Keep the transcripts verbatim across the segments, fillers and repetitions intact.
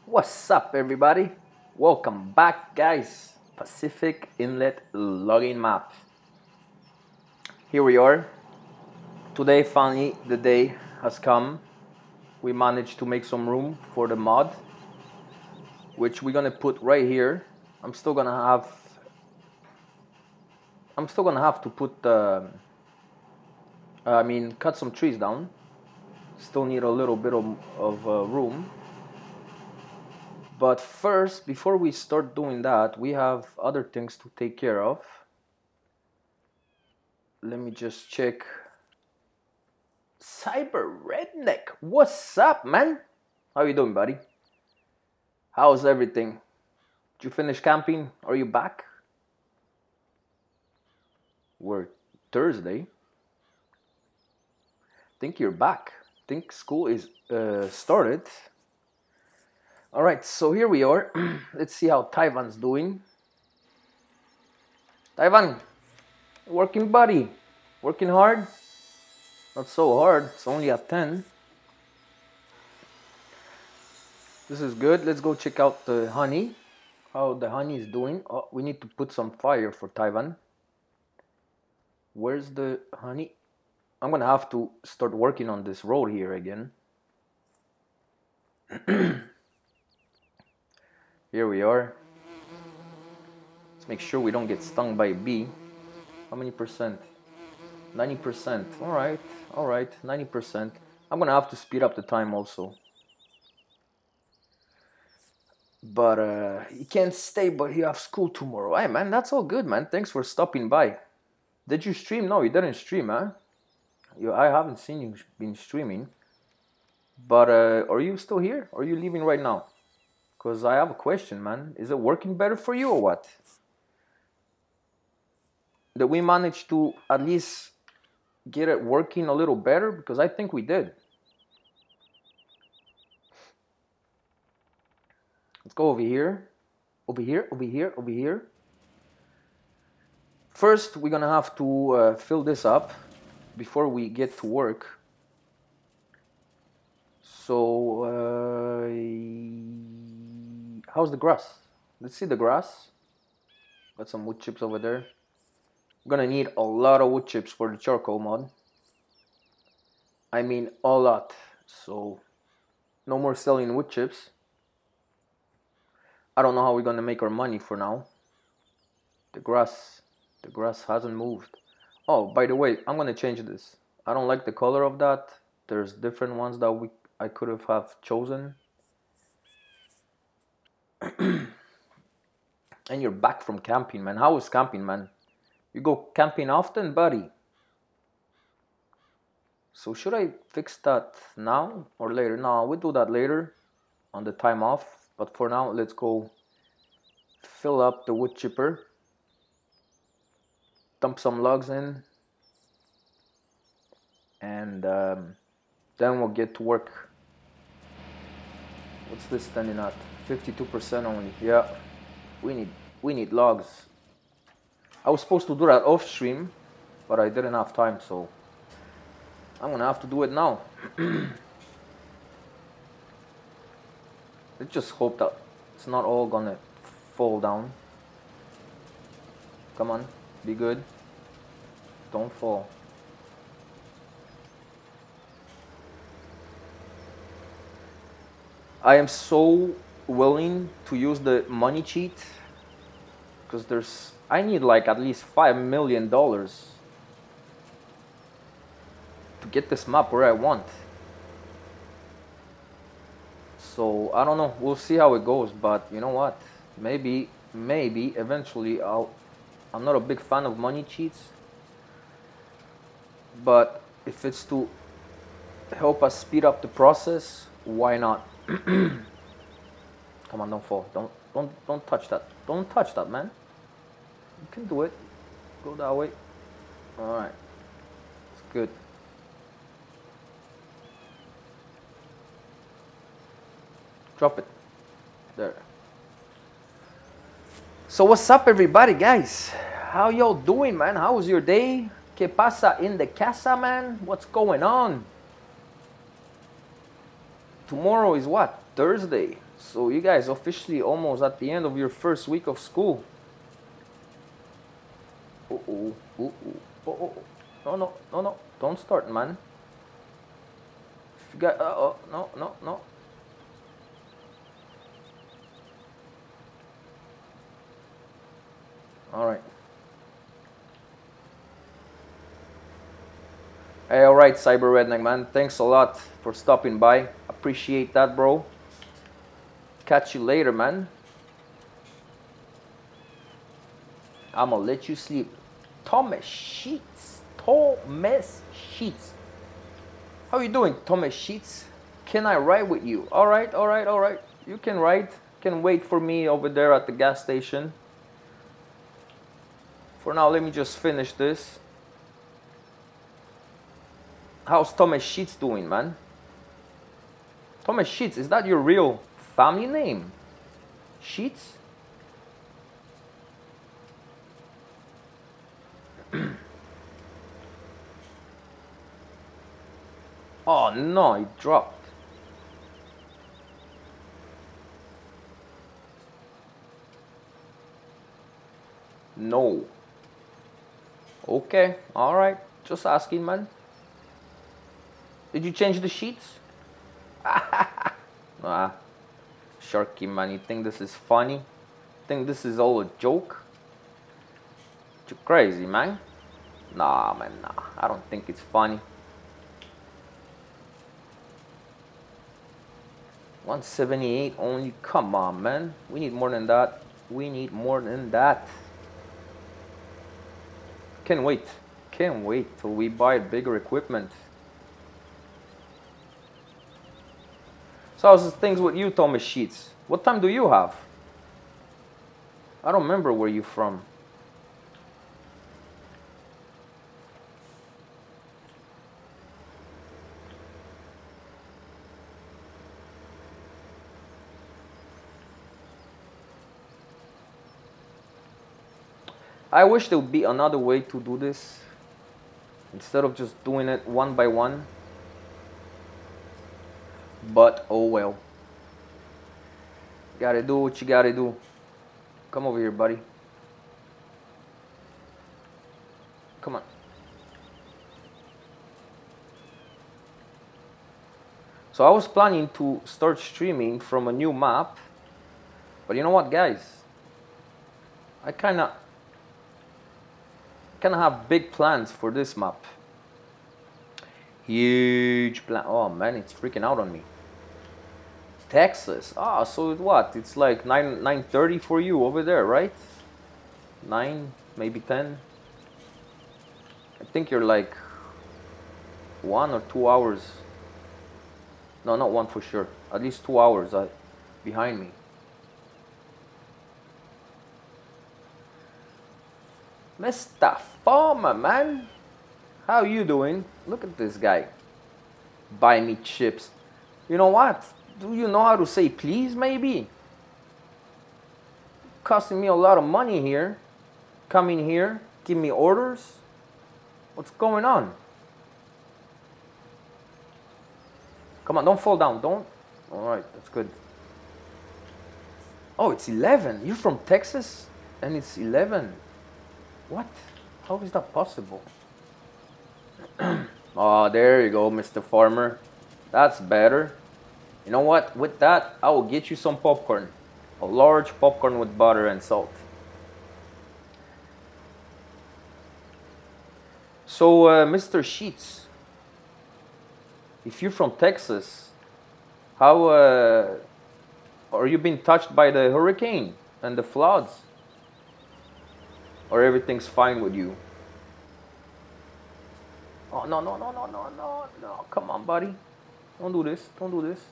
What's up, everybody? Welcome back, guys. Pacific Inlet login map. Here we are. Today, finally, the day has come. We managed to make some room for the mod, which we're gonna put right here. I'm still gonna have. I'm still gonna have to put the. I mean, cut some trees down. Still need a little bit of, of uh, room. But first, before we start doing that, we have other things to take care of. Let me just check. Cyber Redneck, what's up, man? How you doing, buddy? How's everything? Did you finish camping? Are you back? We're Thursday. Think you're back. Think school is uh, started. All right, so here we are. Let's see how Taiwan's doing. Taiwan, working buddy, working hard. Not so hard. It's only at ten. This is good. Let's go check out the honey. How the honey is doing. Oh, we need to put some fire for Taiwan. Where's the honey? I'm gonna have to start working on this road here again. Here we are. Let's make sure we don't get stung by a bee. How many percent? ninety percent. Alright, alright, ninety percent. I'm gonna have to speed up the time also. But uh, you can't stay, but you have school tomorrow. Hey man, that's all good, man. Thanks for stopping by. Did you stream? No, you didn't stream, huh? You, I haven't seen you been streaming. But uh, are you still here? Or are you leaving right now? Because I have a question, man. Is it working better for you or what? Did we manage to at least get it working a little better? Because I think we did. Let's go over here. Over here, over here, over here. First, we're going to have to uh, fill this up before we get to work. So, uh, how's the grass? Let's see the grass. Got some wood chips over there. We're gonna need a lot of wood chips for the charcoal mod. I mean a lot. So no more selling wood chips. I don't know how we're gonna make our money for now. The grass, the grass hasn't moved. Oh, by the way, I'm gonna change this. I don't like the color of that. There's different ones that we I could have have chosen. And you're back from camping, man. How was camping, man? You go camping often, buddy? So should I fix that now or later? No, we'll do that later on the time off. But for now, let's go fill up the wood chipper. Dump some logs in. And um, then we'll get to work. What's this standing at? fifty-two percent only. Yeah, we need we need logs. I was supposed to do that off stream, but I didn't have time, so I'm gonna have to do it now. Let's just hope that it's not all gonna fall down. Come on, be good. Don't fall. I am so willing to use the money cheat because there's I need like at least five million dollars to get this map where I want. So I don't know. We'll see how it goes. But you know what? Maybe, maybe eventually I'll. I'm not a big fan of money cheats, but if it's to help us speed up the process, why not? Come on, don't fall. Don't don't don't touch that. Don't touch that, man. You can do it. Go that way. Alright. It's good. Drop it. There. So what's up, everybody, guys? How y'all doing, man? How was your day? ¿Qué pasa in the casa, man? What's going on? Tomorrow is what? Thursday. So you guys officially almost at the end of your first week of school. Uh-oh, uh-oh, uh-oh. No, no, no, no. Don't start, man. You got, uh-oh, no, no, no. All right. Hey, all right, Cyber Redneck, man. Thanks a lot for stopping by. Appreciate that, bro. Catch you later, man. I'ma let you sleep. Thomas Sheets. Thomas Sheets. How you doing, Thomas Sheets? Can I ride with you? All right, all right, all right. You can ride. Can wait for me over there at the gas station. For now, let me just finish this. How's Thomas Sheets doing, man? Thomas Sheets, is that your real family name? Sheets? Oh no, it dropped. No. Okay, alright. Just asking, man. Did you change the sheets? Ah, Sharky, man, you think this is funny? Think this is all a joke? You crazy, man? Nah, man, nah. I don't think it's funny. one seventy-eight only. Come on, man. We need more than that. We need more than that. Can't wait. Can't wait till we buy bigger equipment. So how's things with you, Thomas Sheets? What time do you have? I don't remember where you're from. I wish there would be another way to do this instead of just doing it one by one. But oh well. Gotta do what you gotta do. Come over here, buddy. Come on. So I was planning to start streaming from a new map. But you know what, guys? I kinda kind of have big plans for this map. Huge plan. Oh man, it's freaking out on me. Texas. Ah, so what? It's like nine nine thirty for you over there, right? Nine, maybe ten. I think you're like one or two hours. No, not one for sure. At least two hours uh, behind me. Mister Farmer, man, how you doing? Look at this guy. Buy me chips. You know what? Do you know how to say please, maybe? Costing me a lot of money here. Come in here, give me orders. What's going on? Come on, don't fall down, don't. Alright, that's good. Oh, it's eleven. You're from Texas? And it's eleven. What? How is that possible? Oh, there you go, Mister Farmer. That's better. You know what? With that, I will get you some popcorn. A large popcorn with butter and salt. So, uh, Mister Sheets, if you're from Texas, how uh, are you being touched by the hurricane and the floods? Or everything's fine with you? Oh, no, no, no, no, no, no, no. Come on, buddy. Don't do this. Don't do this.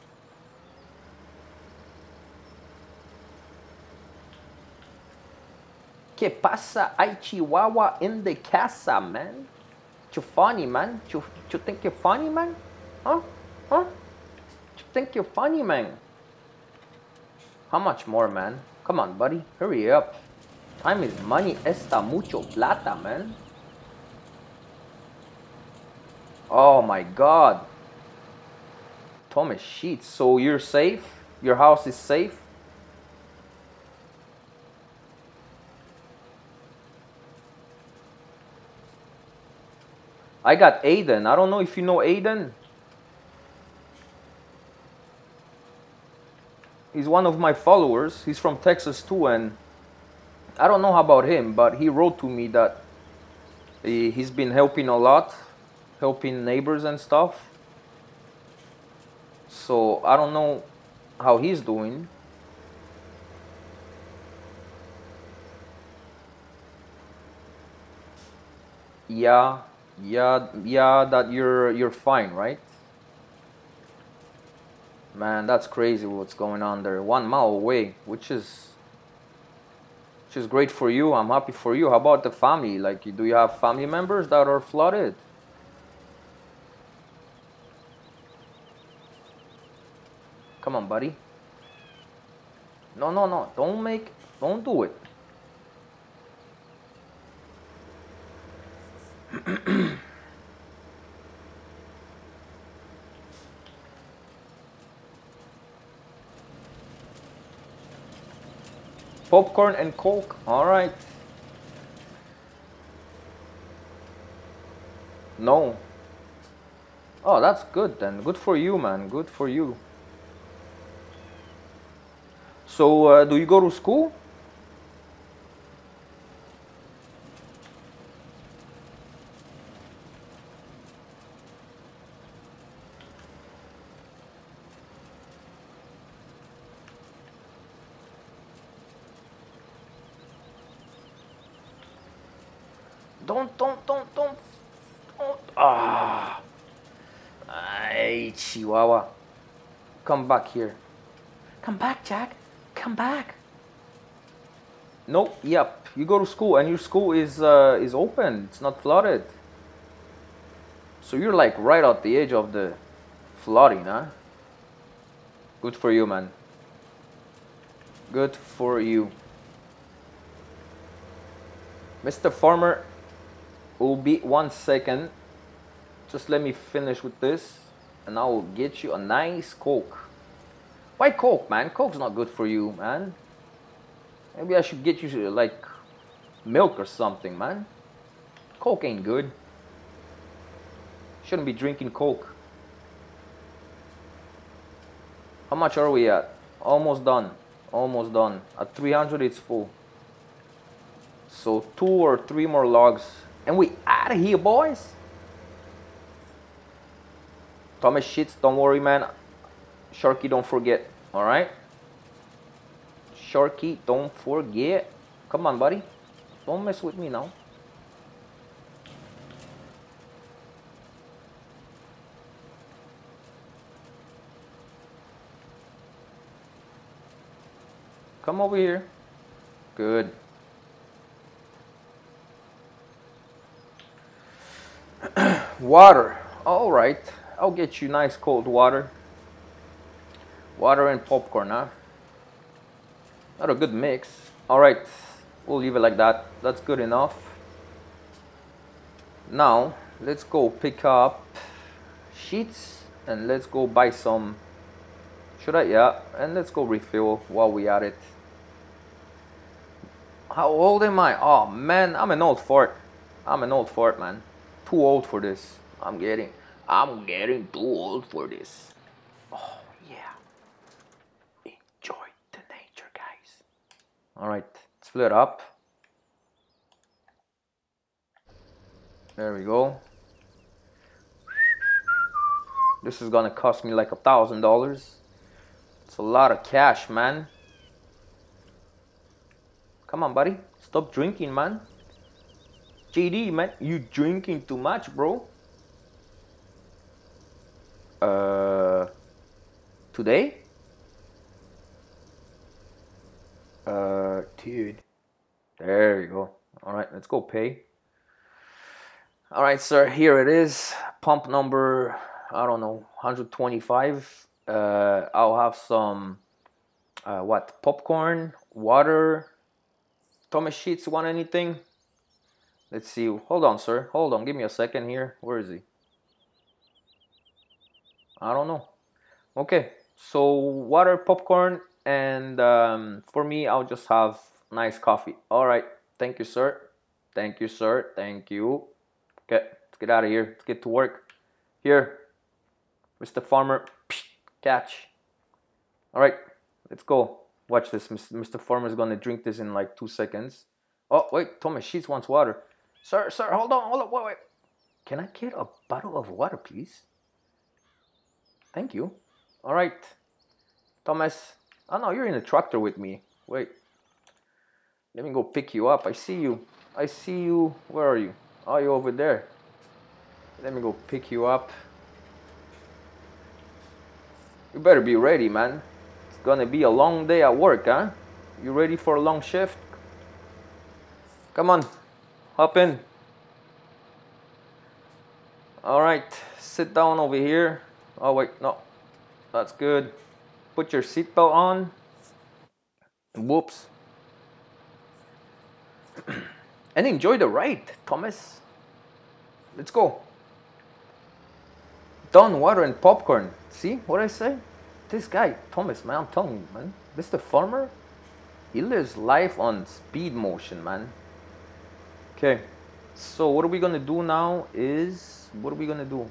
Que pasa? Ay, Chihuahua in the casa, man. You funny, man. You, you think you're funny, man? Huh? Huh? You think you're funny, man? How much more, man? Come on, buddy. Hurry up. Time is money. Esta mucho plata, man. Oh my god. Thomas Sheets. So you're safe? Your house is safe? I got Aiden. I don't know if you know Aiden. He's one of my followers. He's from Texas too, and I don't know about him, but he wrote to me that he, he's been helping a lot, helping neighbors and stuff. So I don't know how he's doing. Yeah, yeah, yeah, that you're you're fine, right? Man, that's crazy what's going on there. One mile away, which is which is great for you. I'm happy for you. How about the family? Like, do you have family members that are flooded? Come on, buddy. No, no, no. Don't make, don't do it. Popcorn and Coke. All right. No. Oh, that's good then. Good for you, man. Good for you. So, uh, do you go to school? Don't, don't, don't, don't, don't. Ah. Ay, Chihuahua. Come back here. Come back, Jack. Come back. Nope. Yep. You go to school, and your school is uh, is open. It's not flooded. So you're like right at the edge of the flooding, huh? Good for you, man. Good for you. Mister Farmer, will be one second. Just let me finish with this, and I will get you a nice Coke. Why Coke, man? Coke's not good for you, man. Maybe I should get you like milk or something, man. Coke ain't good. Shouldn't be drinking Coke. How much are we at? Almost done. Almost done. At three hundred, it's full. So two or three more logs, and we out of here, boys. Thomas shits, don't worry, man. Sharky, don't forget. All right. Sharky, don't forget. Come on, buddy. Don't mess with me now. Come over here. Good. Water. All right. I'll get you nice cold water. Water and popcorn, huh? Not a good mix. All right. We'll leave it like that. That's good enough. Now, let's go pick up sheets and let's go buy some. Should I? Yeah. And let's go refill while we at it. How old am I? Oh, man. I'm an old fart. I'm an old fart, man. Too old for this. I'm getting, I'm getting too old for this. Oh, yeah. Enjoy the nature, guys. All right, let's fill it up. There we go. This is gonna cost me like a thousand dollars. It's a lot of cash, man. Come on, buddy. Stop drinking, man. J D, man, you drinking too much, bro. Uh, today? Uh, dude. There you go. All right, let's go pay. All right, sir, here it is. Pump number, I don't know, one hundred twenty-five. Uh, I'll have some, uh, what, popcorn, water. Thomas Sheets, want anything? Let's see. Hold on, sir. Hold on. Give me a second here. Where is he? I don't know. Okay. So water, popcorn, and um, for me, I'll just have nice coffee. All right. Thank you, sir. Thank you, sir. Thank you. Okay, let's get out of here. Let's get to work. Here, Mister Farmer, catch. All right, let's go. Watch this. Mister Farmer is gonna drink this in like two seconds. Oh wait, Thomas Sheets wants water. Sir, sir, hold on, hold on, wait, wait. Can I get a bottle of water, please? Thank you. All right, Thomas. Oh no, you're in the tractor with me. Wait. Let me go pick you up. I see you. I see you. Where are you? Oh, you're over there. Let me go pick you up. You better be ready, man. It's gonna be a long day at work, huh? You ready for a long shift? Come on, hop in. All right, sit down over here. Oh wait, no, that's good. Put your seatbelt on. Whoops. And enjoy the ride, Thomas. Let's go. Done, water and popcorn. See what I say? This guy, Thomas, man, I'm telling you, man. Mister Farmer, he lives life on speed motion, man. Okay, so what are we gonna do now is, what are we gonna do?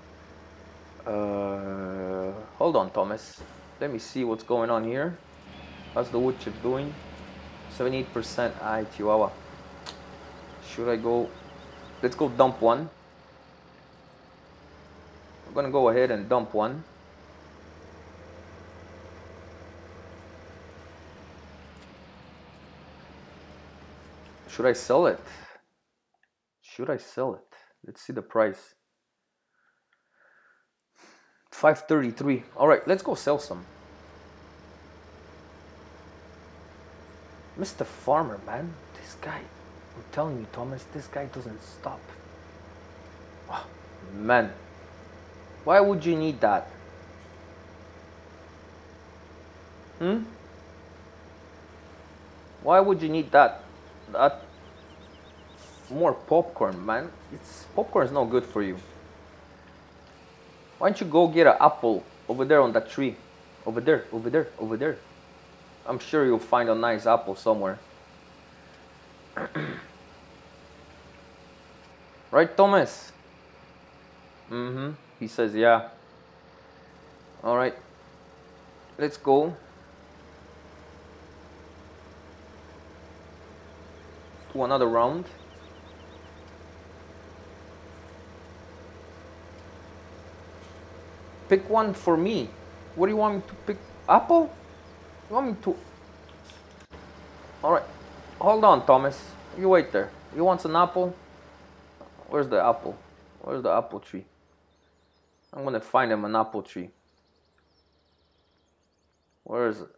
Uh, hold on, Thomas. Let me see what's going on here. How's the wood chips doing? seventy-eight percent. Aye, Chihuahua. Should I go? Let's go dump one. I'm gonna go ahead and dump one. Should I sell it? Should I sell it? Let's see the price. five thirty-three. All right, let's go sell some. Mister Farmer, man, this guy, I'm telling you, Thomas, this guy doesn't stop. Oh, man, why would you need that? Hmm? Why would you need that? That more popcorn, man. It's popcorn is no good for you. Why don't you go get an apple over there on that tree? Over there, over there, over there. I'm sure you'll find a nice apple somewhere. Right, Thomas? Mm-hmm. He says, yeah. All right. Let's go. To another round. Pick one for me. What do you want me to pick? Apple? You want me to? All right. Hold on, Thomas. You wait there. You want an apple? Where's the apple? Where's the apple tree? I'm gonna find him an apple tree. Where is it?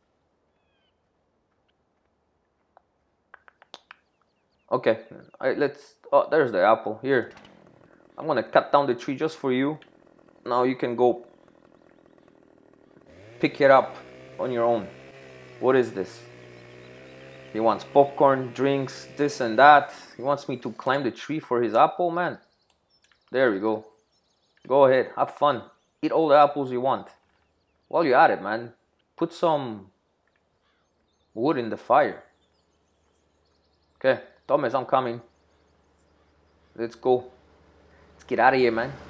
Okay. All right, let's. Oh, there's the apple. Here. I'm gonna cut down the tree just for you. Now you can go pick it up on your own. What is this? He wants popcorn, drinks, this and that. He wants me to climb the tree for his apple, man. There we go. Go ahead, have fun. Eat all the apples you want. While you're at it, man, put some wood in the fire. Okay, Thomas, I'm coming. Let's go. Let's get out of here, man.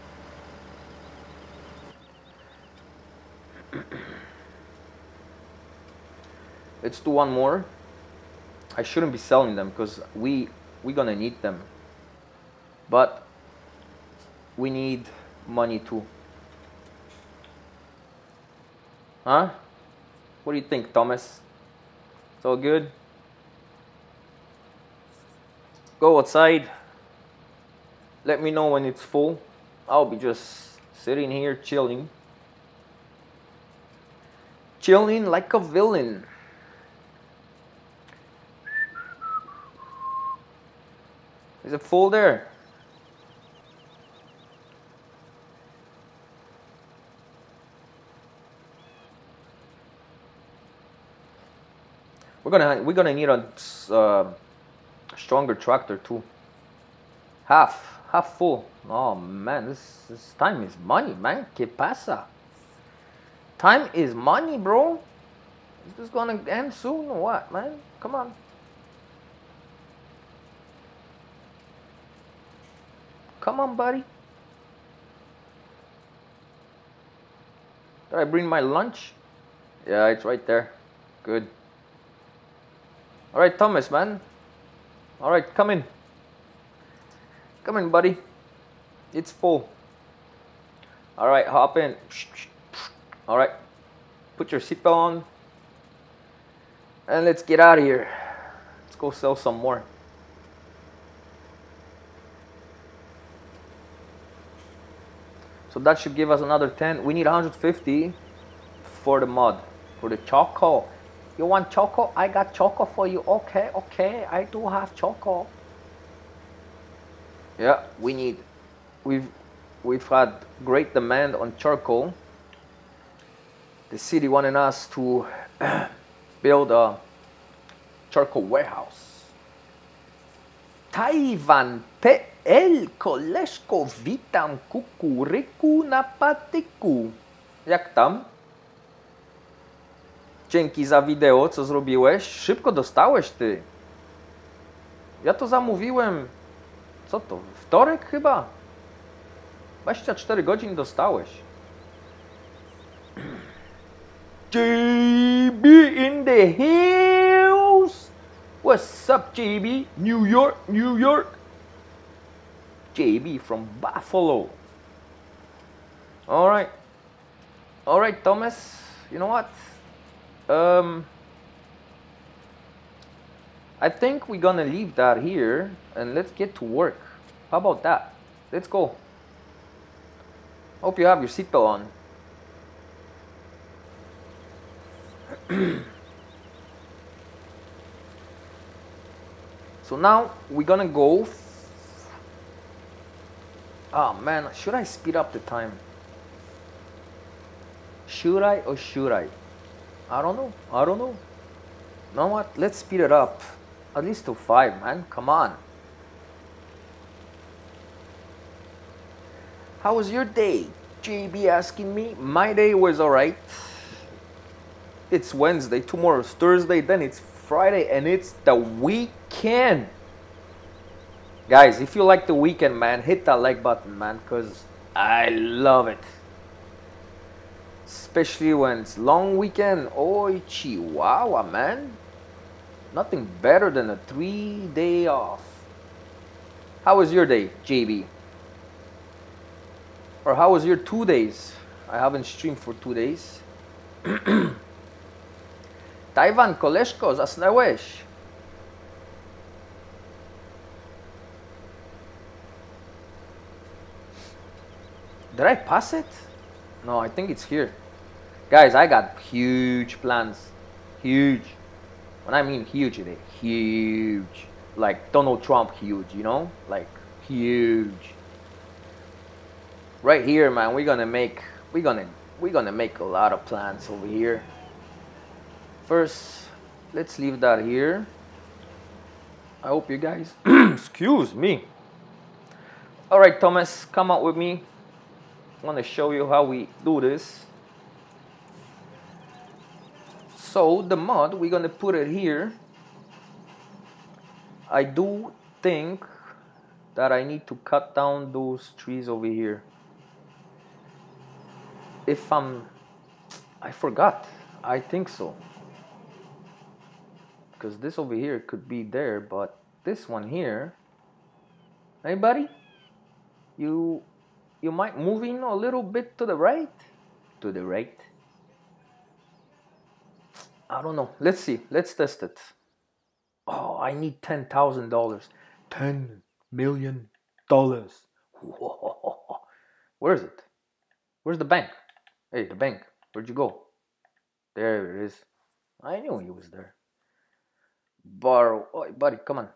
Let's do one more. I shouldn't be selling them because we we're gonna need them, but we need money too. Huh? What do you think, Thomas? It's all good? Go outside. Let me know when it's full. I'll be just sitting here chilling. Chilling like a villain. Is it full there? We're gonna we're gonna need a uh, stronger tractor too. Half half full. Oh man, this this time is money, man. ¿Qué pasa? Time is money, bro. Is this gonna end soon or what, man? Come on. Come on, buddy. Did I bring my lunch? Yeah, it's right there. Good. Alright, Thomas, man. Alright, come in. Come in, buddy. It's full. Alright, hop in. Alright. Put your seatbelt on. And let's get out of here. Let's go sell some more. So that should give us another ten. We need one hundred fifty for the mod. For the choco. You want choco? I got choco for you. Okay, okay. I do have choco. Yeah, we need. We've we've had great demand on charcoal. The city wanted us to build a charcoal warehouse. Taiwan P L koleżko, witam kukuryku na patyku. Jak tam? Dzięki za wideo, co zrobiłeś. Szybko dostałeś, ty. Ja to zamówiłem. Co to? Wtorek chyba? dwadzieścia cztery godzin dostałeś. J B in the hills. What's up, J B? New York, New York. J B from Buffalo. All right. All right, Thomas. You know what? Um, I think we're gonna leave that here and let's get to work. How about that? Let's go. Hope you have your seatbelt on. So now we're gonna go. Oh man, should I speed up the time? Should I or should I? I don't know. I don't know. You know what? Let's speed it up. At least to five, man. Come on. How was your day? J B asking me. My day was alright. It's Wednesday. Tomorrow's Thursday. Then it's Friday. And it's the weekend. Guys, if you like the weekend, man, hit that like button, man. Because I love it. Especially when it's long weekend. Oh, chihuahua, man. Nothing better than a three day off. How was your day, J B? Or how was your two days? I haven't streamed for two days. Taiwan, koleżko, zasnęłeś? Did I pass it? No, I think it's here. Guys, I got huge plans. Huge. When I mean huge, it is huge. Like Donald Trump huge, you know? Like huge. Right here, man, we're gonna make we're gonna we're gonna make a lot of plans over here. First, let's leave that here. I hope you guys excuse me. Alright, Thomas, come out with me. I want to show you how we do this. So the mud, we're gonna put it here. I do think that I need to cut down those trees over here. If I'm, I forgot. I think so. Because this over here could be there, but this one here. Hey, buddy, you. You might move in a little bit to the right. To the right. I don't know. Let's see. Let's test it. Oh, I need ten thousand dollars. ten million dollars. Where is it? Where's the bank? Hey, the bank. Where'd you go? There it is. I knew he was there. Borrow. Oh, buddy, come on.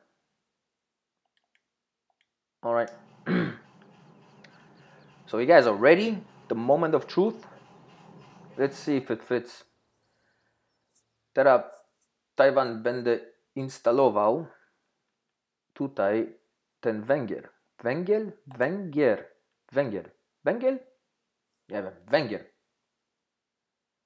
All right. So you guys are ready? The moment of truth? Let's see if it fits. Teraz Tajwan będę instalował tutaj ten węgiel. Węgiel? Węgiel. Węgiel. Węgiel? Nie wiem. Węgiel.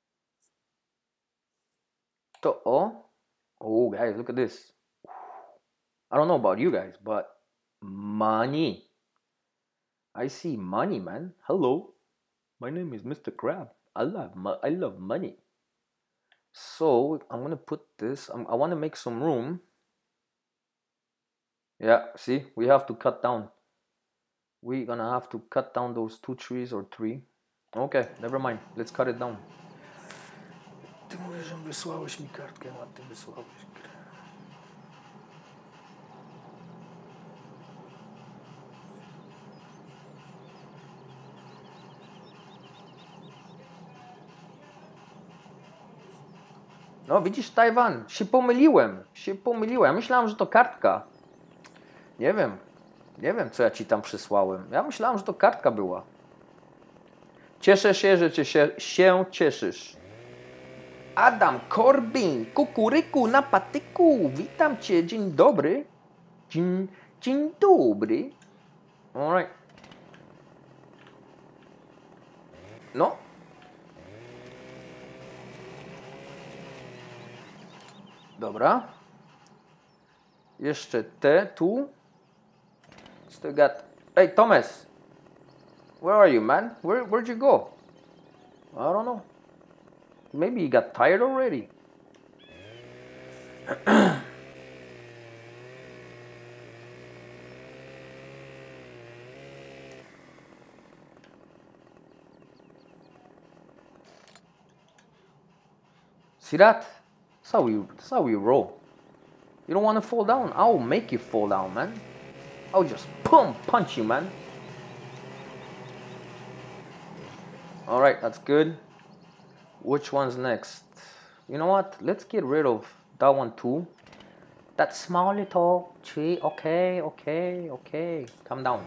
To o. Oh, guys, look at this. I don't know about you guys, but money. I see money, man. Hello, my name is Mister Crab. I love mo- I love money. So I'm gonna put this. I'm, I want to make some room. Yeah, see, we have to cut down. We're gonna have to cut down those two trees or three. Okay, never mind. Let's cut it down. Ty mówisz, że wysłałeś mi kartkę, a ty wysłałeś grę. No widzisz, Tajwan, się pomyliłem, się pomyliłem. Ja myślałem, że to kartka. Nie wiem, nie wiem, co ja ci tam przysłałem. Ja myślałem, że to kartka była. Cieszę się, że cię się, się cieszysz. Adam Corbin, kukuryku na patyku. Witam cię, dzień dobry. Dzień, dzień dobry. Alright. No. Dobra. Jeszcze te tu. Still got... Hey, Thomas. Where are you, man? Where, where'd you go? I don't know. Maybe you got tired already. See that? That's how we, that's how we roll. You don't want to fall down? I'll make you fall down, man. I'll just boom, punch you, man. All right, that's good. Which one's next? You know what? Let's get rid of that one too. That small little tree. Okay, okay, okay. Calm down.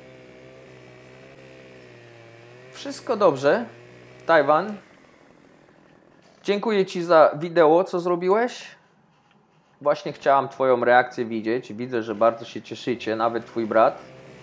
Wszystko dobrze. Tajwan. Dziękuję ci za wideo, co zrobiłeś. Właśnie chciałam twoją reakcję widzieć. Widzę, że bardzo się cieszycie, nawet twój brat.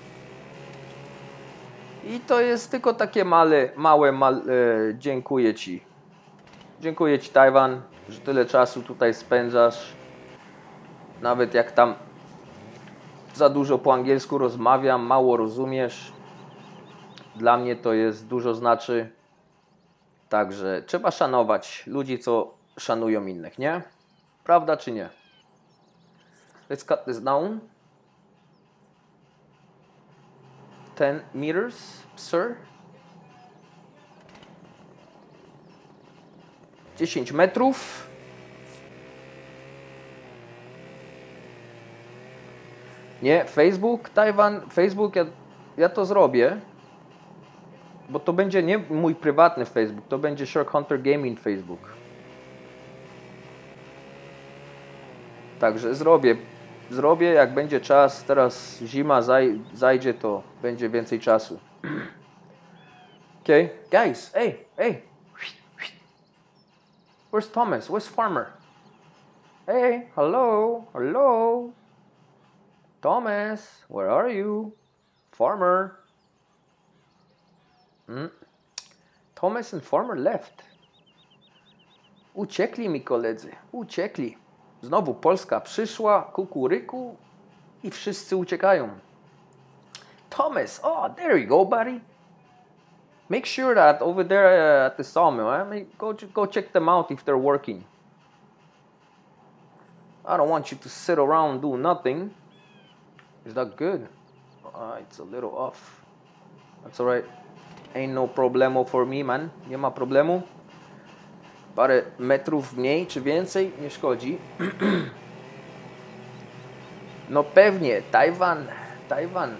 I to jest tylko takie małe, małe, małe e, dziękuję ci. Dziękuję ci, Tajwan, że tyle czasu tutaj spędzasz. Nawet jak tam za dużo po angielsku rozmawiam, mało rozumiesz. Dla mnie to jest dużo znaczy. Także trzeba szanować ludzi, co szanują innych, nie? Prawda czy nie? Let's cut this down. ten meters, sir. dziesięć metrów. Nie, Facebook, Tajwan, Facebook, ja, ja to zrobię. Bo to będzie nie mój prywatny Facebook, to będzie Shark Hunter Gaming Facebook. Także zrobię, zrobię jak będzie czas. Teraz zima zaj, zajdzie, to będzie więcej czasu. Okay, guys, hey, hey. Where's Thomas? Where's Farmer? Hey, hello, hello. Thomas, where are you? Farmer. Hmm? Thomas and Farmer left. Uciekli mi koledzy, uciekli. Znowu Polska przyszła, kukuryku i wszyscy uciekają. Thomas, oh, there you go, buddy. Make sure that over there uh, at the sawmill, I mean, go, go check them out if they're working. I don't want you to sit around and do nothing. Is that good? Uh, it's a little off. That's alright. Ain't no problemo for me, man. Nie ma problemu. Parę metrów mniej czy więcej nie szkodzi. No pewnie, Tajwan, Tajwan.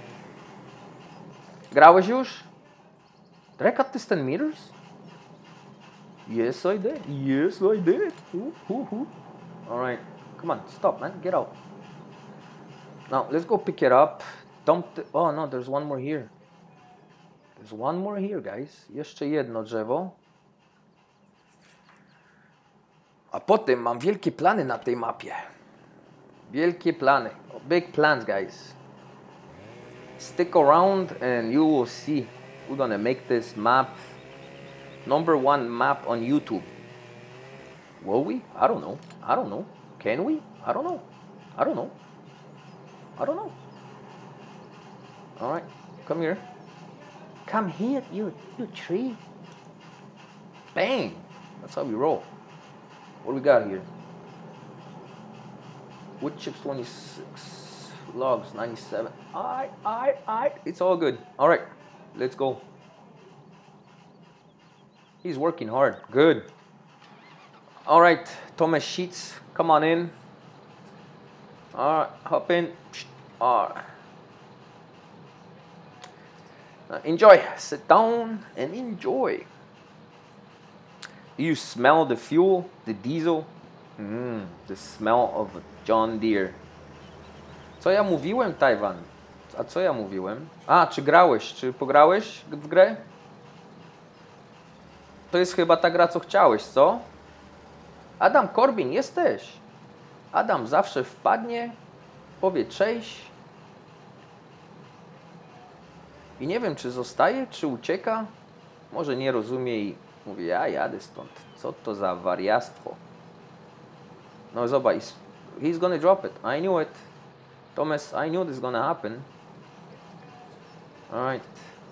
Grałeś już? Did I cut this ten meters? Yes, I did. Yes, I did. Ooh, ooh, ooh. All right, come on, stop, man. Get out. Now let's go pick it up. Dump the... Oh no, there's one more here. There's one more here, guys. Jeszcze jedno drzewo. A potem mam wielkie plany na tej mapie. Wielkie plany. Big plans, guys. Stick around and you will see. We're gonna make this map number one map on YouTube. Will we? I don't know. I don't know. Can we? I don't know. I don't know. I don't know. All right, come here. Come here, you, you tree. Bang! That's how we roll. What do we got here? Wood chips twenty-six. Logs ninety-seven. Alright, alright, alright. It's all good. Alright, let's go. He's working hard. Good. Alright, Thomas Sheets, come on in. Alright, hop in. Alright. Uh, enjoy. Sit down and enjoy. Do you smell the fuel? The diesel? Mm, the smell of a John Deere. Co ja mówiłem, Tajwan? A co ja mówiłem? A, czy grałeś? Czy pograłeś w grę? To jest chyba ta gra, co chciałeś, co? Adam Corbin, jesteś. Adam zawsze wpadnie, powie cześć. I nie wiem, czy zostaje, czy ucieka. Może nie rozumie i mówi, ja jadę stąd. Co to za wariactwo? No zobacz, he's, he's gonna drop it. I knew it. Thomas, I knew this is gonna happen. Alright.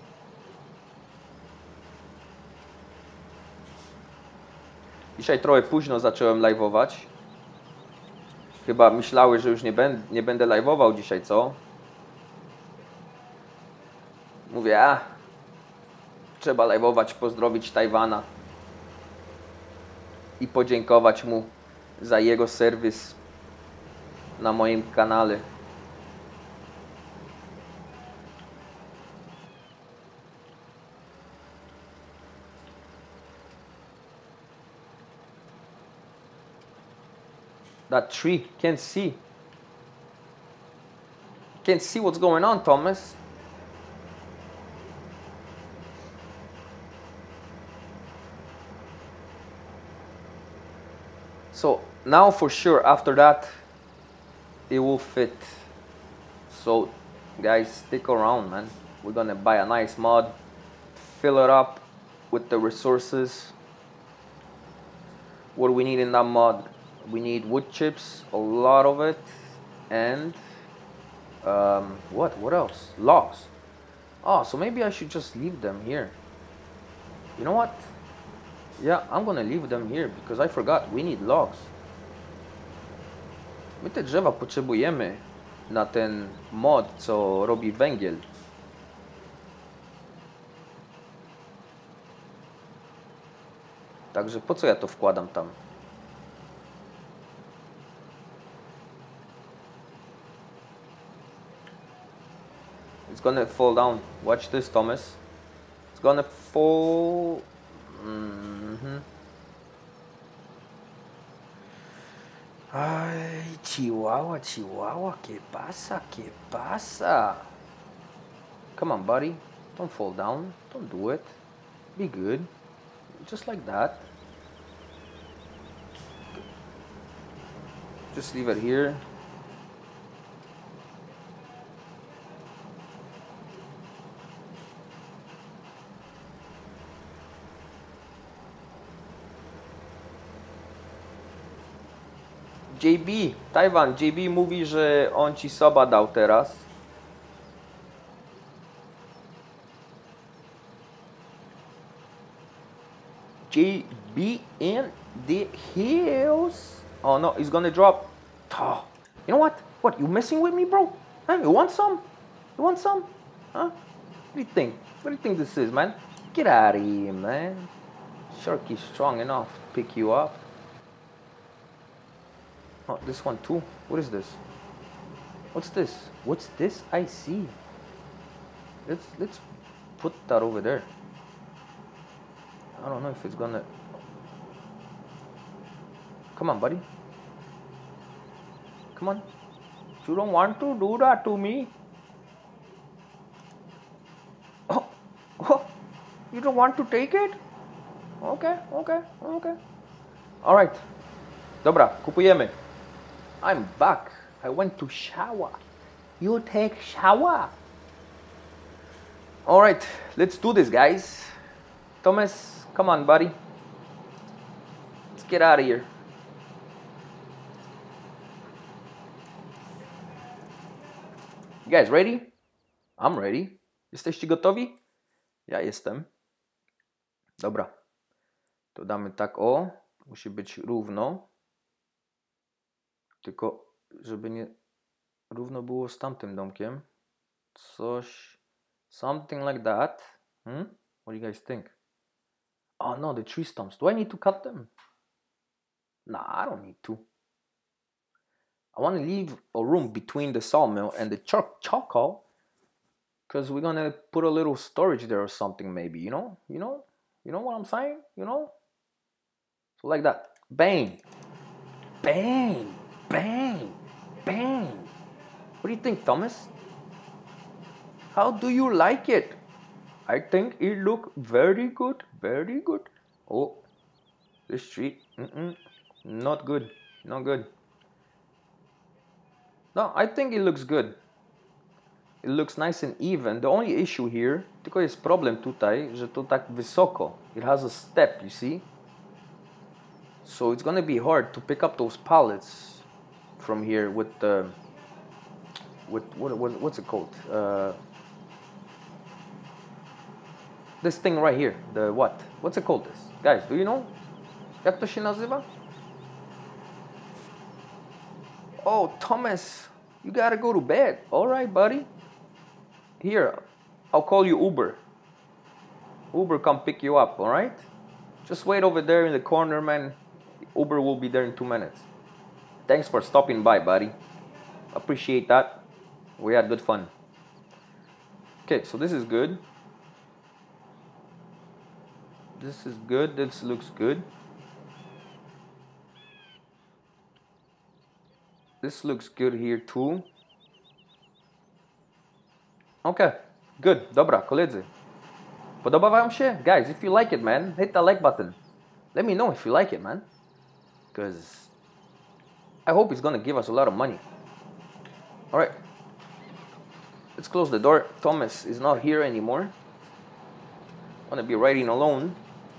Dzisiaj trochę późno zacząłem live'ować. Chyba myślały, że już nie, ben, nie będę live'ował dzisiaj, co? Mówię, a trzeba live'ować, pozdrowić Tajwana i podziękować mu za jego serwis na moim kanale. That tree, can't see. Can't see what's going on, Thomas. So now for sure after that it will fit. So guys, stick around, man. We're gonna buy a nice mod, fill it up with the resources. What do we need in that mod? We need wood chips, a lot of it, and um, what? What else? Logs. Oh, so maybe I should just leave them here. You know what? Yeah, I'm gonna leave them here because I forgot. We need logs. My te drzewa potrzebujemy na ten mod, co robi węgiel. Także po co ja to wkładam tam? It's gonna fall down. Watch this, Thomas. It's gonna fall. Mm-hmm. Ay, Chihuahua, Chihuahua, ¿qué pasa? ¿Qué pasa? Come on, buddy. Don't fall down. Don't do it. Be good. Just like that. Just leave it here. J B, Tajwan, J B mówi, że on ci suba dał teraz. J B in the hills. Oh no, he's gonna drop. Oh, you know what? What, you messing with me, bro? Huh? You want some? You want some? Huh? What do you think? What do you think this is, man? Get out of here, man. Sharky's strong enough to pick you up. Oh, this one too. What is this? What's this? What's this I see? Let's let's put that over there. I don't know if it's gonna. Come on, buddy. Come on. You don't want to do that to me. Oh, oh. You don't want to take it? Okay, okay, okay. All right. Dobra, kupujemy. I'm back. I went to shower. You take shower. All right, let's do this, guys. Thomas, come on, buddy. Let's get out of here. You guys ready? I'm ready. Jesteście gotowi? Ja jestem. Dobra. To damy tak, o. Musi być równo. Tylko, żeby nie równo było z tamtym domkiem. Coś. Something like that. Hmm? What do you guys think? Oh no, the tree stumps. Do I need to cut them? Nah, I don't need to. I want to leave a room between the sawmill and the char- charcoal, because we're gonna put a little storage there or something, maybe. You know, you know, you know what I'm saying. You know. So like that. Bang, bang, bang, bang. What do you think, Thomas? How do you like it? I think it look very good, very good. Oh, this tree, mm-mm, not good, not good. No, I think it looks good. It looks nice and even. The only issue here, tylko jest problem tutaj, że to tak wysoko. It has a step, you see? So it's gonna be hard to pick up those pallets from here with the, with, what, what what's it called? Uh, this thing right here, the what? What's it called this? Guys, do you know? Jak to się nazywa? Oh, Thomas, you gotta go to bed. All right, buddy. Here, I'll call you Uber. Uber come pick you up, all right? Just wait over there in the corner, man. Uber will be there in two minutes. Thanks for stopping by, buddy. Appreciate that. We had good fun. Okay, so this is good. This is good. This looks good. This looks good here too. Okay, good. Dobra, koledzy. Podoba wam się? Guys, if you like it, man, hit the like button. Let me know if you like it, man. Because I hope it's gonna give us a lot of money. Alright. Let's close the door. Thomas is not here anymore. I'm gonna be riding alone.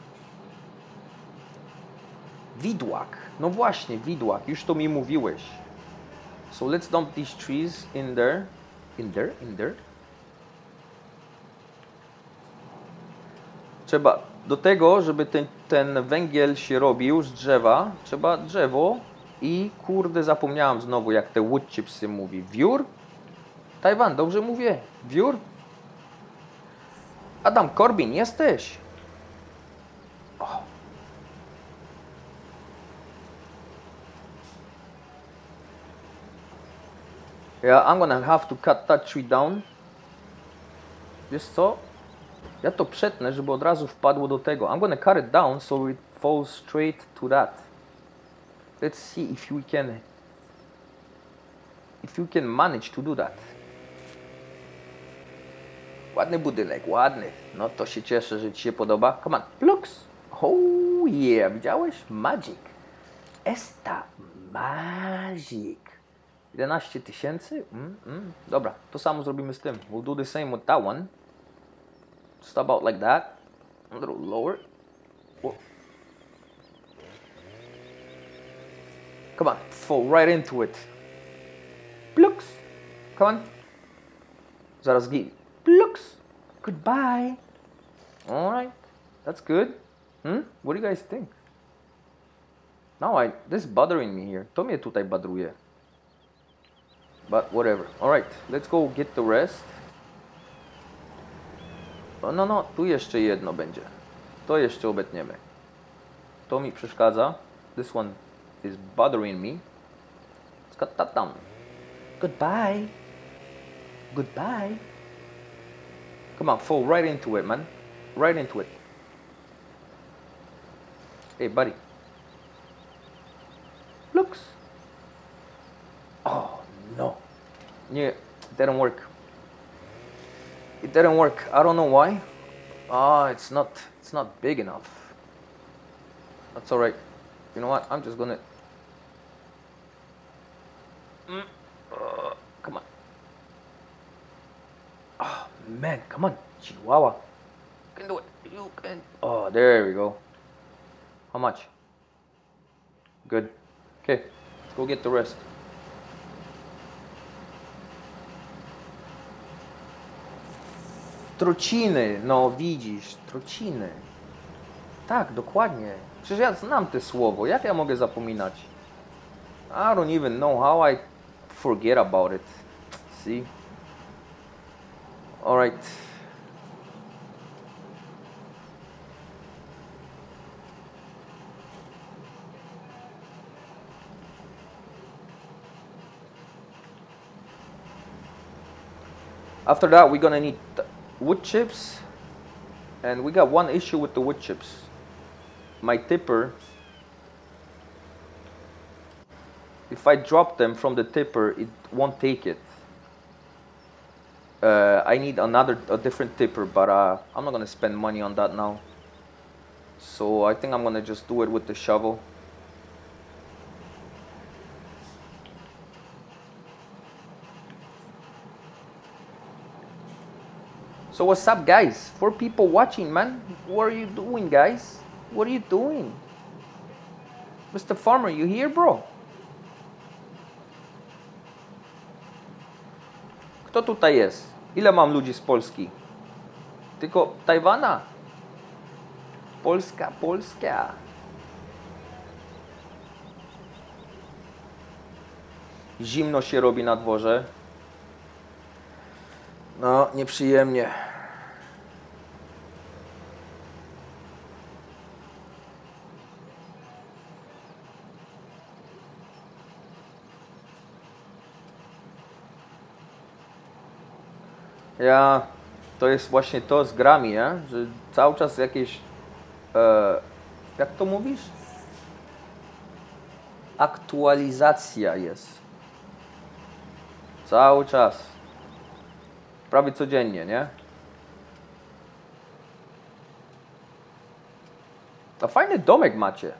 Widłak. No właśnie, widłak. Już to mi mówiłeś. So let's dump these trees in there. In there? In there? Trzeba do tego, żeby ten, ten węgiel się robił z drzewa, trzeba drzewo i kurde zapomniałem znowu jak te wood chipsy mówi. Wiór? Tajwan, dobrze mówię? Wiór? Adam Corbin, jesteś? Oh. Yeah, I'm gonna have to cut that tree down. Wiesz co? Ja to przetnę, żeby od razu wpadło do tego. I'm gonna cut it down so it falls straight to that. Let's see if we can if you can manage to do that. Ładny budynek, ładny. No to się cieszę, że ci się podoba. Come on, looks. Oh yeah, widziałeś? Magic. Esta magic. jedenaście tysięcy? Mm, mm. Dobra, to samo zrobimy z tym. We'll do the same with that one. Just about like that. A little lower. Whoa. Come on, fall right into it. Plucks. Come on. Zaraz git. Plucks. Goodbye. Alright. That's good. Hmm? What do you guys think? Now I... This is bothering me here. To mnie tutaj badruje. But whatever. Alright. Let's go get the rest. No, no, no. Tu jeszcze jedno będzie. To jeszcze obetniemy. To mi przeszkadza. This one is bothering me. Let's cut that down. Goodbye. Goodbye. Come on, fall right into it, man. Right into it. Hey, buddy. Looks. Oh, no. Yeah, it didn't work. It didn't work. I don't know why. Ah, it's not, it's not big enough. That's alright. You know what? I'm just gonna... Mm. Uh, come on. Oh, man, come on. Chihuahua. You can do it. You can... Oh, there we go. How much? Good. Okay, let's go get the rest. Trociny, no widzisz, trociny. Tak, dokładnie. Przecież ja znam te słowo, jak ja mogę zapominać? I don't even know how I forget about it. See? Alright. After that, we're gonna need wood chips, and we got one issue with the wood chips. My tipper, if I drop them from the tipper, it won't take it. Uh, I need another, a different tipper, but uh, I'm not gonna spend money on that now. So I think I'm gonna just do it with the shovel. So what's up, guys? For people watching, man, what are you doing, guys? What are you doing? Mister Farmer, you here, bro? Kto tutaj jest? Ile mam ludzi z Polski? Tylko Tajwana? Polska, Polska. Zimno się robi na dworze. No, nieprzyjemnie. Ja, to jest właśnie to z grami, nie? Że cały czas jakieś, e, jak to mówisz? Aktualizacja jest. Cały czas. Prawie codziennie, nie? A fajny domek macie.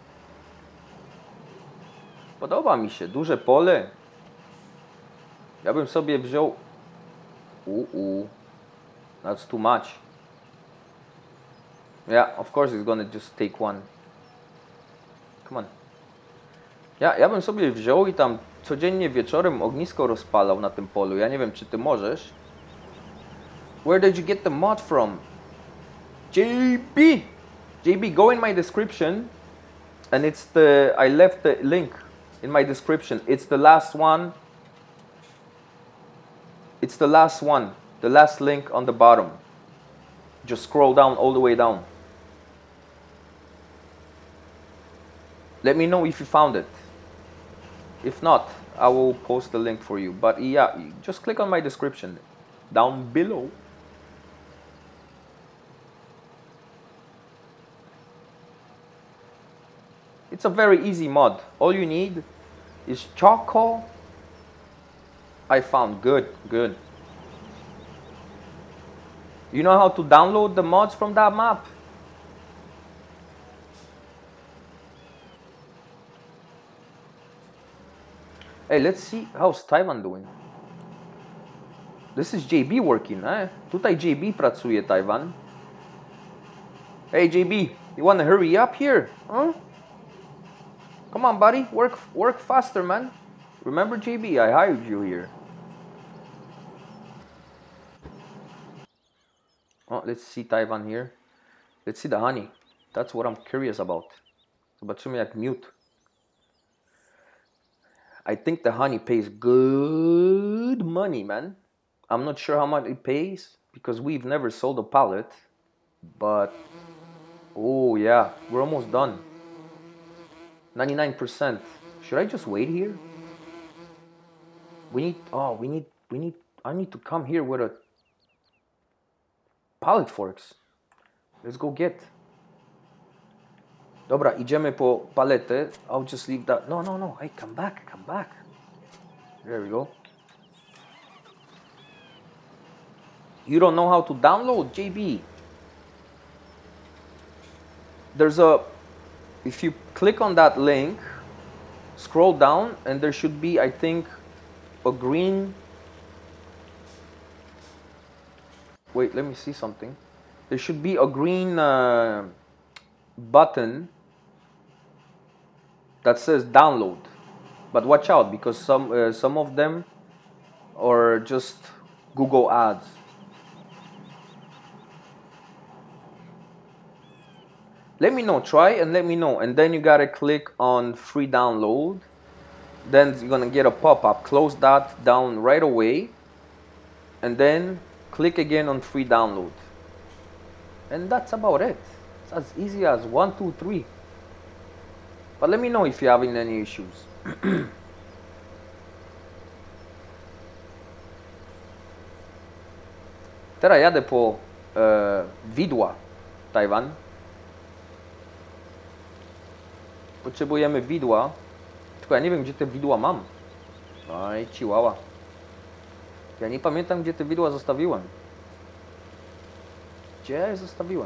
Podoba mi się. Duże pole. Ja bym sobie wziął... Uuu. That's too much. Yeah, of course it's gonna just take one. Come on. Ja, ja bym sobie wziął i tam codziennie wieczorem ognisko rozpalał na tym polu. Ja nie wiem, czy ty możesz. Where did you get the mod from? J B! J B, go in my description. And it's the... I left the link in my description. It's the last one. It's the last one. The last link on the bottom. Just scroll down all the way down. Let me know if you found it. If not, I will post the link for you. But yeah, just click on my description down below. It's a very easy mod. All you need is charcoal. I found good, good. You know how to download the mods from that map? Hey, let's see how's Taiwan doing. This is J B working, eh? Tutaj J B pracuje, Taiwan. Hey, J B, you wanna hurry up here? Huh? Come on, buddy, work, work faster, man. Remember, J B, I hired you here. Oh, let's see Taiwan here. Let's see the honey. That's what I'm curious about. Zobaczymy jak miód. I think the honey pays good money, man. I'm not sure how much it pays because we've never sold a pallet. But, oh yeah, we're almost done. ninety-nine percent. Should I just wait here? We need, oh, we need, we need, I need to come here with a pallet forks. Let's go get. Dobra, idziemy po paletę. I'll just leave that. No, no, no. Hey, come back, come back. There we go. You don't know how to download, J B. There's a, if you click on that link, scroll down, and there should be, I think, a green. Wait, let me see something. There should be a green uh, button that says download. But watch out, because some uh, some of them are just Google ads. Let me know, try and let me know. And then you gotta click on free download. Then you're gonna get a pop-up. Close that down right away. And then click again on free download. And that's about it. It's as easy as one, two, three. But let me know if you're having any issues. Teraz jadę po e, widła Tajwan. Potrzebujemy widła. Tylko ja nie wiem, gdzie te widła mam. Aj, chihuahua. Ja nie pamiętam, gdzie te widła zostawiłem. Gdzie ja je zostawiłem?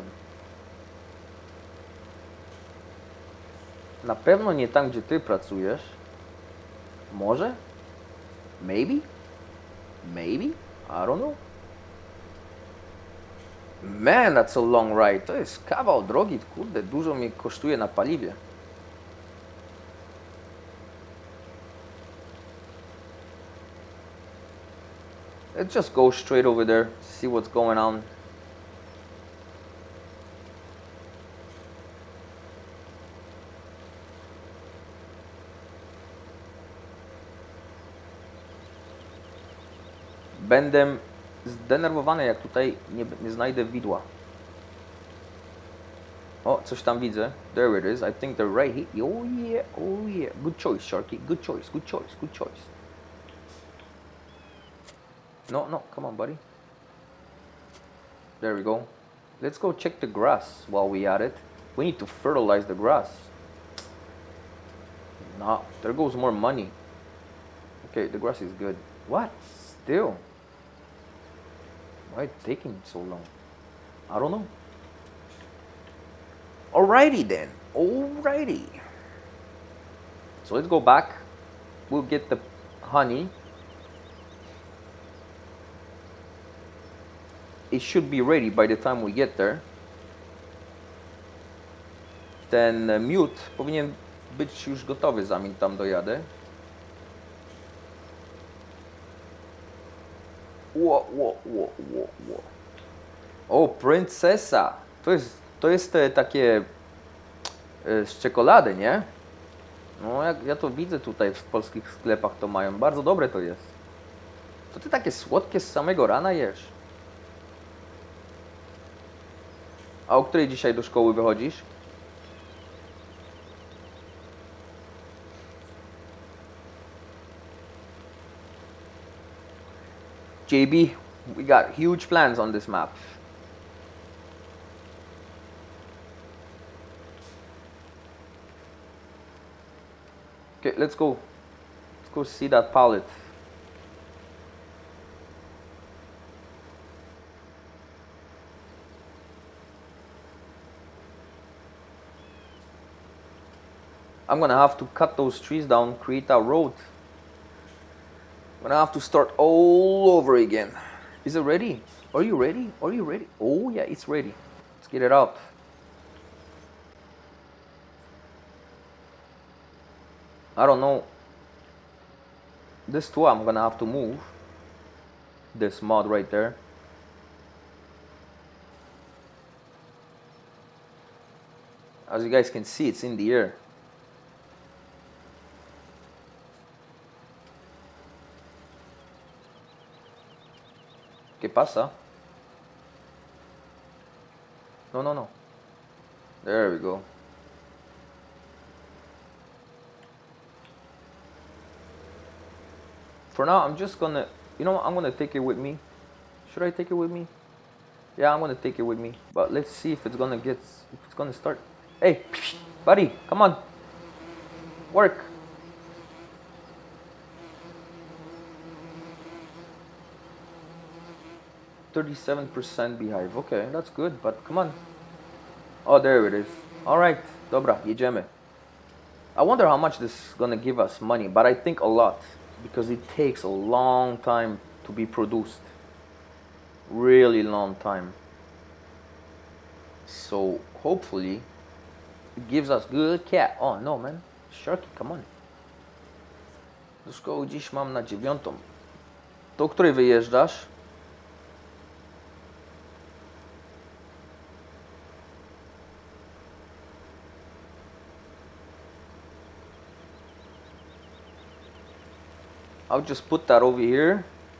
Na pewno nie tam, gdzie ty pracujesz. Może? Maybe? Maybe? I don't know. Man, that's a long ride. To jest kawał drogi, kurde, dużo mnie kosztuje na paliwie. Let's just go straight over there, see what's going on. Będę zdenerwowany, jak tutaj nie, nie znajdę widła. O, coś tam widzę. There it is. I think they're right here. Oh yeah, oh yeah. Good choice, Sharky. Good choice, good choice, good choice. No, no, come on, buddy. There we go. Let's go check the grass while we at it. We need to fertilize the grass. Nah, there goes more money. Okay, the grass is good. What? Still? Why is it taking so long? I don't know. Alrighty then. Alrighty. So let's go back. We'll get the honey. It should be ready by the time we get there. Ten miód powinien być już gotowy, zanim tam dojadę. Ło, ło, ło, ło, ło. O, princesa. To jest, to jest te takie e, z czekolady, nie? No, jak ja to widzę tutaj w polskich sklepach, to mają. Bardzo dobre to jest. To ty takie słodkie z samego rana jesz. A o której dzisiaj do szkoły wychodzisz? J B, we got huge plans on this map. Okay, let's go. Let's go see that pallet. I'm gonna have to cut those trees down, create a road. I'm gonna have to start all over again. Is it ready? Are you ready? Are you ready? Oh yeah, it's ready. Let's get it out. I don't know. This too I'm gonna have to move. This mod right there. As you guys can see, it's in the air. ¿Qué pasa? No, no, no. There we go. For now, I'm just gonna, you know what, I'm gonna take it with me. Should I take it with me? Yeah, I'm gonna take it with me. But let's see if it's gonna get, if it's gonna start. Hey, buddy, come on. Work. thirty-seven percent beehive. Okay, that's good, but come on. Oh, there it is. All right, dobra, jedziemy. I wonder how much this is gonna give us money, but I think a lot, because it takes a long time to be produced. Really long time. So hopefully it gives us good cat. Oh no, man. Sharky, come on. Do szkoły dziś mam na dziewiątą. Do której wyjeżdżasz? I'll just put that over here,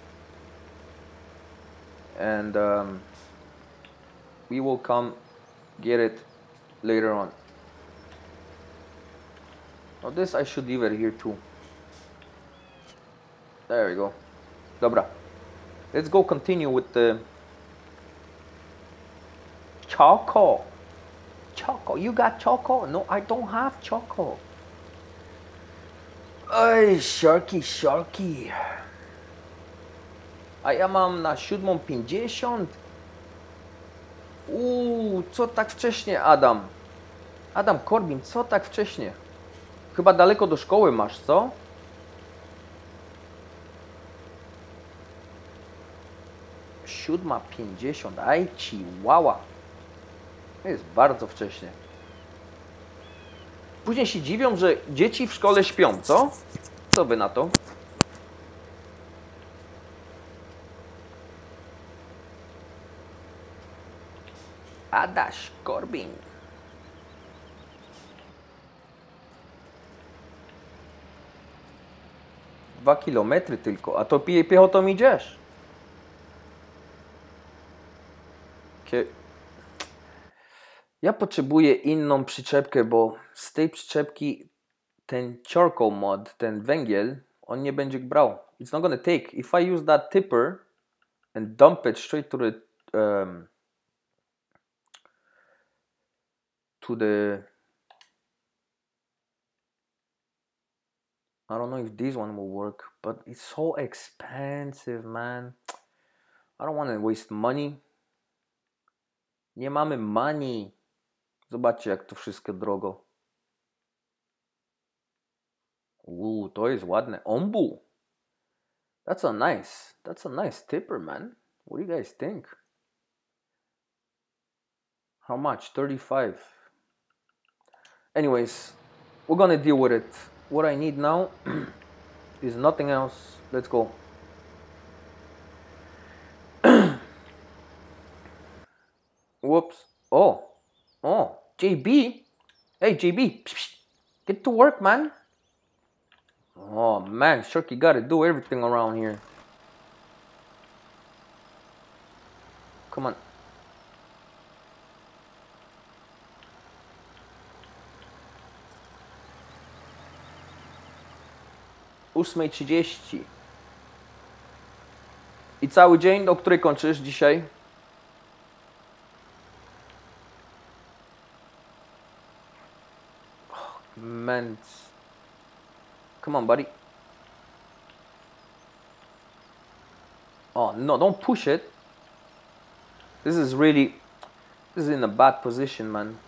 and um, we will come get it later on. Now this I should leave it here too. There we go. Dobra. Let's go continue with the Choco. Choco. You got Choco? No, I don't have Choco. Ej, Sharky, Sharky. A ja mam na siódmą pięćdziesiąt. Uuu, co tak wcześnie, Adam? Adam Corbin, co tak wcześnie? Chyba daleko do szkoły masz, co? Siódma pięćdziesiąt, aj chihuahua. To jest bardzo wcześnie. Później się dziwią, że dzieci w szkole śpią, co? Co wy na to? Adaś Corbin. Dwa kilometry tylko, a to pie piechotą idziesz. Kie... Ja potrzebuję inną przyczepkę, bo z tej przyczepki ten charcoal mod, ten węgiel, on nie będzie brał. It's not gonna take. If I use that tipper and dump it straight to the um, to the I don't know if this one will work, but it's so expensive, man. I don't want to waste money. Nie mamy money. Zobaczcie, jak to wszystko drogo. Uuu, to jest ładne. Ombu. That's a nice, that's a nice tipper, man. What do you guys think? How much? thirty-five. Anyways, we're gonna deal with it. What I need now is nothing else. Let's go. Whoops. Oh. Oh. J B. Hey, J B. Psh, psh. Get to work, man. Oh, man. Sharky got to do everything around here. Come on. ósma trzydzieści. I cały dzień, do której kończysz dzisiaj? Oh, man. Come on, buddy. Oh, no, don't push it. This is really... This is in a bad position, man.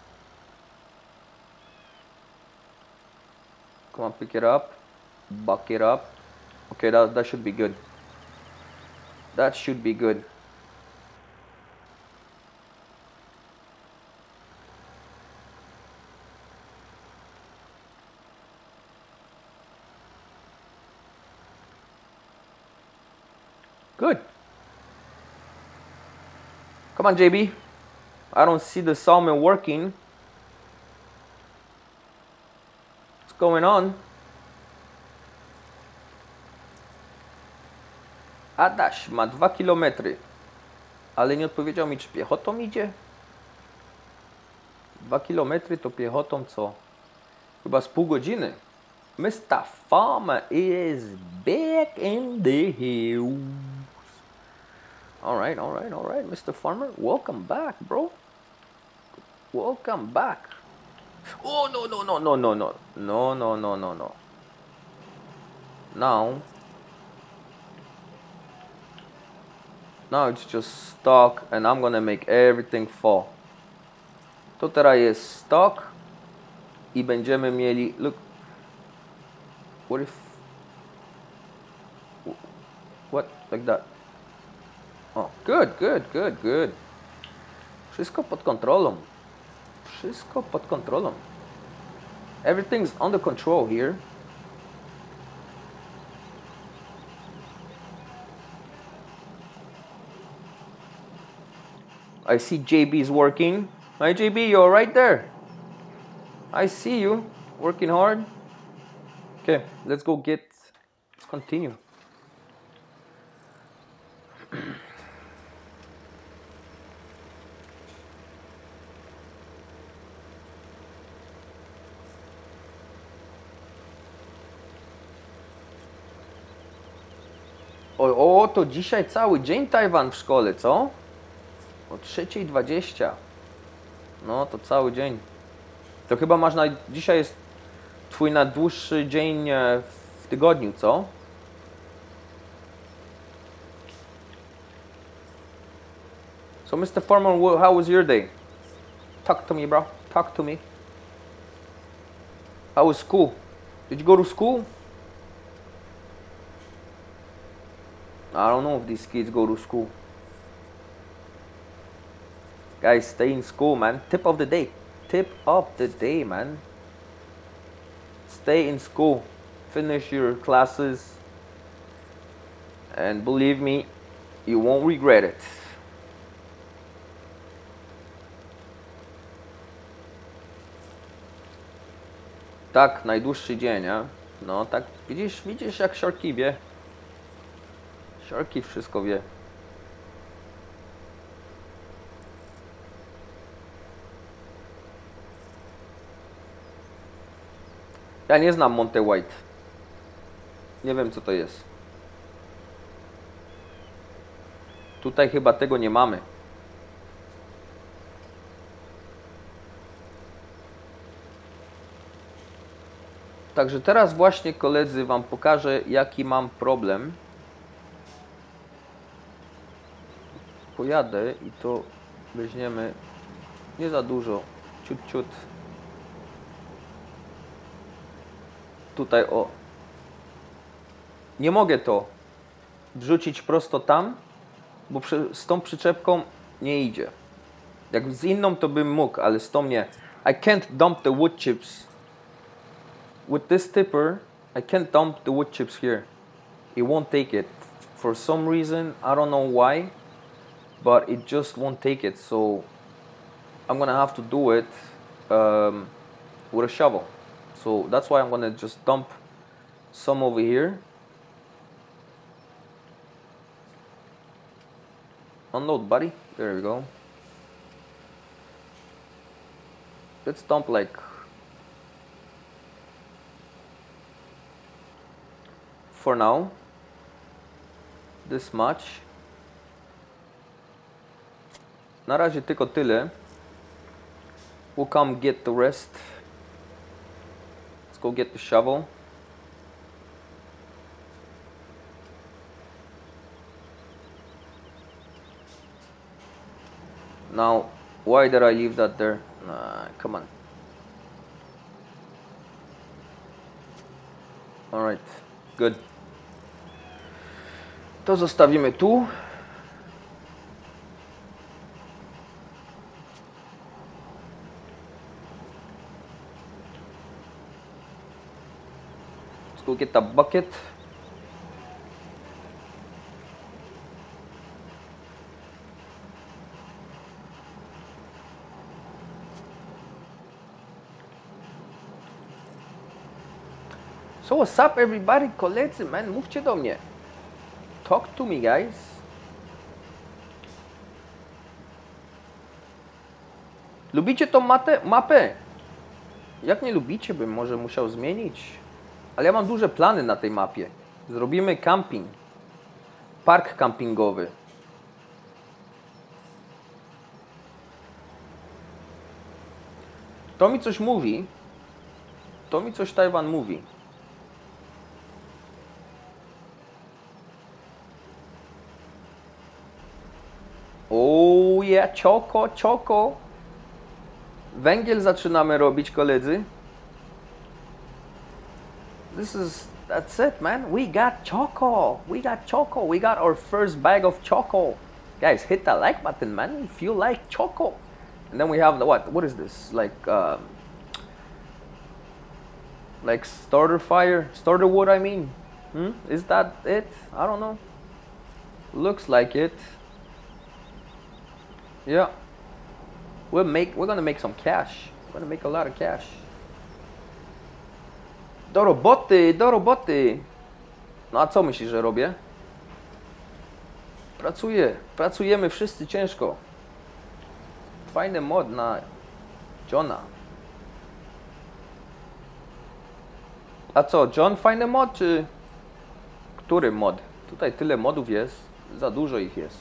Come on, pick it up. Buck it up. Okay, that, that should be good. That should be good. Good. Come on, J B. I don't see the sawmill working. What's going on? Adaś ma dwa kilometry, ale nie odpowiedział mi, czy piechotą idzie. Dwa kilometry to piechotą co? Chyba z pół godziny. mister Farmer is back in the hills. Alright, alright, alright, mister Farmer. Welcome back, bro. Welcome back. Oh, no, no, no, no, no, no. No, no, no, no, no. Now... Now it's just stuck and I'm gonna make everything fall. To teraz jest stuck i będziemy mieli... Look. What if... What? Like that. Oh, good, good, good, good. Wszystko pod kontrolą. Wszystko pod kontrolą. Everything's under control here. I see J B's working. Hi J B, you're right there. I see you working hard. Okay, let's go get, let's continue. O, o, to dzisiaj cały dzień Tajwan w szkole, co? O trzeciej dwadzieścia. No, to cały dzień. To chyba masz na... Dzisiaj jest twój najdłuższy dzień w tygodniu, co? So, mister Farmer, how was your day? Talk to me, bro. Talk to me. How was school? Did you go to school? I don't know if these kids go to school. Guys, stay in school, man. Tip of the day. Tip of the day, man. Stay in school. Finish your classes. And believe me, you won't regret it. Tak, najdłuższy dzień, nie? No tak, widzisz, widzisz jak Sharky wie. Sharky wszystko wie. Ja nie znam Monty White. Nie wiem co to jest. Tutaj chyba tego nie mamy. Także teraz właśnie, koledzy, wam pokażę, jaki mam problem. Pojadę i to weźmiemy nie za dużo, ciut, ciut. Tutaj o. Nie mogę to wrzucić prosto tam, bo przy, z tą przyczepką nie idzie. Jak z inną to bym mógł, ale z tą nie. I can't dump the wood chips. With this tipper, I can't dump the wood chips here. It won't take it. For some reason, I don't know why, but it just won't take it. So I'm gonna have to do it um, with a shovel. So that's why I'm gonna just dump some over here. Unload, buddy. There we go. Let's dump like for now this much. Na razie tylko tyle. We'll come get the rest. Let's go get the shovel. Now, why did I leave that there? Nah, come on. Alright, good. To zostawimy tu. Let's go get the bucket. So what's up everybody? Koledzy, man, mówcie do mnie. Talk to me, guys. Lubicie tą matę, mapę? Jak nie lubicie, bym może musiał zmienić. Ale ja mam duże plany na tej mapie. Zrobimy camping. Park campingowy. To mi coś mówi. To mi coś Tajwan mówi. Oh yeah, czoko, czoko. Węgiel zaczynamy robić, koledzy. This is, that's it, man. We got choco. We got choco. We got our first bag of choco. Guys, hit that like button, man, if you like choco. And then we have the, what? What is this? Like, um, like starter fire, starter wood, I mean. Hmm? Is that it? I don't know. Looks like it. Yeah. We'll make, we're gonna make some cash. We're gonna make a lot of cash. Do roboty, do roboty. No a co myślisz, że robię? Pracuję, pracujemy wszyscy ciężko. Fajny mod na Johna. A co, John fajny mod, czy który mod? Tutaj tyle modów jest, za dużo ich jest.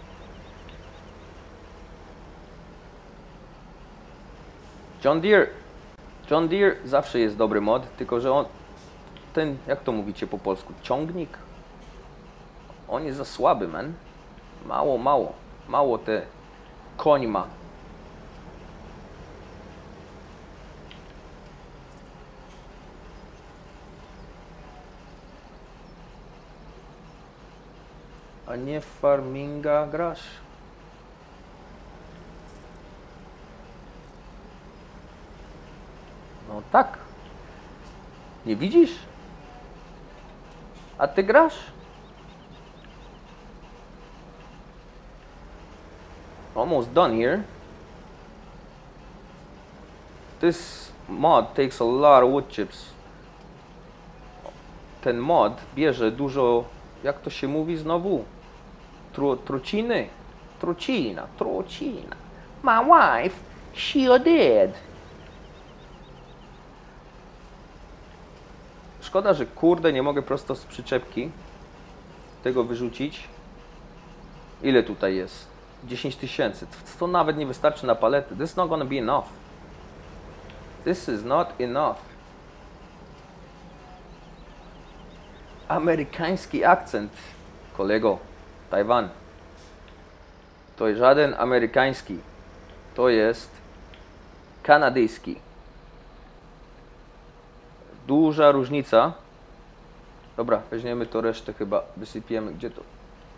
John Deere. John Deere zawsze jest dobry mod, tylko że on, ten, jak to mówicie po polsku, ciągnik? On jest za słaby, man. Mało, mało, mało te koń ma. A nie farminga grasz? No tak. Nie widzisz? A ty grasz? Almost done here. This mod takes a lot of wood chips. Ten mod bierze dużo, jak to się mówi znowu? Tru, truciny? Trucina, trucina. My wife, she did. Szkoda, że kurde nie mogę prosto z przyczepki tego wyrzucić. Ile tutaj jest? dziesięć tysięcy. To nawet nie wystarczy na palety. This is not gonna be enough. This is not enough. Amerykański akcent, kolego. Tajwan. To jest żaden amerykański. To jest kanadyjski. Duża różnica. Dobra, weźmiemy to resztę chyba. Wysypiemy. Gdzie to?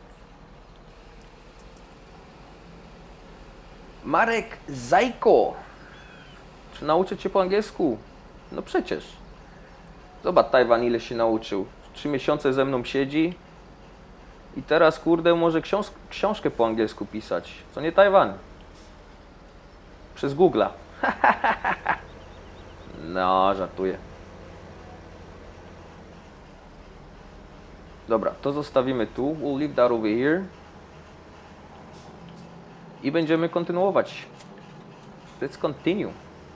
Marek Zajko. Czy nauczę cię po angielsku? No przecież. Zobacz, Tajwan ile się nauczył. Trzy miesiące ze mną siedzi. I teraz, kurde, może książ książkę po angielsku pisać. Co nie Tajwan? Przez Google'a. No, żartuję. Dobra, to zostawimy tu. We'll leave that over here. I będziemy kontynuować. Let's continue.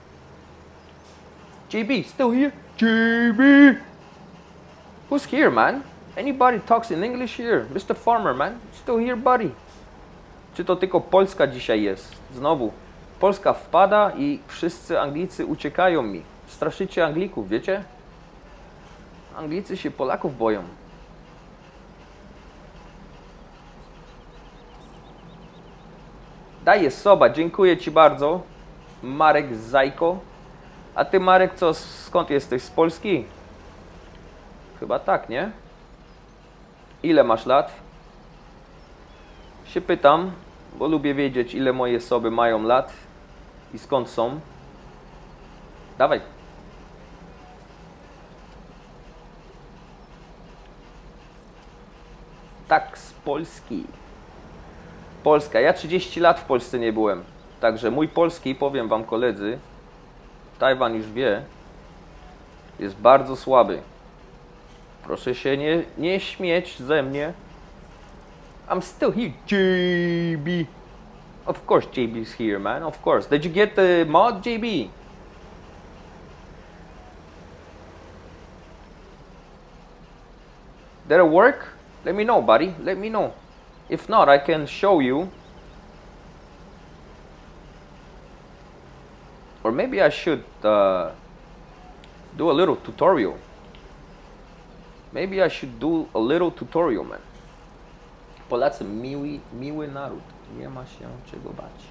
J B, still here? J B! Who's here, man? Anybody talks in English here? mister Farmer, man. Still here, buddy? Czy to tylko Polska dzisiaj jest? Znowu. Polska wpada i wszyscy Anglicy uciekają mi. Straszycie Anglików, wiecie? Anglicy się Polaków boją. Daję soba, dziękuję ci bardzo. Marek Zajko. A ty, Marek, co, skąd jesteś? Z Polski? Chyba tak, nie? Ile masz lat? Się pytam, bo lubię wiedzieć, ile moje soby mają lat i skąd są. Dawaj. Tak, z Polski. Polska. Ja trzydzieści lat w Polsce nie byłem. Także mój polski, powiem wam koledzy, Tajwan już wie, jest bardzo słaby. Proszę się nie, nie śmieć ze mnie. I'm still here, J B. Of course J B's here, man. Of course. Did you get the mod, J B? Did it work? Let me know, buddy. Let me know. If not, I can show you. Or maybe I should uh, do a little tutorial. Maybe I should do a little tutorial, man. Polacy, miły, miły naród. Nie ma się czego bać.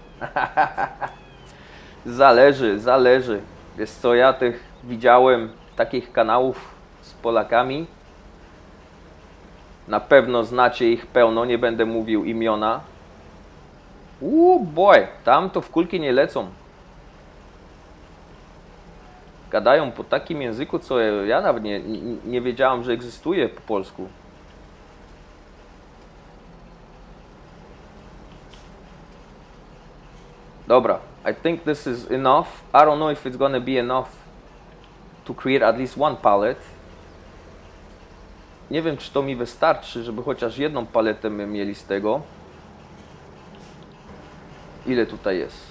Zależy, zależy. Wiesz co, ja tych widziałem takich kanałów z Polakami. Na pewno znacie ich pełno, nie będę mówił imiona. Uuu, boy, tam to w kulki nie lecą. Gadają po takim języku, co ja nawet nie, nie, nie wiedziałam, że egzystuje po polsku. Dobra, I think this is enough. I don't know if it's gonna be enough to create at least one pallet. Nie wiem, czy to mi wystarczy, żeby chociaż jedną paletę my mieli z tego. Ile tutaj jest?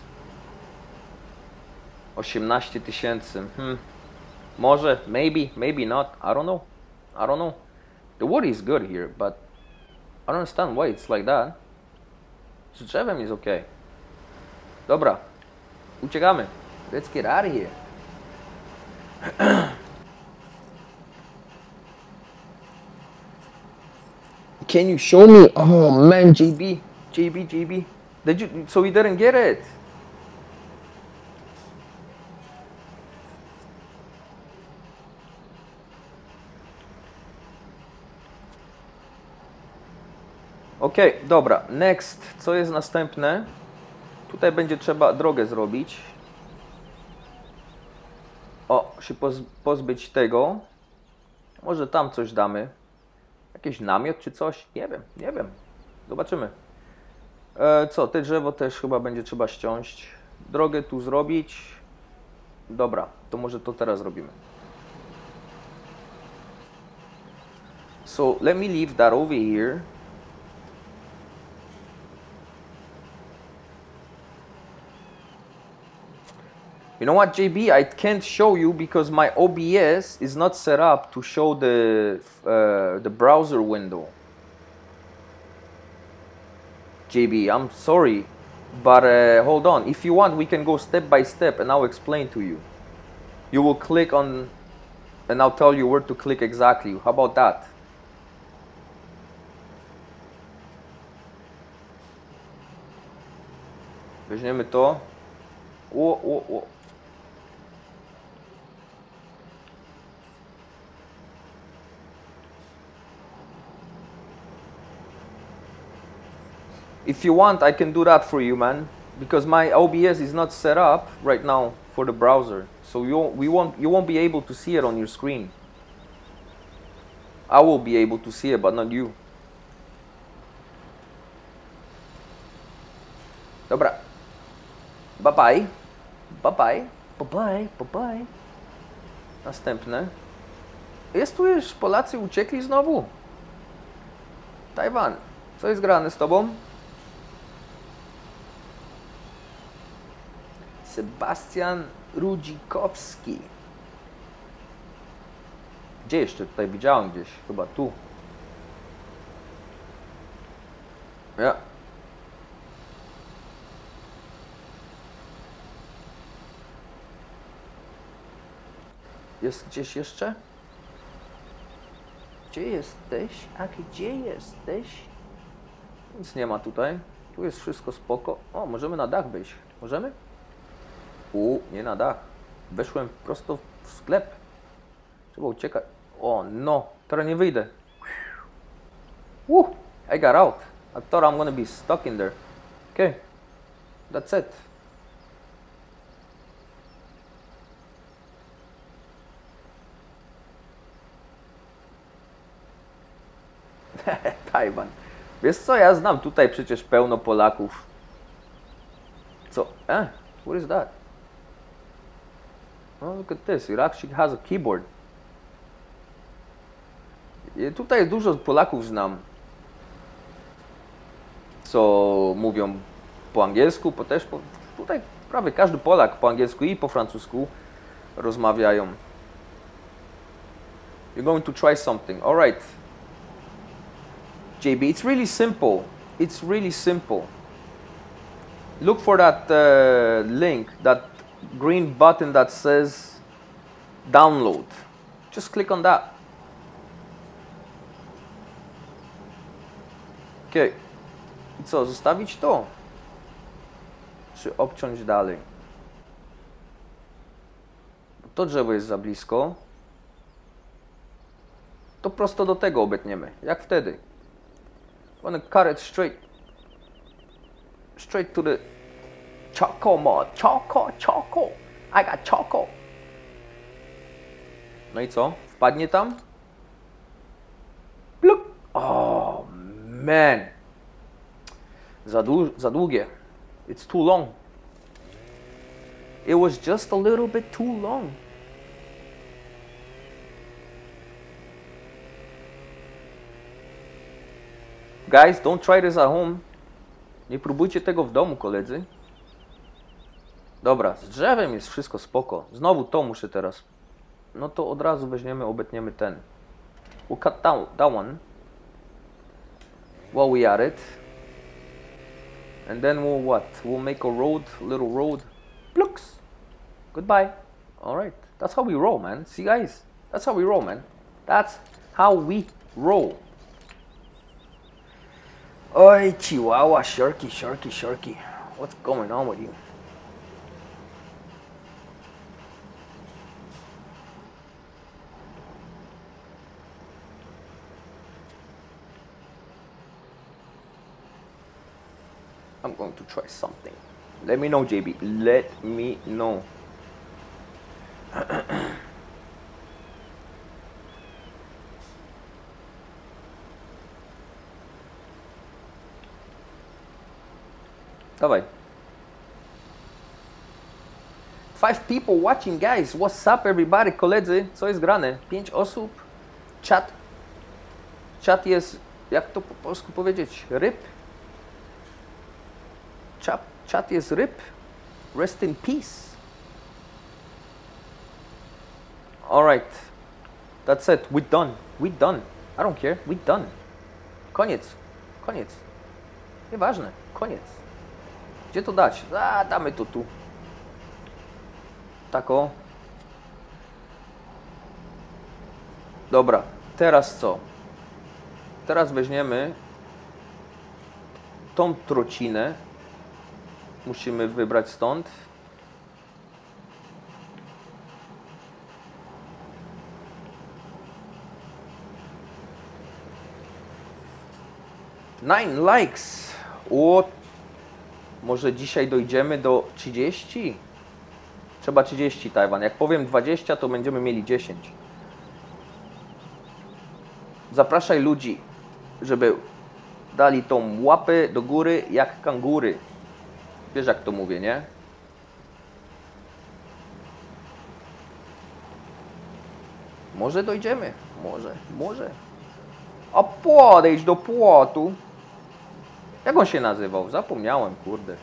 osiemnaście tysięcy. Hmm. Może, maybe, maybe not. I don't know. I don't know. The wood is good here, but I don't understand why it's like that. Z drzewem jest ok. Dobra. Uciekamy. Let's get out of here. Can you show me? Oh man, J B, J B, J B. Did you? So we didn't get it. Okej, okay, dobra. Next. Co jest następne? Tutaj będzie trzeba drogę zrobić. O, się pozbyć tego. Może tam coś damy. Jakiś namiot czy coś? Nie wiem, nie wiem. Zobaczymy. E, co, te drzewo też chyba będzie trzeba ściąć. Drogę tu zrobić. Dobra, to może to teraz robimy. So, let me leave that over here. You know what, J B? I can't show you because my O B S is not set up to show the uh, the browser window. J B, I'm sorry, but uh, hold on. If you want, we can go step by step and I'll explain to you. You will click on, and I'll tell you where to click exactly. How about that? Weźmiemy to. O, o, o. If you want, I can do that for you, man. Because my O B S is not set up right now for the browser, so you we won't you won't be able to see it on your screen. I will be able to see it, but not you. Dobra. Bye bye. Bye bye. Bye bye. Bye bye. Następne. Jest tu już Polacy uciekli znowu. Tajwan. Co jest grane z tobą? Sebastian Rudzikowski. Gdzie jeszcze? Tutaj widziałem gdzieś. Chyba tu. Ja. Jest gdzieś jeszcze? Gdzie jesteś? A gdzie jesteś? Nic nie ma tutaj. Tu jest wszystko spoko. O, możemy na dach wyjść. Możemy? U, nie na dach. Weszłem prosto w sklep. Trzeba uciekać. O, no. Teraz nie wyjdę. Woo, I got out. I thought I'm gonna be stuck in there. Okay. That's it. Tajwan. Wiesz co, ja znam tutaj przecież pełno Polaków. Co? Eh? What is that? Oh, look at this. It actually has a keyboard. I tutaj dużo Polaków znam, co mówią po angielsku, po też po, tutaj prawie każdy Polak po angielsku i po francusku rozmawiają. You're going to try something. All right. J B, it's really simple. It's really simple. Look for that uh, link, that green button that says download. Just click on that. Okay. I co, zostawić to? Czy obciąć dalej? To drzewo jest za blisko. To prosto do tego obetniemy. Jak wtedy. Wanna cut it straight. Straight to the choco mod. Choco, choco. I got choco. No i co? Wpadnie tam? Pluk. Oh man. Za, dłu za długie. It's too long. It was just a little bit too long. Guys, don't try this at home. Nie próbujcie tego w domu, koledzy. Dobra, z drzewem jest wszystko spoko. Znowu to muszę teraz. No to od razu weźmiemy, obetniemy ten. We'll cut down that one. While we at it. And then we'll what? We'll make a road, a little road. Plooks. Goodbye. Alright. That's how we roll, man. See, guys? That's how we roll, man. That's how we roll. Oi, Chihuahua, Sharky, Sharky, Sharky. What's going on with you? I'm going to try something. Let me know, J B. Let me know. Dawaj. Five people watching, guys. What's up, everybody? Koledzy, co jest grane? Pięć osób. Chat. Chat jest, jak to po polsku powiedzieć? Ryb. Chat, chat jest ryb. Rest in peace. Alright. That's it. We're done. We're done. I don't care. We're done. Koniec. Koniec. Nieważne. Koniec. Gdzie to dać? A, damy to tu. Tak o. Dobra. Teraz co? Teraz weźmiemy tą trocinę. Musimy wybrać stąd. Nine likes. O, może dzisiaj dojdziemy do trzydziestu? Trzeba trzydzieści, Tajwan. Jak powiem dwadzieścia, to będziemy mieli dziesięć. Zapraszaj ludzi, żeby dali tą łapę do góry jak kangury. Wiesz, jak to mówię, nie? Może dojdziemy. Może, może. A podejdź do płotu. Jak on się nazywał? Zapomniałem, kurde.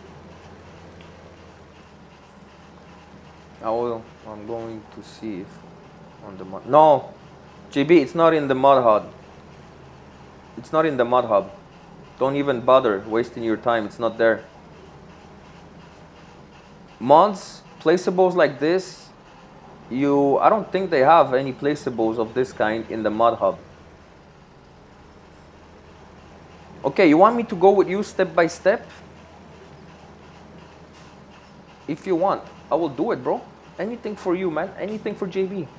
I will, I'm going to see if on the mod. No, J B, it's not in the mod hub. It's not in the mod hub. Don't even bother wasting your time. It's not there. Mods, placeables like this, you, I don't think they have any placeables of this kind in the mod hub. Okay, you want me to go with you step by step? If you want, I will do it, bro. Anything for you, man. Anything for J B.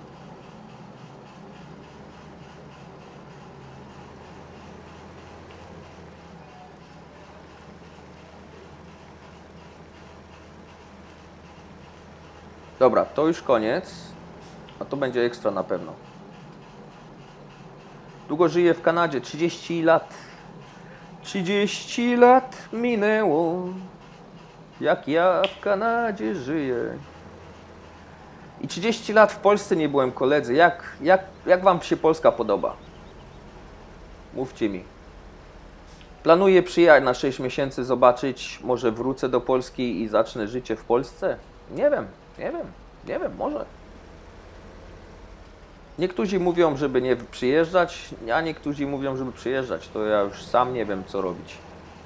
Dobra, to już koniec. A to będzie ekstra na pewno. Długo żyję w Kanadzie. trzydzieści lat. trzydzieści lat minęło. Jak ja w Kanadzie żyję. I trzydzieści lat w Polsce nie byłem, koledzy. Jak, jak, jak wam się Polska podoba? Mówcie mi. Planuję przyjechać na sześć miesięcy, zobaczyć. Może wrócę do Polski i zacznę życie w Polsce? Nie wiem, nie wiem, nie wiem, może. Niektórzy mówią, żeby nie przyjeżdżać, a niektórzy mówią, żeby przyjeżdżać. To ja już sam nie wiem, co robić.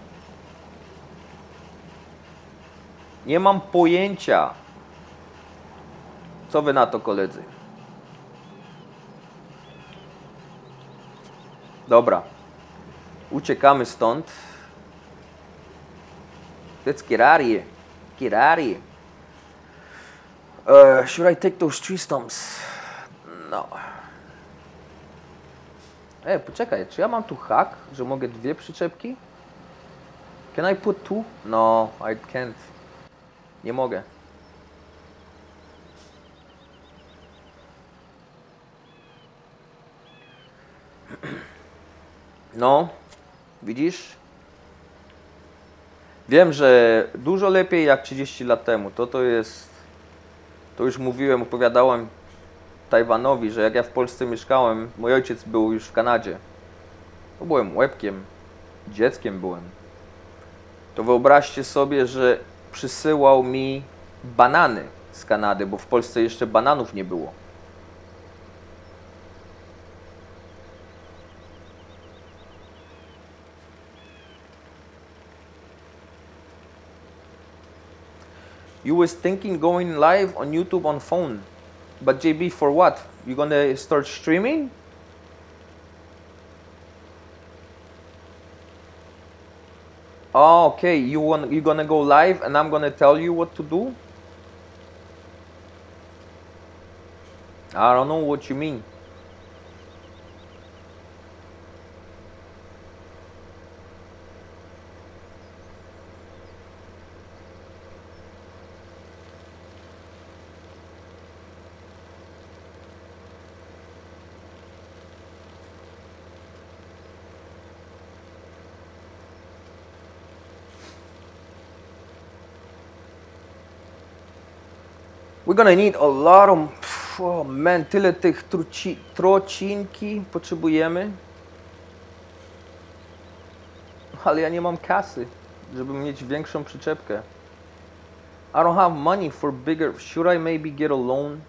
Nie mam pojęcia. Co wy na to, koledzy? Dobra. Uciekamy stąd. Let's get out of here. Get out of here. Uh, should I take those tree stumps? No. Ej, poczekaj, czy ja mam tu hack, że mogę dwie przyczepki? Can I put two? No, I can't. Nie mogę. No, widzisz? Wiem, że dużo lepiej jak trzydzieści lat temu. To to jest... To już mówiłem, opowiadałem Tajwanowi, że jak ja w Polsce mieszkałem, mój ojciec był już w Kanadzie. To byłem łebkiem. dzieckiem byłem, to wyobraźcie sobie, że przysyłał mi banany z Kanady, bo w Polsce jeszcze bananów nie było. You was thinking going live on YouTube on phone, but J B, for what? You gonna start streaming? Oh, okay. You want you gonna go live, and I'm gonna tell you what to do? I don't know what you mean. We're gonna need a lot of... Oh man, tyle tych truci, trocinki potrzebujemy. Ale ja nie mam kasy, żeby mieć większą przyczepkę. I don't have money for bigger... Should I maybe get a loan?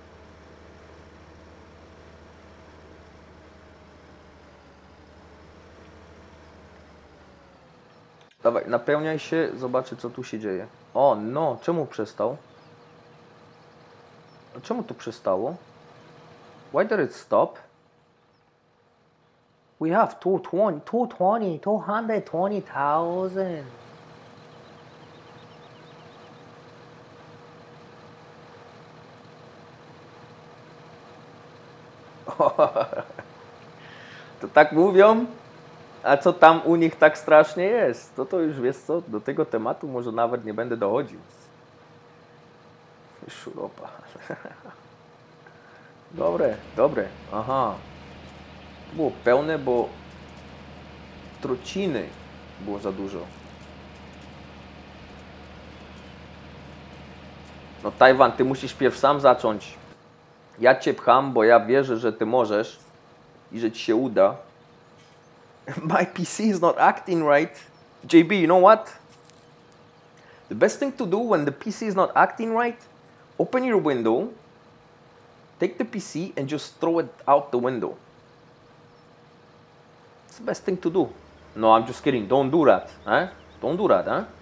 Dawaj, napełniaj się, zobaczę co tu się dzieje. O no, czemu przestał? Czemu to przestało? Why did it stop? We have two twenty, two twenty, two hundred twenty thousand. To tak mówią? A co tam u nich tak strasznie jest? To to już wiesz co, do tego tematu może nawet nie będę dochodził. Szuropa. Dobre, dobre. Aha. To było pełne, bo trociny było za dużo. No Tajwan, ty musisz pierw sam zacząć. Ja cię pcham, bo ja wierzę, że ty możesz i że ci się uda. My P C is not acting right. J B, you know what? The best thing to do when the P C is not acting right, open your window, take the P C and just throw it out the window. It's the best thing to do. No, I'm just kidding. Don't do that. Huh? Don't do that. Huh?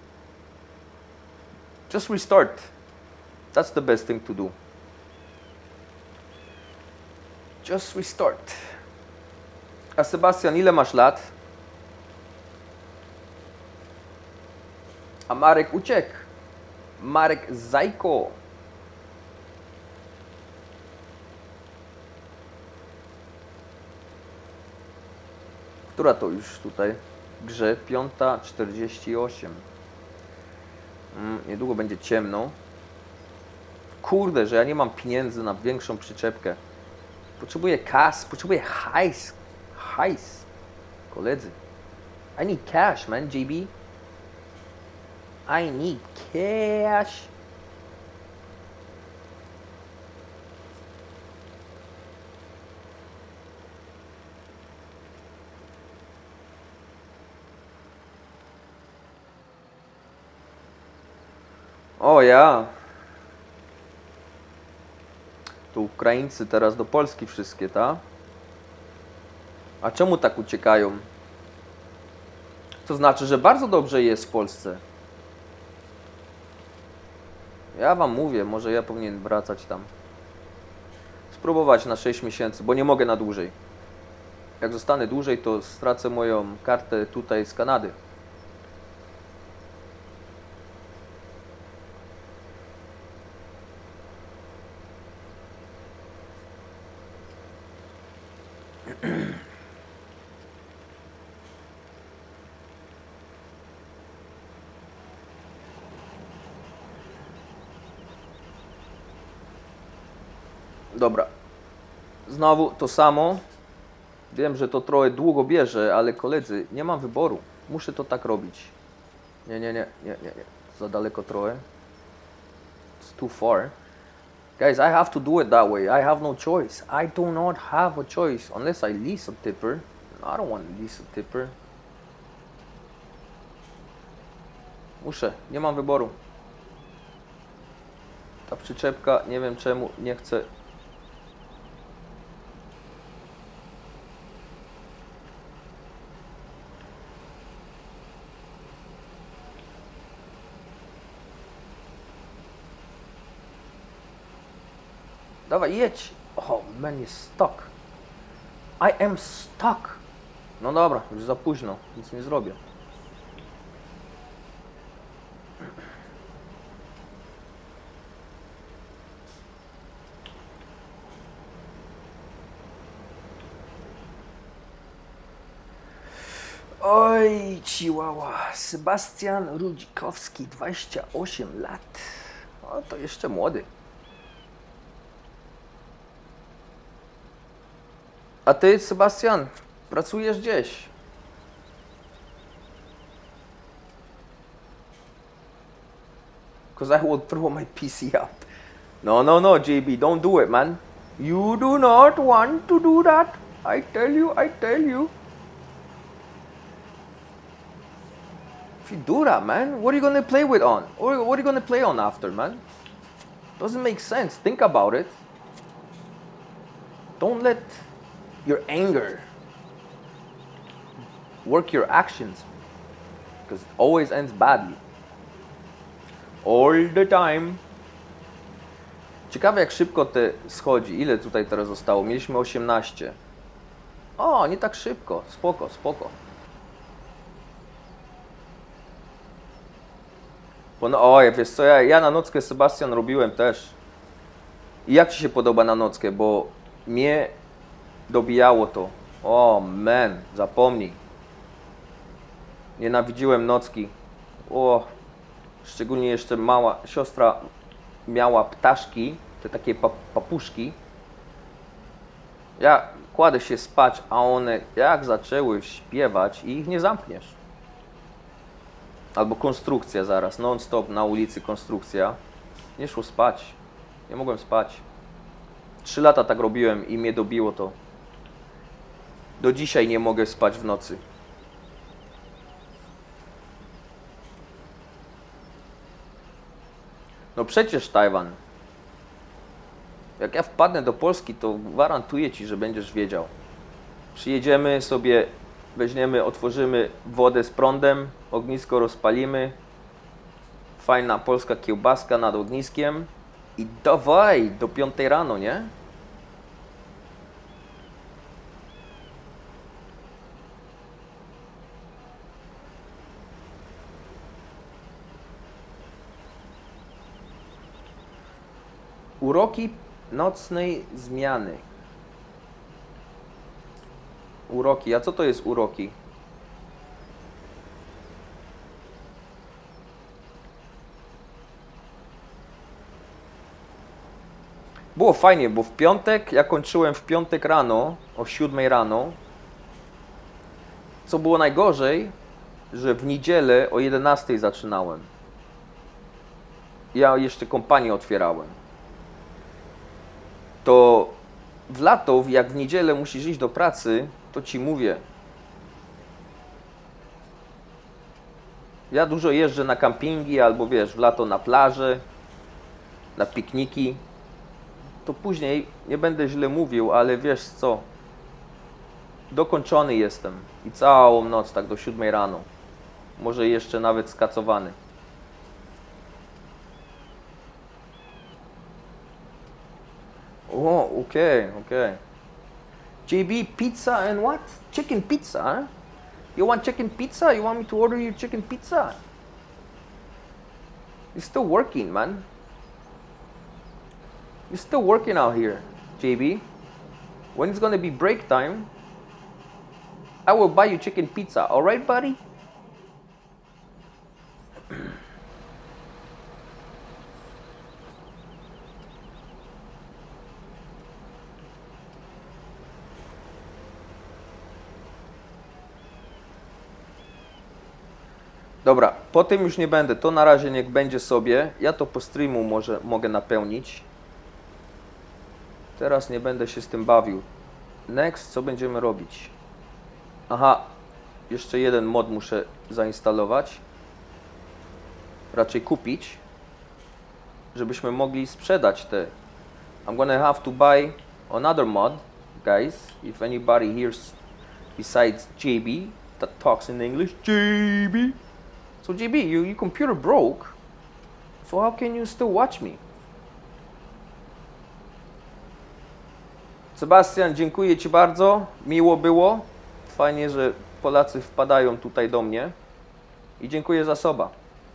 Just restart. That's the best thing to do. Just restart. A Sebastian, ile masz lat? A Marek uciekł. Marek Zajko. Która to już tutaj w grze? piąta czterdzieści osiem. Mm, niedługo będzie ciemno. Kurde, że ja nie mam pieniędzy na większą przyczepkę. Potrzebuję kas, potrzebuję hajs. Hajs. Koledzy. I need cash, man, J B. I need cash. O ja. To Ukraińcy teraz do Polski wszystkie, ta? A czemu tak uciekają? To znaczy, że bardzo dobrze jest w Polsce. Ja wam mówię, może ja powinien wracać tam. Spróbować na sześć miesięcy, bo nie mogę na dłużej. Jak zostanę dłużej, to stracę moją kartę tutaj z Kanady. Dobra. Znowu to samo. Wiem, że to trochę długo bierze, ale koledzy, nie mam wyboru. Muszę to tak robić. Nie, nie, nie, nie, nie, nie. Za daleko trochę. It's too far. Guys, I have to do it that way. I have no choice. I do not have a choice unless I lease a tipper. I don't want to lease a tipper. Muszę, nie mam wyboru. Ta przyczepka, nie wiem czemu, nie chce. Dawaj, jedź. Oh man, jest stuck. I am stuck. No dobra, już za późno, nic nie zrobię. Oj, Chihuahua. Sebastian Rudzikowski, dwadzieścia osiem lat. O, to jeszcze młody. A ty, Sebastian, pracujesz gdzieś? Because I will throw my P C out. No, no, no, J B, don't do it, man. You do not want to do that. I tell you, I tell you. If you do that, man, what are you gonna play with on? Or what are you gonna play on after, man? Doesn't make sense. Think about it. Don't let your anger work your actions, because it always ends badly. All the time. Ciekawe jak szybko to schodzi. Ile tutaj teraz zostało? Mieliśmy osiemnaście. O, nie tak szybko. Spoko, spoko. Bo no, oj, wiesz co, ja, ja na nockę Sebastian robiłem też. I jak ci się podoba na nockę? Bo mnie dobijało to. O, man, zapomnij. Nienawidziłem nocki. O, szczególnie jeszcze mała siostra miała ptaszki, te takie pap papuszki. Ja kładę się spać, a one jak zaczęły śpiewać i ich nie zamkniesz. Albo konstrukcja zaraz, non stop na ulicy konstrukcja. Nie szło spać. Nie mogłem spać. Trzy lata tak robiłem i mnie dobiło to. Do dzisiaj nie mogę spać w nocy. No przecież Tajwan. Jak ja wpadnę do Polski, to gwarantuję ci, że będziesz wiedział. Przyjedziemy sobie, weźmiemy, otworzymy wodę z prądem, ognisko rozpalimy. Fajna polska kiełbaska nad ogniskiem. I dawaj, do piątej rano, nie? Uroki nocnej zmiany. Uroki. A co to jest uroki? Było fajnie, bo w piątek, ja kończyłem w piątek rano, o siódmej rano. Co było najgorzej, że w niedzielę o jedenastej zaczynałem. Ja jeszcze kompanię otwierałem. To w lato, jak w niedzielę musisz iść do pracy, to ci mówię. Ja dużo jeżdżę na kampingi, albo wiesz, w lato na plażę, na pikniki. To później, nie będę źle mówił, ale wiesz co, dokończony jestem i całą noc, tak do siódmej rano. Może jeszcze nawet skacowany. Oh, okay, okay. J B, pizza and what? Chicken pizza, huh? You want chicken pizza? You want me to order you chicken pizza? You're still working, man. You're still working out here, J B. When it's gonna be break time, I will buy you chicken pizza, alright, buddy? Dobra, po tym już nie będę, to na razie niech będzie sobie. Ja to po streamu może mogę napełnić. Teraz nie będę się z tym bawił. Next, co będziemy robić? Aha, jeszcze jeden mod muszę zainstalować. raczej kupić, żebyśmy mogli sprzedać te. I'm gonna have to buy another mod, guys. If anybody hears besides J B that talks in English, J B. So J B, you, your computer broke. So how can you still watch me? Sebastian, dziękuję Ci bardzo. Miło było. Fajnie, że Polacy wpadają tutaj do mnie. I dziękuję za suba.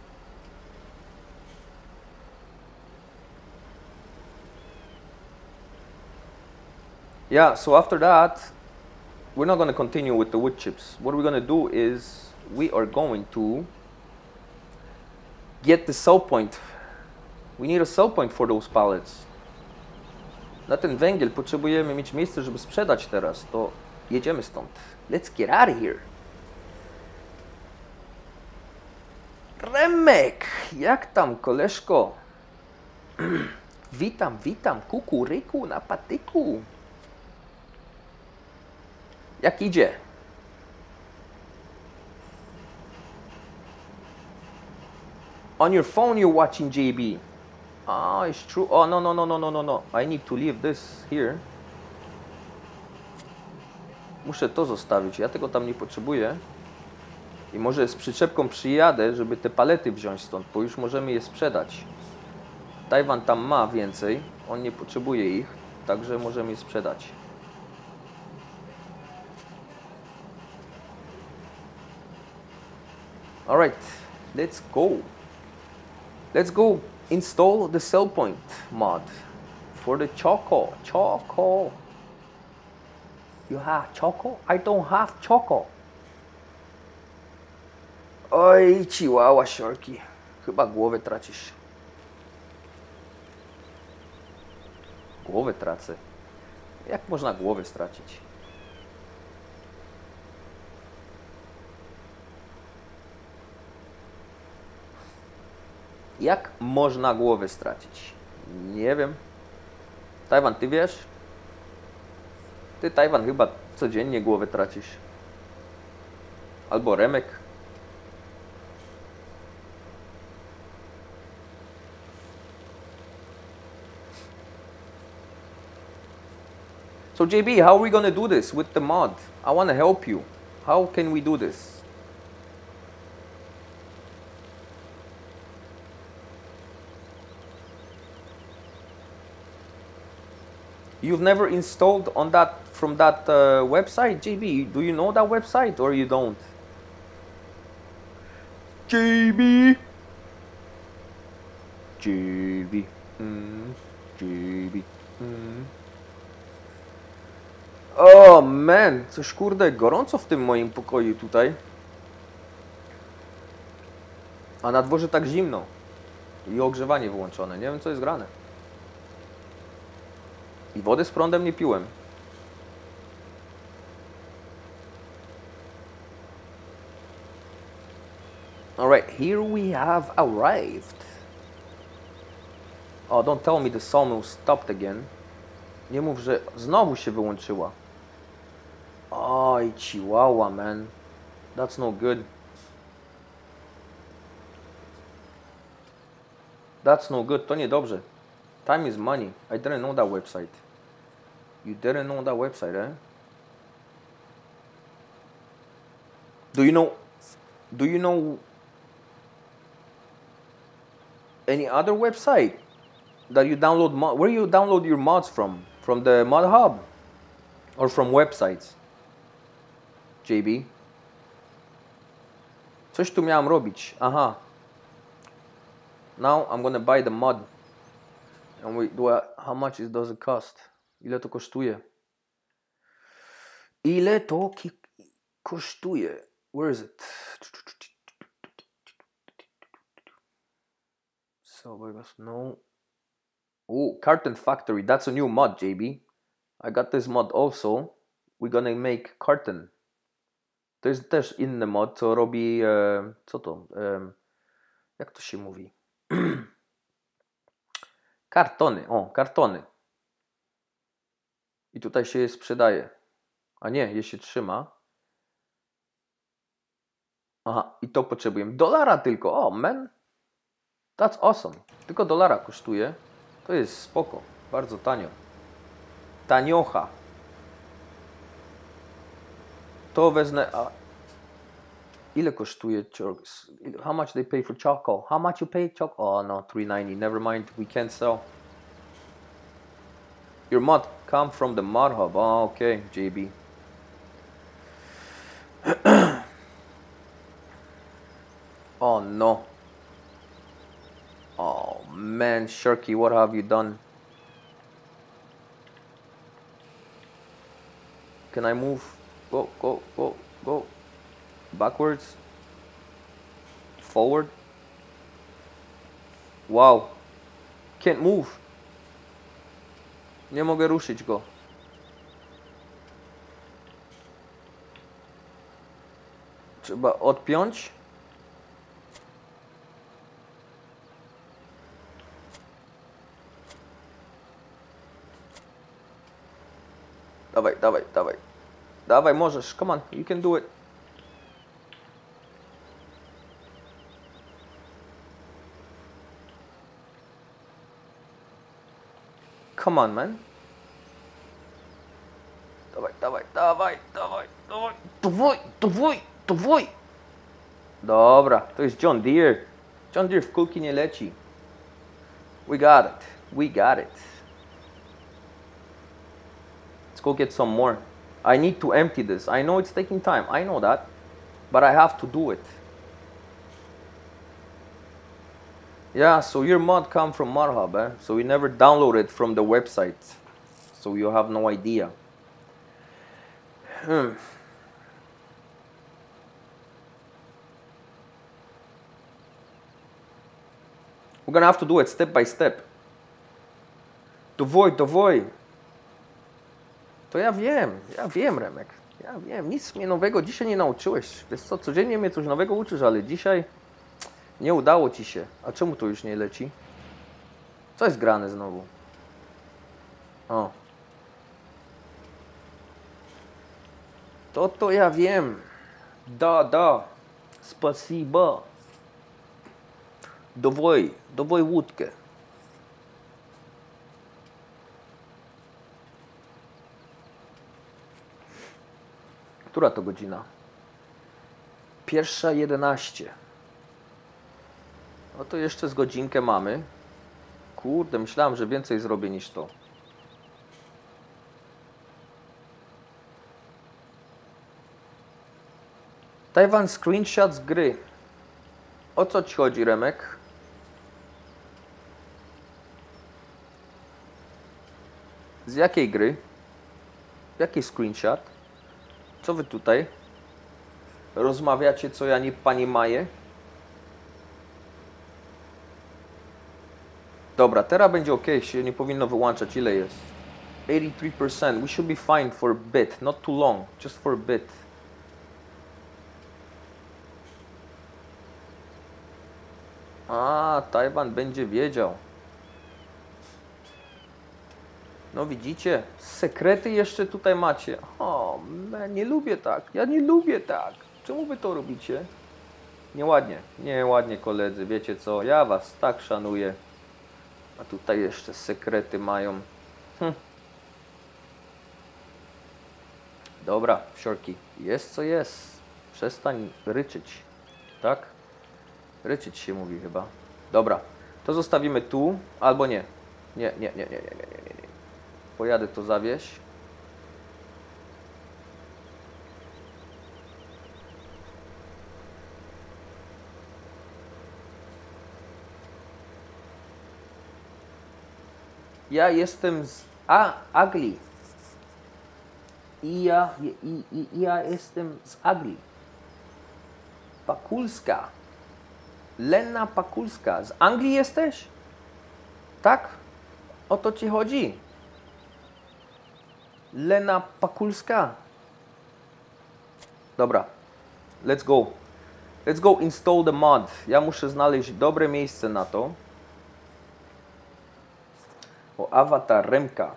Yeah, so after that, we're not going to continue with the wood chips. What we're going to do is we are going to get the sell point. We need a sell point for those pallets. Na ten węgiel potrzebujemy mieć miejsce, żeby sprzedać teraz. To jedziemy stąd. Let's get out of here. Remek, jak tam, koleżko? Witam, witam, kukuryku na patyku. Jak idzie? On your phone you're watching J B. Ah, it's true. Oh, no, no, no, no, no, no, no. I need to leave this here. Muszę to zostawić. Ja tego tam nie potrzebuję. I może z przyczepką przyjadę, żeby te palety wziąć stąd, bo już możemy je sprzedać. Tajwan tam ma więcej. On nie potrzebuje ich, także możemy je sprzedać. Alright, let's go. Let's go install the sell point mod for the Choco. Choco. You have Choco? I don't have Choco. Oj, chihuahua, Sharky. Chyba głowę tracisz. Głowę tracę. Jak można głowę stracić? Jak można głowę stracić? Nie wiem. Tajwan, ty wiesz? Ty, Tajwan, chyba codziennie głowę tracisz. Albo Remek. So J B, how are we gonna do this with the mod? I wanna help you. How can we do this? You've never installed on that from that uh, website, J B? Do you know that website or you don't? J B. J B. Mm. J B. Mm. O, man, coś kurde gorąco w tym moim pokoju tutaj. A na dworze tak zimno. I ogrzewanie wyłączone. Nie wiem, co jest grane. I wody z prądem nie piłem. Alright, here we have arrived. Oh, don't tell me the sawmill stopped again. Nie mów, że znowu się wyłączyła. Oj, chihuahua, man. That's no good. That's no good. To niedobrze. Time is money. I didn't know that website. You didn't know that website, eh? Do you know... Do you know... any other website that you download mod? Where you download your mods from? From the mod hub? Or from websites? J B? Coś tu miałem robić. Aha. Now I'm gonna buy the mod. And we do I, how much it does it cost? Ile to kosztuje? Ile to ki kosztuje? Where is it? So I guess no. Oh, Carton Factory. That's a new mod, J B. I got this mod also. We're gonna make carton. To jest też inny mod, co robi... E, co to? E, jak to się mówi? Kartony. O, kartony. I tutaj się je sprzedaje. A nie, je się trzyma. Aha, i to potrzebujemy. Dolara tylko. O, man. That's awesome. Tylko dolara kosztuje. To jest spoko. Bardzo tanio. Taniocha. To wezmę... A ile kosztuje? How much they pay for choco? How much you pay choco? Oh no, three ninety. Never mind. We can't sell. Your mod come from the mod hub. Oh, okay, J B. Oh no. Oh man, Sharky, what have you done? Can I move? Go, go, go, go. Backwards. Forward. Wow. Can't move. Nie mogę ruszyć go. Trzeba odpiąć. Dawaj, dawaj, dawaj. Dawaj, możesz. Come on, you can do it. Come on, man. Dawaj, dawaj, dawaj, dawaj, dawaj. Dawaj, dawaj, dawaj. Dobra, to jest John Deere. John Deere w kulki nie leci. We got it. We got it. Let's go get some more. I need to empty this. I know it's taking time. I know that. But I have to do it. Yeah, so your mod come from ModHub, eh? So we never download it from the website. So you have no idea. Hmm. We're gonna have to do it step by step. Dawaj, dawaj. To ja wiem, ja wiem, Remek. Ja wiem, nic mnie nowego dzisiaj nie nauczyłeś. Wiesz co, codziennie mnie coś nowego uczysz, ale dzisiaj nie udało ci się. A czemu to już nie leci? Co jest grane znowu? O. To to ja wiem. Da, da. Spasiba. Dawaj, dawaj łódkę. Która to godzina? Pierwsza jedenaście. No to jeszcze z godzinkę mamy. Kurde, myślałem, że więcej zrobię niż to. Taiwan screenshot z gry. O co ci chodzi, Remek? Z jakiej gry? Jaki screenshot? Co wy tutaj rozmawiacie, co ja nie pani Maję? Dobra, teraz będzie ok, się nie powinno wyłączać. Ile jest? eighty-three percent. We should be fine for a bit, not too long, just for a bit. A, Tajwan będzie wiedział. No widzicie, sekrety jeszcze tutaj macie. O, man, nie lubię tak, ja nie lubię tak. Czemu wy to robicie? Nieładnie, nieładnie koledzy, wiecie co, ja was tak szanuję. A tutaj jeszcze sekrety mają. Hm. Dobra, wsiorki, jest co jest. Przestań ryczeć, tak? Ryczeć się mówi chyba. Dobra, to zostawimy tu, albo nie. Nie, nie, nie, nie, nie, nie, nie, nie. Pojadę to zawieźć. Ja jestem z A, Agli. I ja, i, i, ja jestem z Agli. Pakulska. Lena Pakulska. Z Anglii jesteś? Tak? O to ci chodzi? Lena Pakulska. Dobra. Let's go. Let's go install the mod. Ja muszę znaleźć dobre miejsce na to. O, Avatar Remka.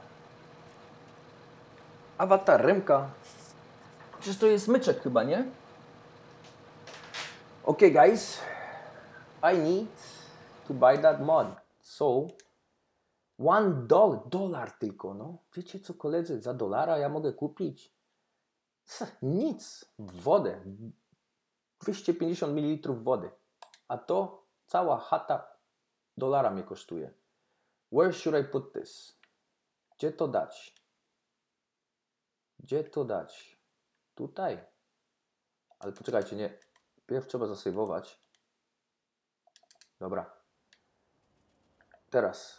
Avatar Remka. Przecież to jest smyczek chyba, nie? Okay, guys. I need to buy that mod. So, one dollar, dolar tylko, no. Wiecie co, koledzy, za dolara ja mogę kupić nic, wodę, dwieście pięćdziesiąt mililitrów wody, a to cała chata dolara mnie kosztuje. Where should I put this? Gdzie to dać? Gdzie to dać? Tutaj. Ale poczekajcie, nie. Pierw trzeba zasejwować. Dobra. Teraz.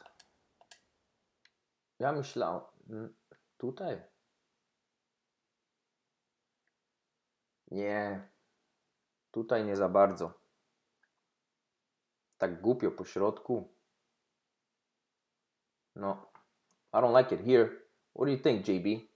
Ja myślałem... Tutaj. Nie. Tutaj nie za bardzo. Tak głupio po środku. No. I don't like it here. What do you think, J B?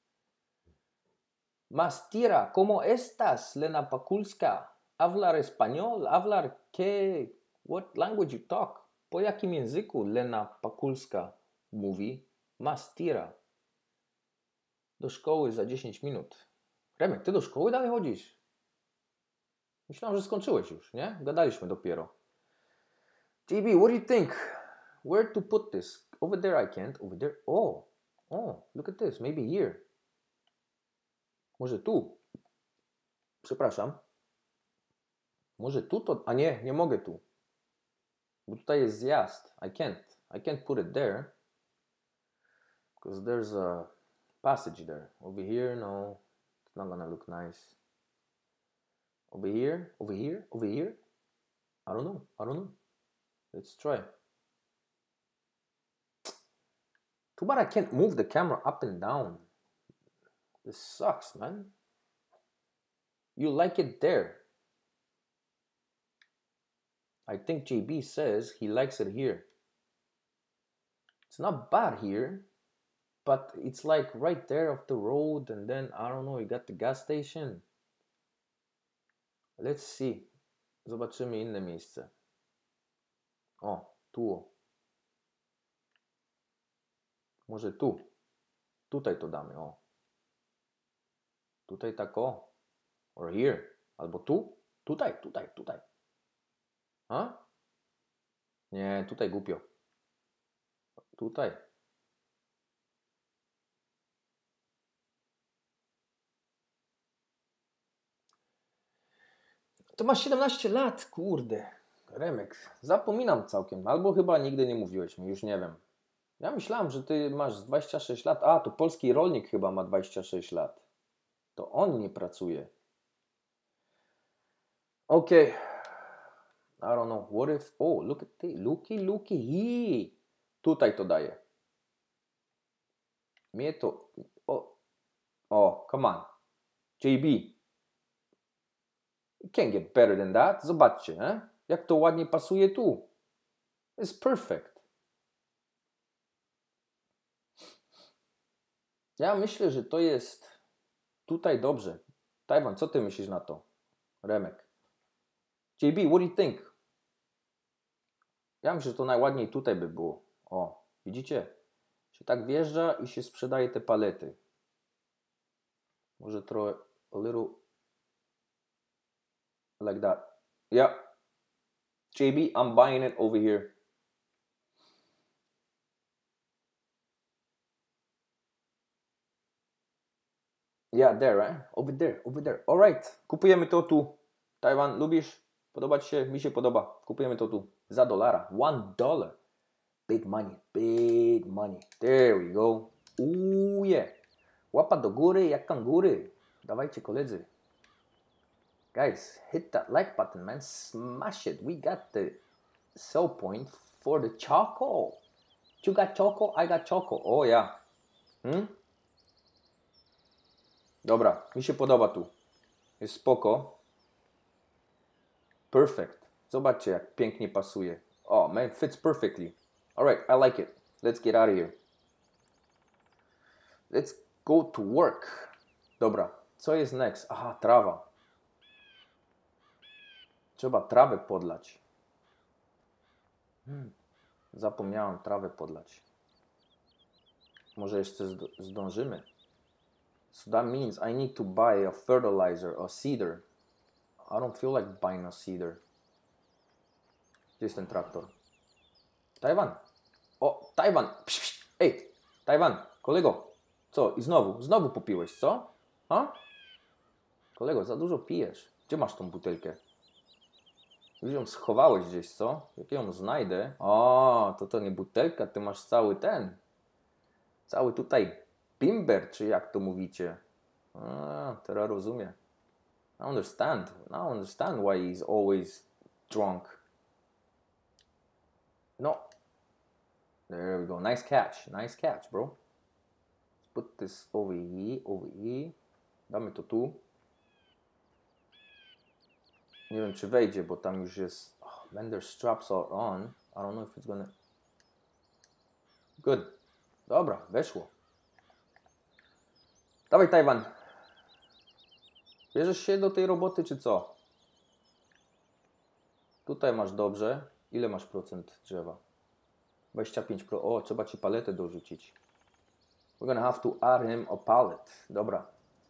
Mastira, ¿cómo estás, Lena Pakulska? Hablar español? Hablar qué? What language you talk? Po jakim języku Lena Pakulska mówi? Mastira. Do szkoły za dziesięć minut. Remek, ty do szkoły dalej chodzisz? Myślałem, że skończyłeś już, nie? Gadaliśmy dopiero. J B, what do you think? Where to put this? Over there I can't. Over there. Oh. Oh, look at this. Maybe here. Może tu. Przepraszam. Może tu to... A nie, nie mogę tu. Bo tutaj jest zjazd. I can't. I can't put it there. Because there's a passage there. Over here, no. It's not gonna look nice. Over here? Over here? Over here? I don't know. I don't know. Let's try. Too bad I can't move the camera up and down. This sucks, man. You like it there. I think J B says he likes it here. It's not bad here, but it's like right there off the road, and then, I don't know, you got the gas station. Let's see. Zobaczymy inne miejsce. O, tu. O. Może tu. Tutaj to damy, o. Tutaj tak, o. Or here. Albo tu. Tutaj, tutaj, tutaj. A? Nie, tutaj głupio. Tutaj. To masz siedemnaście lat, kurde. Remek, zapominam całkiem. Albo chyba nigdy nie mówiłeś mi, już nie wiem. Ja myślałem, że ty masz dwadzieścia sześć lat. A, to polski rolnik chyba ma dwadzieścia sześć lat. To on nie pracuje. Okej. Okay. I don't know. What if... Oh, look at this. Looky, looky. Hee. Tutaj to daje. Mnie to... Oh. Oh, come on. J B. You can't get better than that. Zobaczcie, eh? Jak to ładnie pasuje tu. It's perfect. Ja myślę, że to jest tutaj dobrze. Tajwan, co ty myślisz na to? Remek. J B, what do you think? Ja myślę, że to najładniej tutaj by było. O, widzicie? Się tak wjeżdża i się sprzedaje te palety. Może trochę, a little like that. Yeah. J B, I'm buying it over here. Yeah, there, right? Over there, over there. Alright, kupujemy to tu. Tajwan, lubisz? Podoba ci się? Mi się podoba. Kupujemy to tu. Za dolara. One dollar. Big money, big money. There we go. Ooh, yeah. Łapa do góry jak kangury. Dawajcie, koledzy. Guys, hit that like button, man. Smash it. We got the sell point for the choco. You got choco? I got choco. Oh, yeah. Hmm? Dobra, mi się podoba tu. Jest spoko. Perfect. Zobaczcie, jak pięknie pasuje. Oh, man, fits perfectly. Alright, I like it. Let's get out of here. Let's go to work. Dobra, co jest next? Aha, trawa. Trzeba trawę podlać. Hmm. Zapomniałem trawę podlać. Może jeszcze zdążymy. So that means I need to buy a fertilizer, a seeder. I don't feel like buying a seeder. Gdzie jest ten traktor? Tajwan. O, Tajwan. Psz, psz. Ej, Tajwan, kolego. Co? I znowu, znowu popiłeś, co? Ha? Kolego, za dużo pijesz. Gdzie masz tą butelkę? Już ją schowałeś gdzieś, co? Jak ją znajdę? O, to to nie butelka, ty masz cały ten. Cały tutaj bimber, czy jak to mówicie. A, teraz rozumiem. I understand. Now I understand why he's always drunk. No. There we go. Nice catch. Nice catch, bro. Let's put this over here, over here. Damy to tu. Nie wiem, czy wejdzie, bo tam już jest... Oh, man, their straps are on. I don't know if it's gonna... Good. Dobra, weszło. Dawaj, Tajwan. Bierzesz się do tej roboty, czy co? Tutaj masz dobrze. Ile masz procent drzewa? dwadzieścia pięć procent. O, trzeba ci paletę dorzucić. We're gonna have to add him a pallet. Dobra.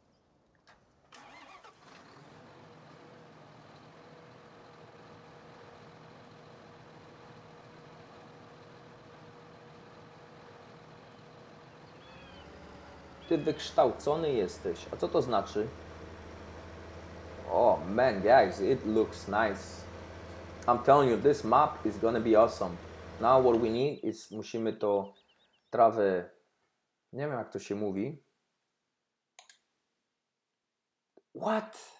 Ty wykształcony jesteś. A co to znaczy? Oh man, guys, it looks nice. I'm telling you, this map is gonna be awesome. Now what we need is, musimy to trawę, nie wiem jak to się mówi. What?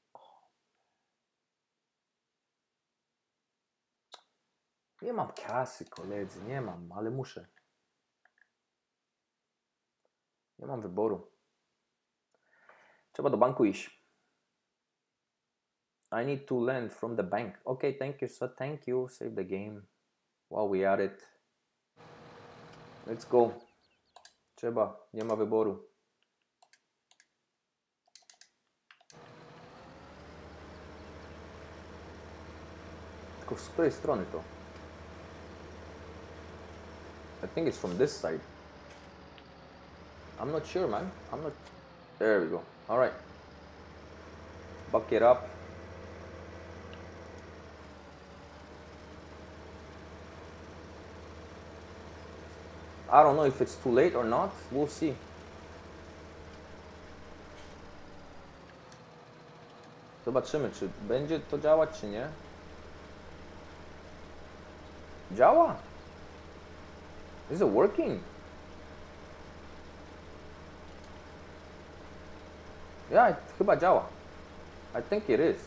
Nie mam kasy, koledzy, nie mam, ale muszę. Nie mam wyboru. Trzeba do banku iść. I need to lend from the bank. Okay, thank you, sir. Thank you. Save the game. While we at it. Let's go. Trzeba. Nie ma wyboru. Tylko z której strony to? I think it's from this side. I'm not sure, man. I'm not... There we go. Alright. Buck it up. I don't know if it's too late or not. We'll see. Zobaczymy, czy będzie to działać, czy nie. Działa? Is it working? Yeah, chyba działa. I think it is.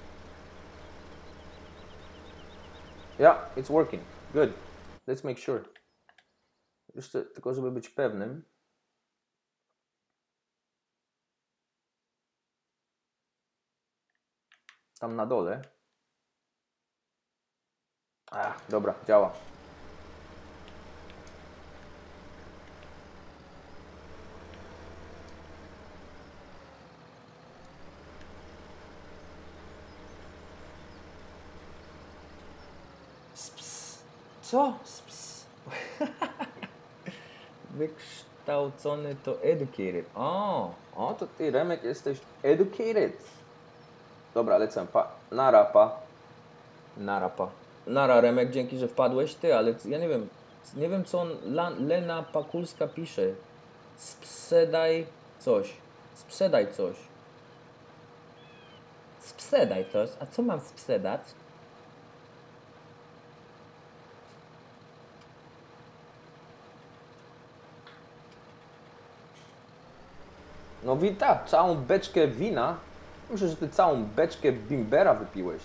Yeah, it's working. Good. Let's make sure. Jeszcze tylko, żeby być pewnym. Tam na dole. A, dobra, działa. Sps. Co? Sps. Wykształcony to educated. O, o, to ty, Remek, jesteś educated. Dobra, lecę. Pa. Nara, pa. Nara, pa. Nara, Remek, dzięki, że wpadłeś. Ty, ale ja nie wiem, nie wiem, co on, La, Lena Pakulska pisze. Sprzedaj coś. Sprzedaj coś. Sprzedaj coś. A co mam sprzedać? No wita, całą beczkę wina. Myślę, że ty całą beczkę bimbera wypiłeś.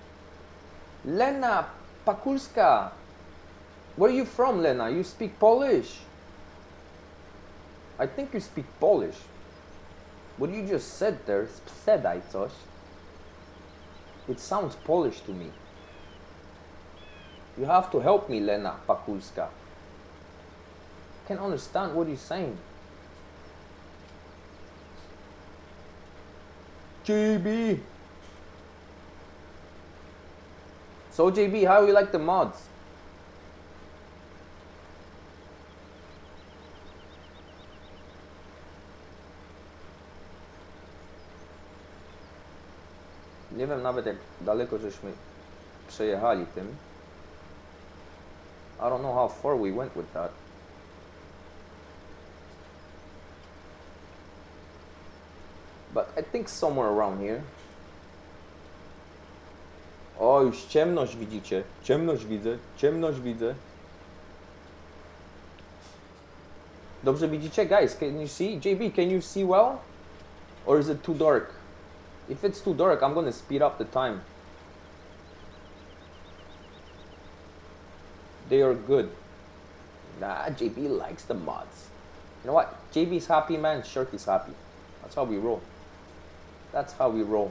Lena Pakulska. Where are you from, Lena? You speak Polish. I think you speak Polish. What you just said there, sprzedaj coś. It sounds Polish to me. You have to help me, Lena Pakulska. I can't understand what you're saying. J B. So J B, how you like the mods? Nie wiem nawet jak daleko żeśmy przejechali tym. I don't know how far we went with that. But I think somewhere around here. O, już ciemność widzicie. Ciemność widzę, ciemność widzę. Dobrze widzicie? Guys, can you see? J B, can you see well? Or is it too dark? If it's too dark, I'm gonna speed up the time. They are good. Nah, J B likes the mods. You know what? J B's happy, man. Shark is happy. That's how we roll. That's how we roll.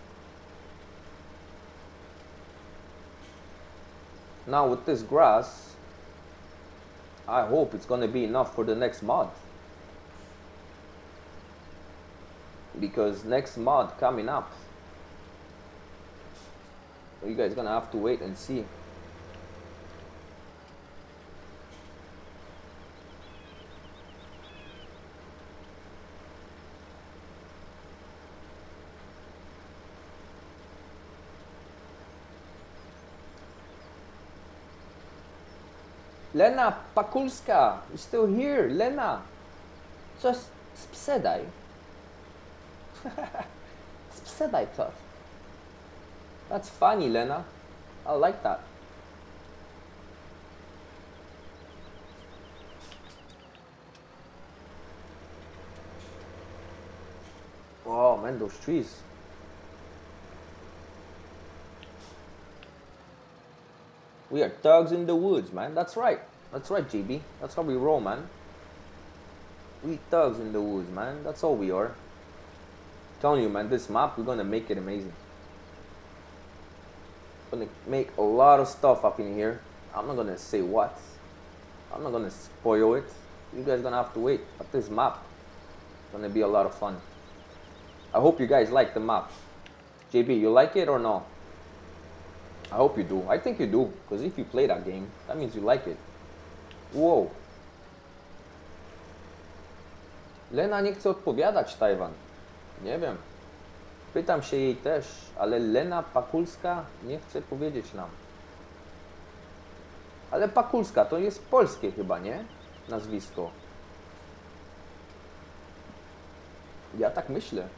Now with this grass, I hope it's gonna be enough for the next mod. Because next mod coming up, you guys gonna have to wait and see. Lena Pakulska, you're still here, Lena. Just sprzedaj. Sprzedaj to. That's funny, Lena. I like that. Oh man, those trees. We are thugs in the woods, man. That's right. That's right, J B. That's how we roll, man. We thugs in the woods, man. That's all we are. I'm telling you, man, this map, we're gonna make it amazing. Gonna make a lot of stuff up in here. I'm not gonna say what. I'm not gonna spoil it. You guys gonna have to wait. But this map is gonna be a lot of fun. I hope you guys like the map. J B, you like it or no? I hope you do. I think you do, because if you play that game, that means you like it. Wow. Lena nie chce odpowiadać, Tajwan. Nie wiem. Pytam się jej też, ale Lena Pakulska nie chce powiedzieć nam. Ale Pakulska to jest polskie chyba, nie? Nazwisko. Ja tak myślę.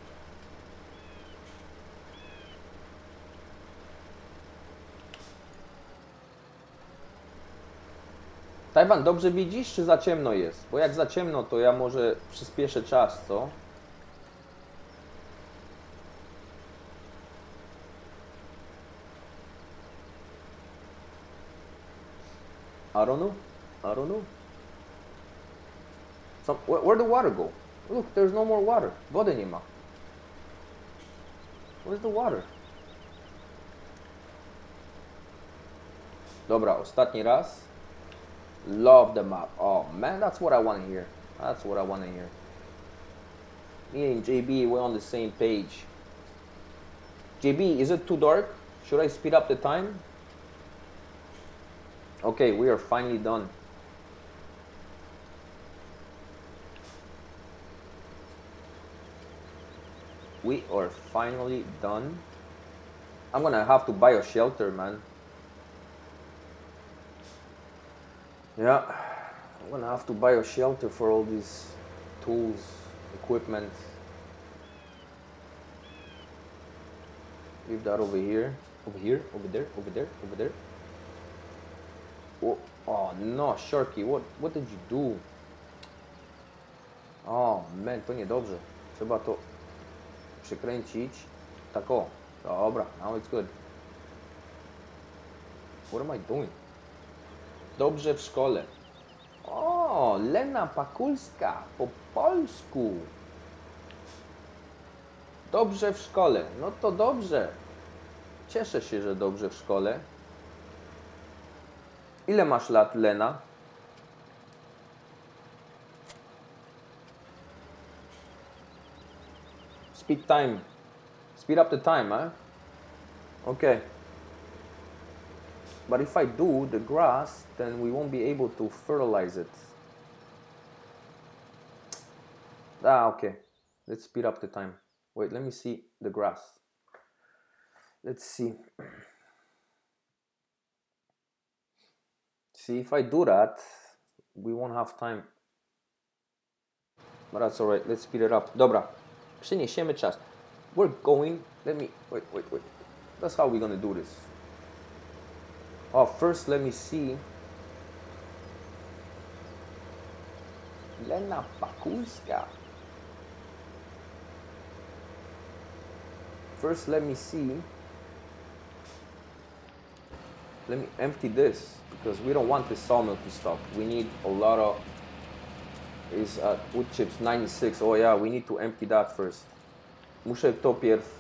Tajwan, dobrze widzisz, czy za ciemno jest? Bo jak za ciemno, to ja może przyspieszę czas, co? I don't know. I don't know. Some, where, where'd the water go? Look, there's no more water. Wody nie ma. Where's the water? Dobra, ostatni raz. Love the map. Oh man, that's what I want to hear. That's what I want to hear. Me and J B, we're on the same page. J B, is it too dark? Should I speed up the time? Okay, we are finally done. We are finally done. I'm gonna have to buy a shelter, man. Yeah, I'm gonna have to buy a shelter for all these tools, equipment. Leave that over here, over here, over there, over there, over there. Oh, oh no, Sharky, what, what did you do? Oh man, to niedobrze. Trzeba to przykręcić. Tak o. Dobra, now it's good. What am I doing? Dobrze w szkole. O, Lena Pakulska, po polsku. Dobrze w szkole. No to dobrze. Cieszę się, że dobrze w szkole. Ile masz lat, Lena? Speed time. Speed up the time, huh? Okay. But if I do the grass, then we won't be able to fertilize it. Ah, okay. Let's speed up the time. Wait, let me see the grass. Let's see. See, if I do that, we won't have time. But that's alright, let's speed it up. Dobra, przyniesiemy czas. We're going, let me, wait, wait, wait. That's how we're gonna do this. Oh, first let me see. Lena Pakulska. First let me see. Let me empty this, because we don't want this sawmill to stop. We need a lot of, is uh, wood chips, ninety-six. Oh yeah, we need to empty that first. Muszę to pierw,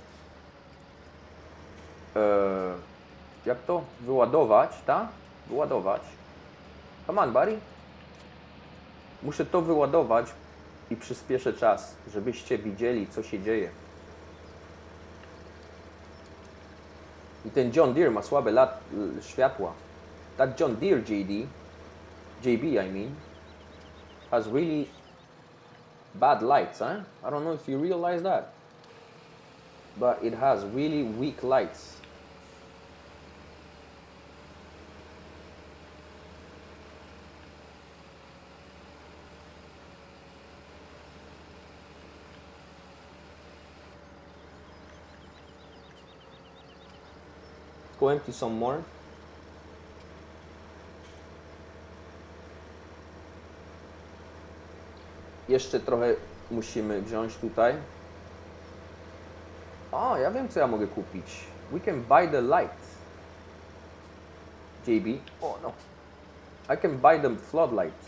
e, jak to? Wyładować, tak? Wyładować. Come on, buddy. Muszę to wyładować i przyspieszę czas, żebyście widzieli, co się dzieje. I ten John Deere ma słabe lat, światła. That John Deere J D, J B I mean, has really bad lights, huh? I don't know if you realize that. But it has really weak lights. Go empty some more. Jeszcze trochę musimy wziąć tutaj. O, ja wiem, co ja mogę kupić. We can buy the light. J B. Oh no. I can buy the floodlight.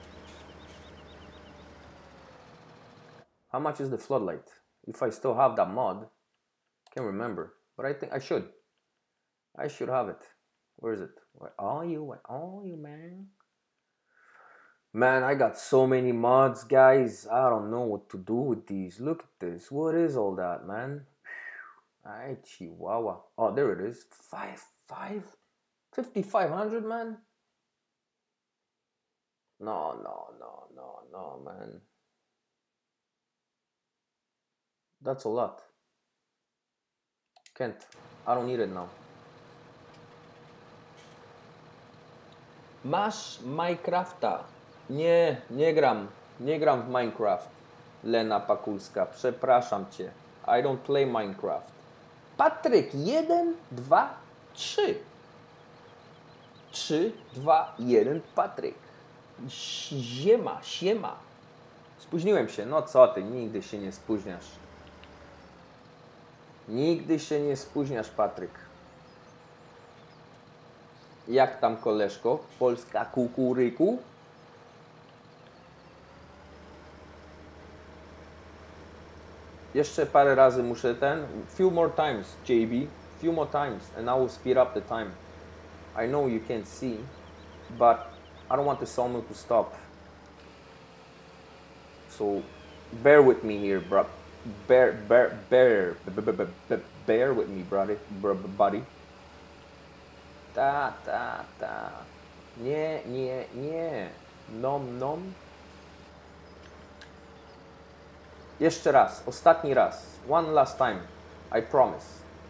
How much is the floodlight? If I still have that mod. Can't remember. But I think I should. I should have it. Where is it? Where are you? Where are you, man? Man, I got so many mods, guys. I don't know what to do with these. Look at this. What is all that, man? Ay, Chihuahua. Oh, there it is. Five, five, fifty-five hundred, man. No, no, no, no, no, man. That's a lot. Can't. I don't need it now. Masz Minecrafta? Nie, nie gram. Nie gram w Minecraft. Lena Pakulska. Przepraszam cię. I don't play Minecraft. Patryk, jeden, dwa, trzy. Trzy, dwa, jeden, Patryk. Ziema, siema. Spóźniłem się. No co ty, nigdy się nie spóźniasz. Nigdy się nie spóźniasz, Patryk. Jak tam, koleżko? Polska kukuryku? Jeszcze parę razy muszę ten. Few more times, J B. Few more times and I will speed up the time. I know you can't see, but I don't want the sawmill to stop. So bear with me here, bro. Bear, bear, bear, bear, bear with me, buddy, buddy. Ta, ta, ta. Nie, nie, nie. Nom, nom. Jeszcze raz, ostatni raz. One last time. I promise.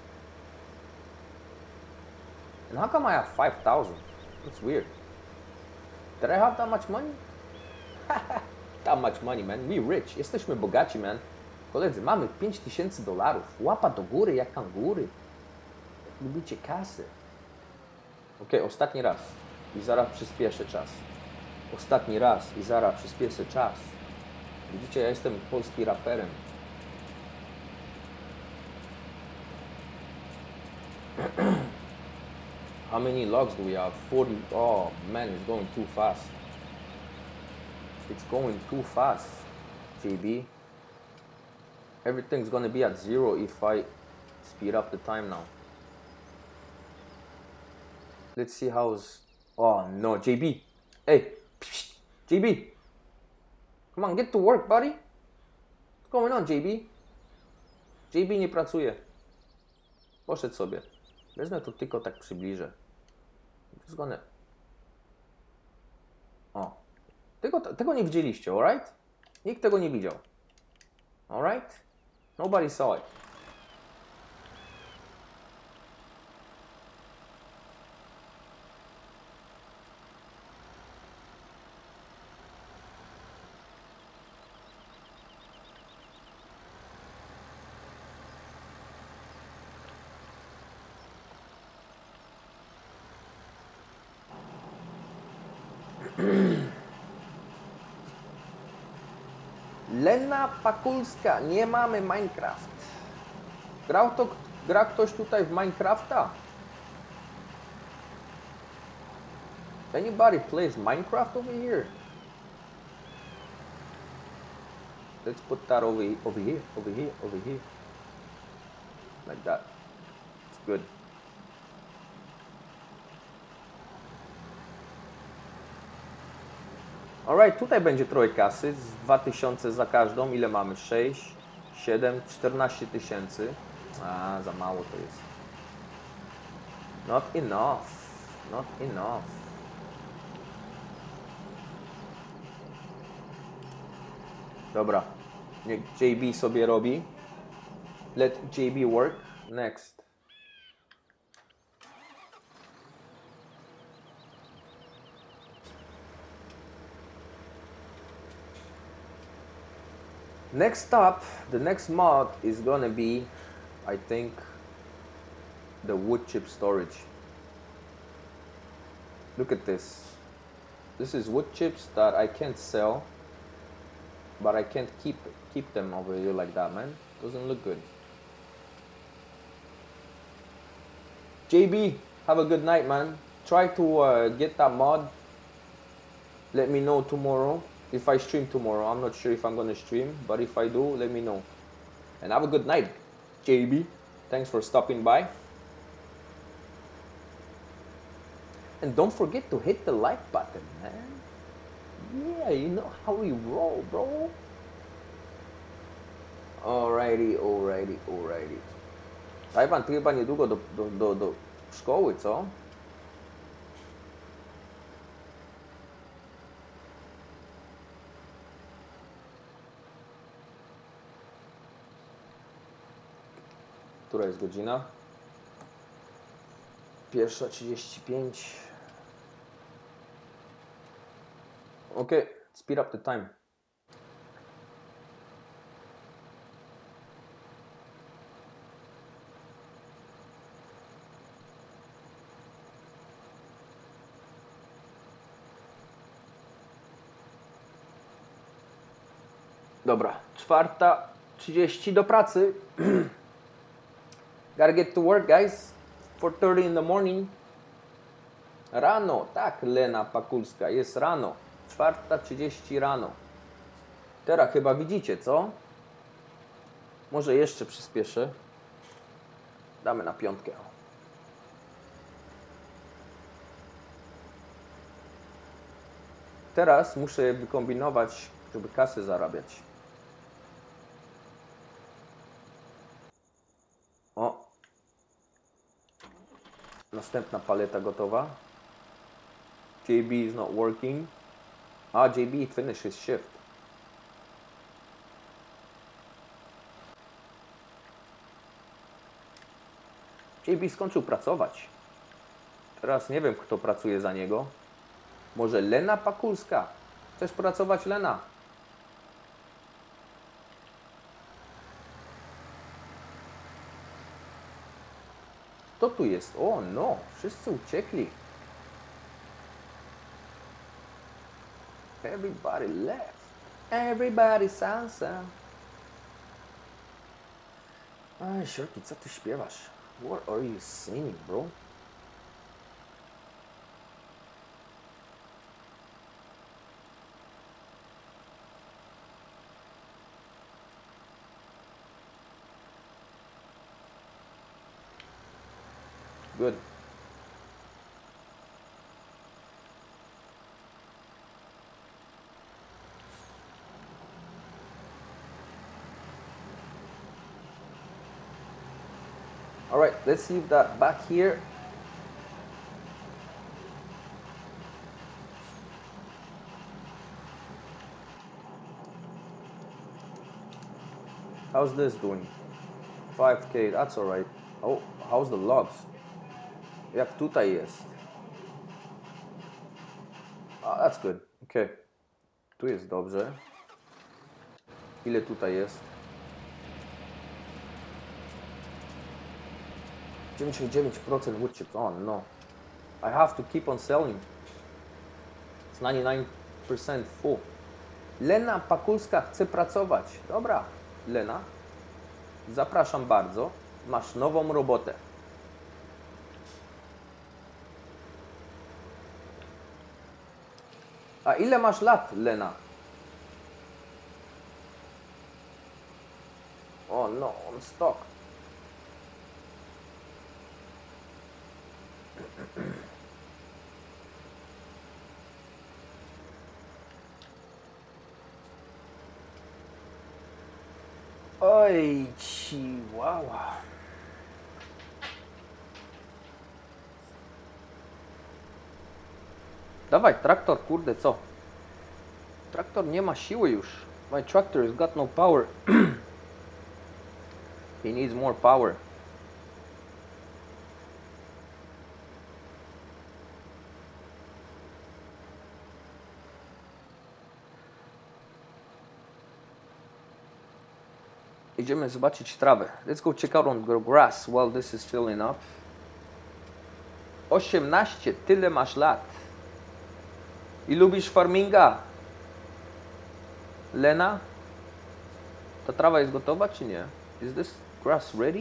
And how come I have five thousand? That's weird. Did I have that much money? That much money, man. We rich. Jesteśmy bogaci, man. Koledzy, mamy pięć tysięcy dolarów. Łapa do góry jak kangury. Lubicie kasy. Ok, ostatni raz. I zaraz przyspieszę czas. Ostatni raz. I zaraz przyspieszę czas. Widzicie, ja jestem polskim raperem. How many logs do we have? forty. Oh man, it's going too fast. It's going too fast, J B. Everything's gonna be at zero if I speed up the time now. Let's see how's... Oh no, J B. Hey, J B. Come on, get to work, buddy. What's going on, J B? J B nie pracuje. Poszedł sobie. Wezmę to tylko tak przybliżę. Just gonna... O. Tego, tego nie widzieliście, alright? Nikt tego nie widział. Alright? Nobody saw it. Lena Pakulska, nie mamy Minecraft. Grał to, gra ktoś tutaj w Minecrafta? Anybody plays Minecraft over here? Let's put that over, over here, over here, over here. Like that. It's good. Alright, tutaj będzie trochę kasy, z dwa tysiące za każdą. Ile mamy? sześć, siedem, czternaście tysięcy. A, za mało to jest. Not enough. Not enough. Dobra. Niech J B sobie robi. Let J B work. Next. Next up, the next mod is gonna be, I think, the wood chip storage. Look at this. This is wood chips that I can't sell, but I can't keep keep them over here like that, man. Doesn't look good. J B, have a good night, man. Try to uh, get that mod. Let me know tomorrow. If I stream tomorrow, I'm not sure if I'm going to stream, but if I do, let me know. And have a good night, J B. Thanks for stopping by. And don't forget to hit the like button, man. Yeah, you know how we roll, bro. Alrighty, alrighty, alrighty. Tajwan, ty chyba niedługo do, do, do, do szkoły, co? Która jest godzina? Pierwsza trzydzieści pięć. Okay, speed up the time. Dobra, czwarta trzydzieści do pracy. Gotta get to work, guys. four thirty in the morning. Rano, tak, Lena Pakulska, jest rano. czwarta trzydzieści rano. Teraz chyba widzicie, co? Może jeszcze przyspieszę. Damy na piątkę. Teraz muszę wykombinować, żeby kasę zarabiać. O! Następna paleta gotowa. J B is not working. Ah, J B finished his shift. J B skończył pracować. Teraz nie wiem, kto pracuje za niego. Może Lena Pakulska? Chcesz pracować, Lena? Kto tu jest? O no, wszyscy uciekli. Everybody left. Everybody salsa. Aj, Shorty, co ty śpiewasz? What are you singing, bro? Good. All right, let's leave that back here. How's this doing? five K, that's all right. Oh, how's the logs? Jak tutaj jest? Ah, that's good. Okay. Tu jest dobrze. Ile tutaj jest? dziewięćdziesiąt dziewięć procent wood chips. Oh no. I have to keep on selling. It's ninety-nine percent full. Lena Pakulska chce pracować. Dobra, Lena, zapraszam bardzo. Masz nową robotę. A ile masz lat, Lena? O no, on stuck. Oj, chihuahua. Dawaj, traktor, kurde, co? Traktor nie ma siły już. My tractor has got no power. He needs more power. Idziemy zobaczyć trawę. Let's go check out on the grass while this is filling up. osiemnaście, tyle masz lat. I lubisz farminga? Lena? Ta trawa jest gotowa czy nie? Is this grass ready?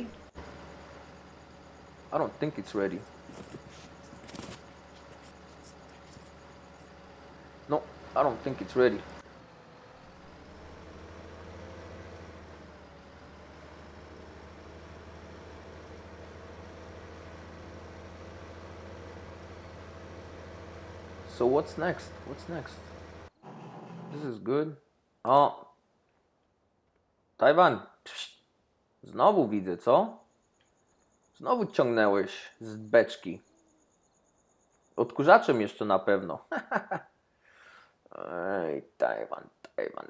I don't think it's ready. No, I don't think it's ready. So what's next? What's next? This is good. O! Tajwan! Psz, znowu widzę, co? Znowu ciągnęłeś z beczki. Odkurzaczem jeszcze na pewno. Ej, Tajwan, Tajwan.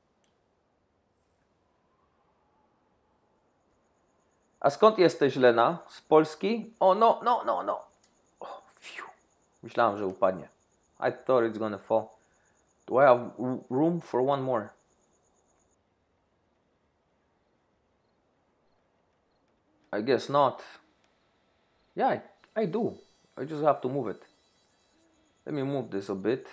A skąd jesteś, Lena? Z Polski? O, no, no, no, no. Oh, phew. Myślałem, że upadnie. I thought it's gonna fall. Do I have room for one more? I guess not. Yeah, I, I do. I just have to move it. Let me move this a bit.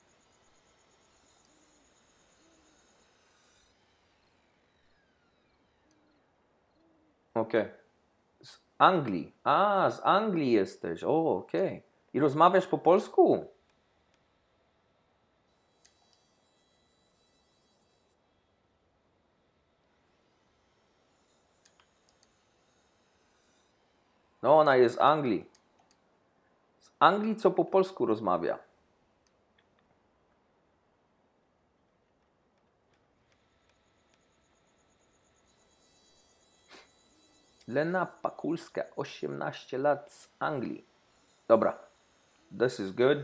Okay. Z Anglii. A, z Anglii jesteś. O, okej. Okay. I rozmawiasz po polsku? No, ona jest z Anglii. Z Anglii, co po polsku rozmawia. Lena Pakulska, osiemnaście lat, z Anglii. Dobra. This is good.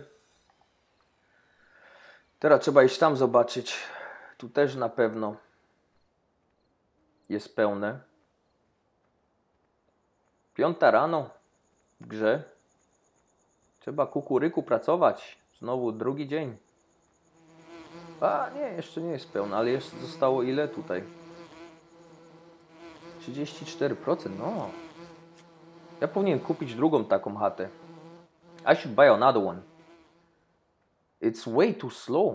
Teraz trzeba iść tam zobaczyć. Tu też na pewno jest pełne. Piąta rano w grze. Trzeba kukuryku pracować. Znowu drugi dzień. A nie, jeszcze nie jest pełna, ale jeszcze zostało ile tutaj? trzydzieści cztery procent, no. Ja powinien kupić drugą taką chatę. I should buy another one. It's way too slow.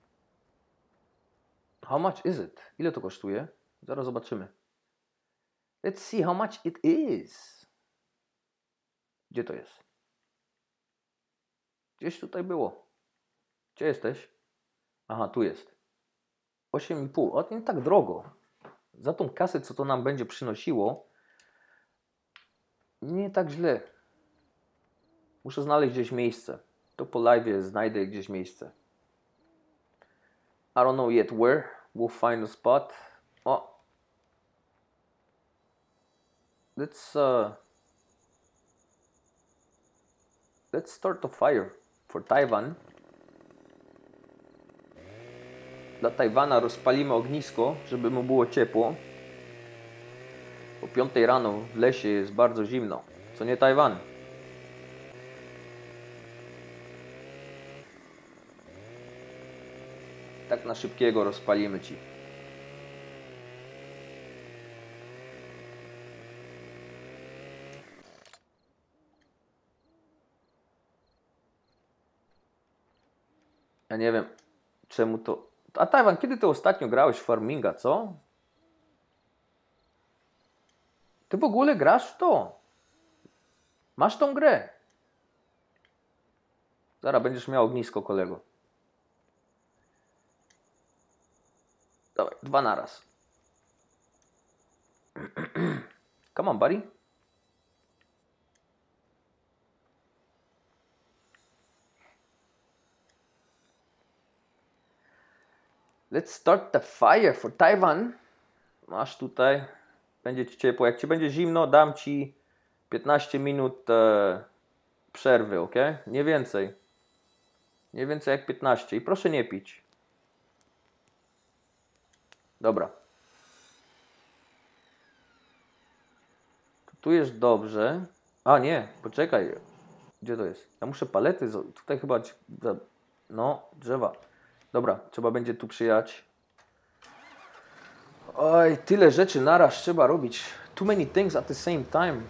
How much is it? Ile to kosztuje? Zaraz zobaczymy. Let's see how much it is. Gdzie to jest? Gdzieś tutaj było. Gdzie jesteś? Aha, tu jest. osiem i pół. O, nie tak drogo. Za tą kasę, co to nam będzie przynosiło, nie tak źle. Muszę znaleźć gdzieś miejsce. To po live znajdę gdzieś miejsce. I don't know yet where. We'll find a spot. O. Let's uh, let's start a fire for Taiwan. Dla Tajwana rozpalimy ognisko, żeby mu było ciepło. O piątej rano w lesie jest bardzo zimno. Co nie, Tajwan? Tak na szybkiego rozpalimy ci. Ja nie wiem, czemu to A Tajwan, kiedy ty ostatnio grałeś w Farminga, co? Ty w ogóle grasz w to? Masz tą grę? Zaraz będziesz miał ognisko, kolego. Dawaj, dwa naraz. Come on, buddy. Let's start the fire for Taiwan. Masz tutaj. Będzie ci ciepło. Jak ci będzie zimno, dam ci piętnaście minut e, przerwy, ok? Nie więcej. Nie więcej jak piętnaście. I proszę nie pić. Dobra. Tu jest dobrze. A nie, poczekaj. Gdzie to jest? Ja muszę palety. Tutaj chyba. No, drzewa. Dobra, trzeba będzie tu przyjechać. Oj, tyle rzeczy naraz trzeba robić. Too many things at the same time.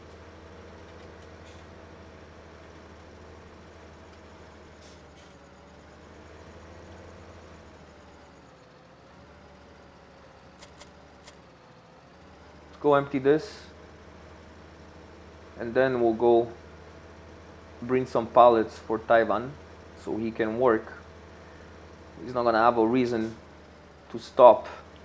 Let's go empty this. And then we'll go bring some pallets for Taiwan so he can work. He's not gonna have a reason to stop.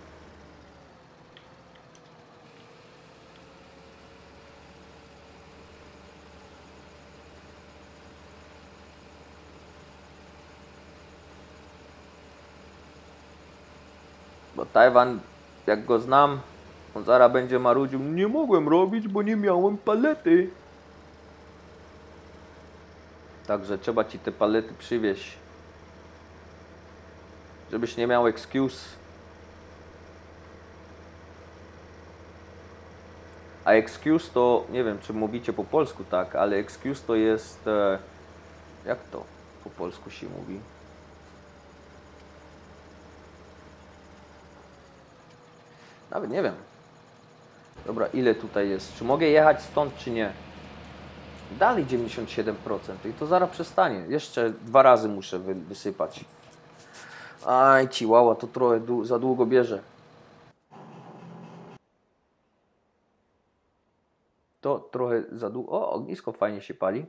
Bo Tajwan, jak go znam, on zaraz będzie marudził: nie mogłem robić, bo nie miałem palety. Także trzeba ci te palety przywieźć, żebyś nie miał excuse. A excuse to, nie wiem czy mówicie po polsku tak, ale excuse to jest, e, jak to po polsku się mówi? Nawet nie wiem. Dobra, ile tutaj jest? Czy mogę jechać stąd, czy nie? Dalej dziewięćdziesiąt siedem procent i to zaraz przestanie. Jeszcze dwa razy muszę wy, wysypać. Aj, ciłała, to trochę dłu za długo bierze. To trochę za długo. O, ognisko fajnie się pali.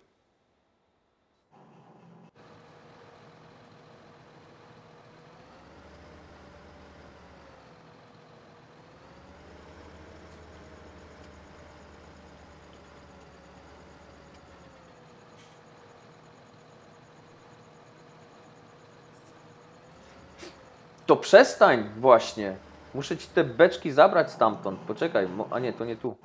To przestań właśnie. Muszę ci te beczki zabrać stamtąd. Poczekaj, a nie, to nie tu.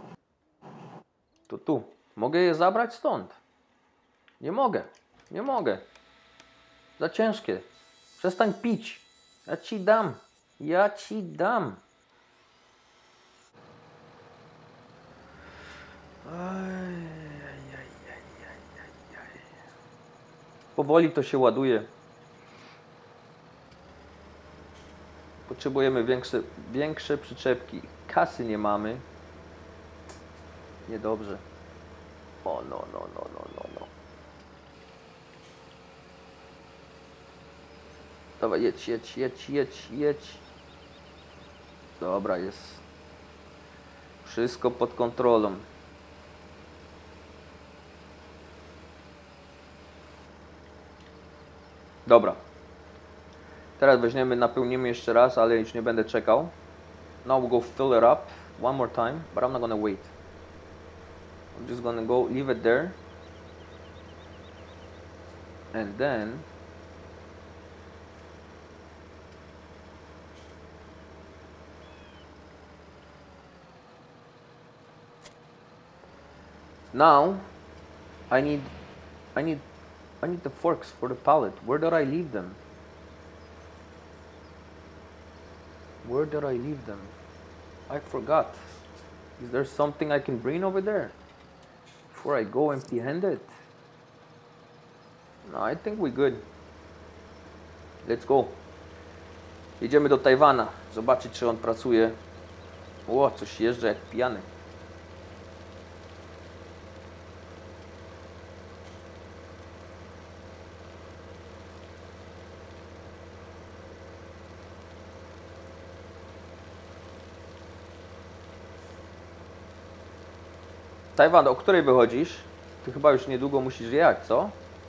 To tu. Mogę je zabrać stąd? Nie mogę. Nie mogę. Za ciężkie. Przestań pić. Ja ci dam. Ja ci dam. Powoli to się ładuje. Potrzebujemy większe, większe przyczepki. Kasy nie mamy. Niedobrze. O no, no, no, no, no, no. Dawaj, jedź, jedź, jedź, jedź, jedź. Dobra, jest. Wszystko pod kontrolą. Dobra. Teraz weźmiemy, napełnimy jeszcze raz, ale już nie będę czekał. Now we'll go fill it up one more time, but I'm not gonna wait. I'm just gonna go leave it there. And then now I need I need I need the forks for the pallet. Where did I leave them? Where did I leave them? I forgot. Is there something I can bring over there before I go empty-handed? No, I think we're good. Let's go. Jedziemy do Tajwana. Zobaczyć, czy on pracuje. O, coś jeżdża jak pijany. Tajwan, o której wychodzisz? Ty chyba już niedługo musisz jechać, co?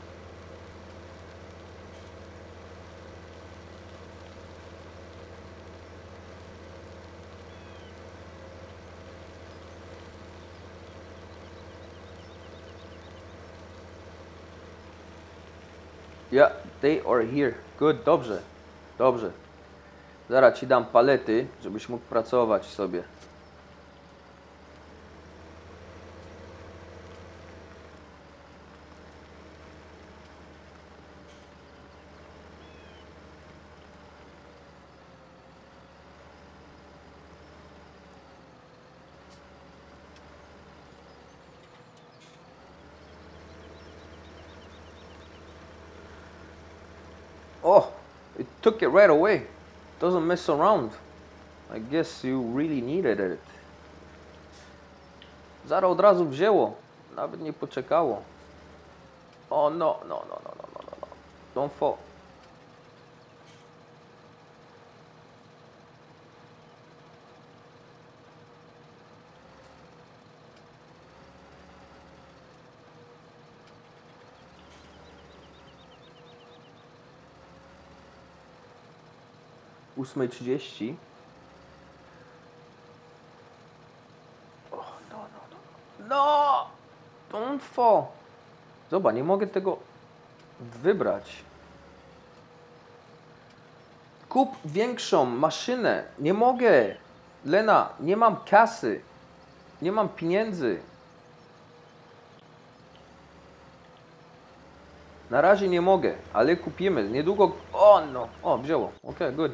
Yeah, they are here. Good, dobrze. Dobrze. Zaraz ci dam palety, żebyś mógł pracować sobie. Oh, it took it right away. Doesn't mess around. I guess you really needed it. Zara od razu wzięło. Nawet nie poczekało. Oh no, no, no, no, no, no, no. Don't fall. ósma trzydzieści. Oh, no, no, no. No! Don't fall. Zobacz, nie mogę tego wybrać. Kup większą maszynę. Nie mogę. Lena, nie mam kasy. Nie mam pieniędzy. Na razie nie mogę, ale kupimy. Niedługo... O, no. O, wzięło. Ok, good.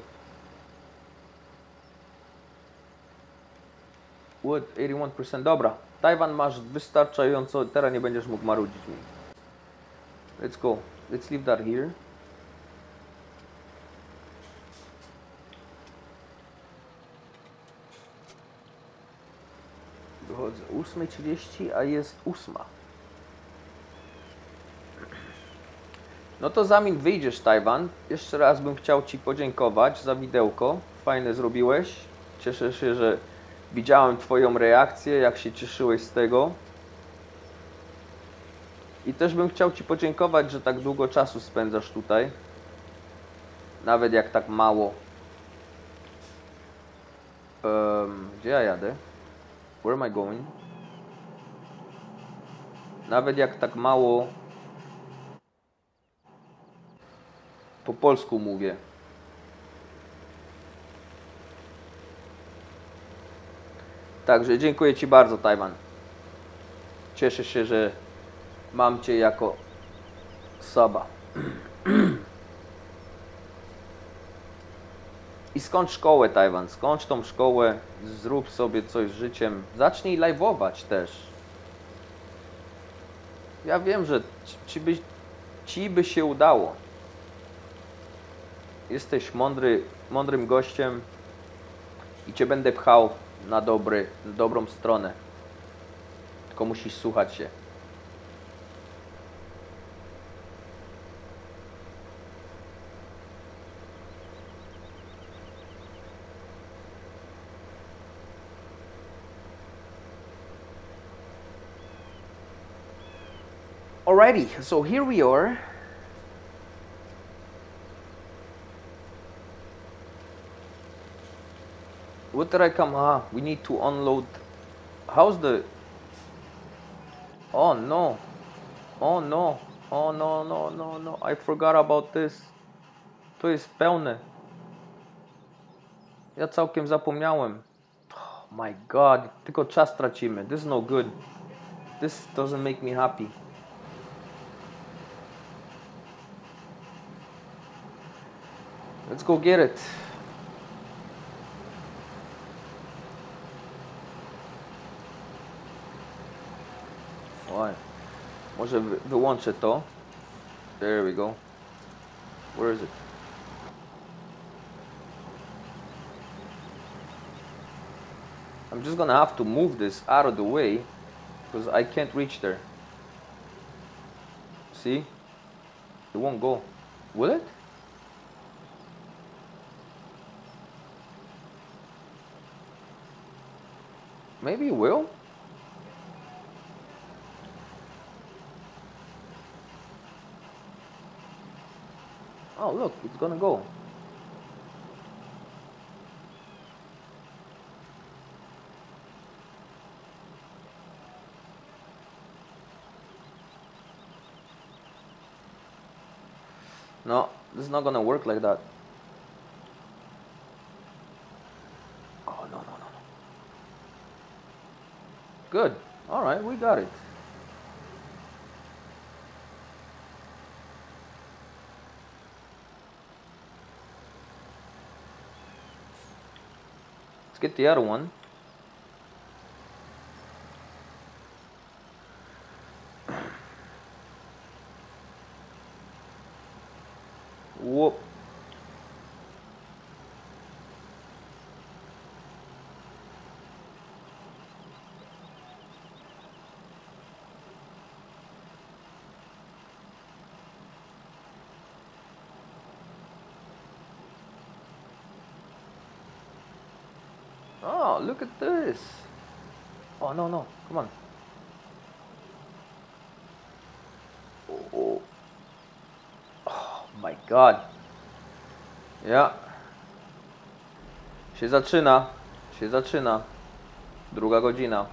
Wood, eighty-one percent. Dobra. Tajwan masz wystarczająco. Teraz nie będziesz mógł marudzić mi. Let's go. Let's leave that here. Wychodzę ósma trzydzieści, a jest ósma. No to zanim wyjdziesz, Tajwan, jeszcze raz bym chciał Ci podziękować za widełko. Fajne zrobiłeś. Cieszę się, że widziałem Twoją reakcję, jak się cieszyłeś z tego. I też bym chciał Ci podziękować, że tak długo czasu spędzasz tutaj. Nawet jak tak mało. Um, gdzie ja jadę? Where am I going? Nawet jak tak mało po polsku mówię. Także dziękuję Ci bardzo, Tajwan. Cieszę się, że mam Cię jako suba. I skończ szkołę, Tajwan. Skończ tą szkołę. Zrób sobie coś z życiem. Zacznij live'ować też. Ja wiem, że ci by, ci by się udało. Jesteś mądry, mądrym gościem i Cię będę pchał na, dobry, na dobrą stronę. Tylko musisz słuchać się. Alrighty, so here we are. What did I come? Ah, we need to unload. How's the... Oh no. Oh no. Oh no, no, no, no. I forgot about this. To jest pełne. Ja całkiem zapomniałem. Oh my god. Tylko czas tracimy. This is no good. This doesn't make me happy. Let's go get it. Fine. Może wy wyłączę to. There we go. Where is it? I'm just gonna have to move this out of the way because I can't reach there. See? It won't go. Will it? Maybe it will. Oh, look, it's gonna go. No, this is not gonna work like that. Oh, no, no, no, no. Good. All right, we got it. Let's get the other one. Whoop. Oh, look at this. Oh, no, no. Come on. Oh, oh my God. Ja. Się zaczyna. Się zaczyna. Druga godzina.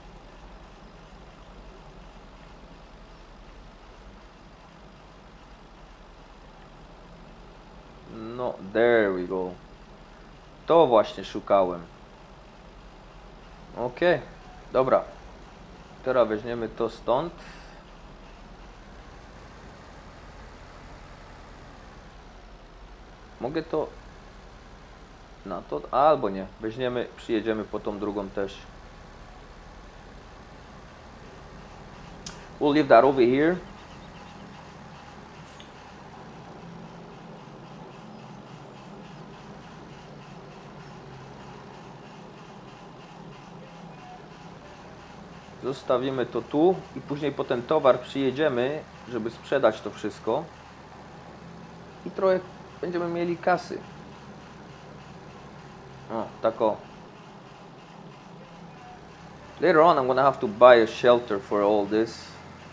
No, there we go. To właśnie szukałem. Ok, dobra. Teraz weźmiemy to stąd. Mogę to na to, albo nie. Weźmiemy, przyjedziemy po tą drugą też. We'll leave that over here. Zostawimy to tu i później po ten towar przyjedziemy, żeby sprzedać to wszystko. I trochę będziemy mieli kasy. O, tak o. Later on I'm gonna have to buy a shelter for all this.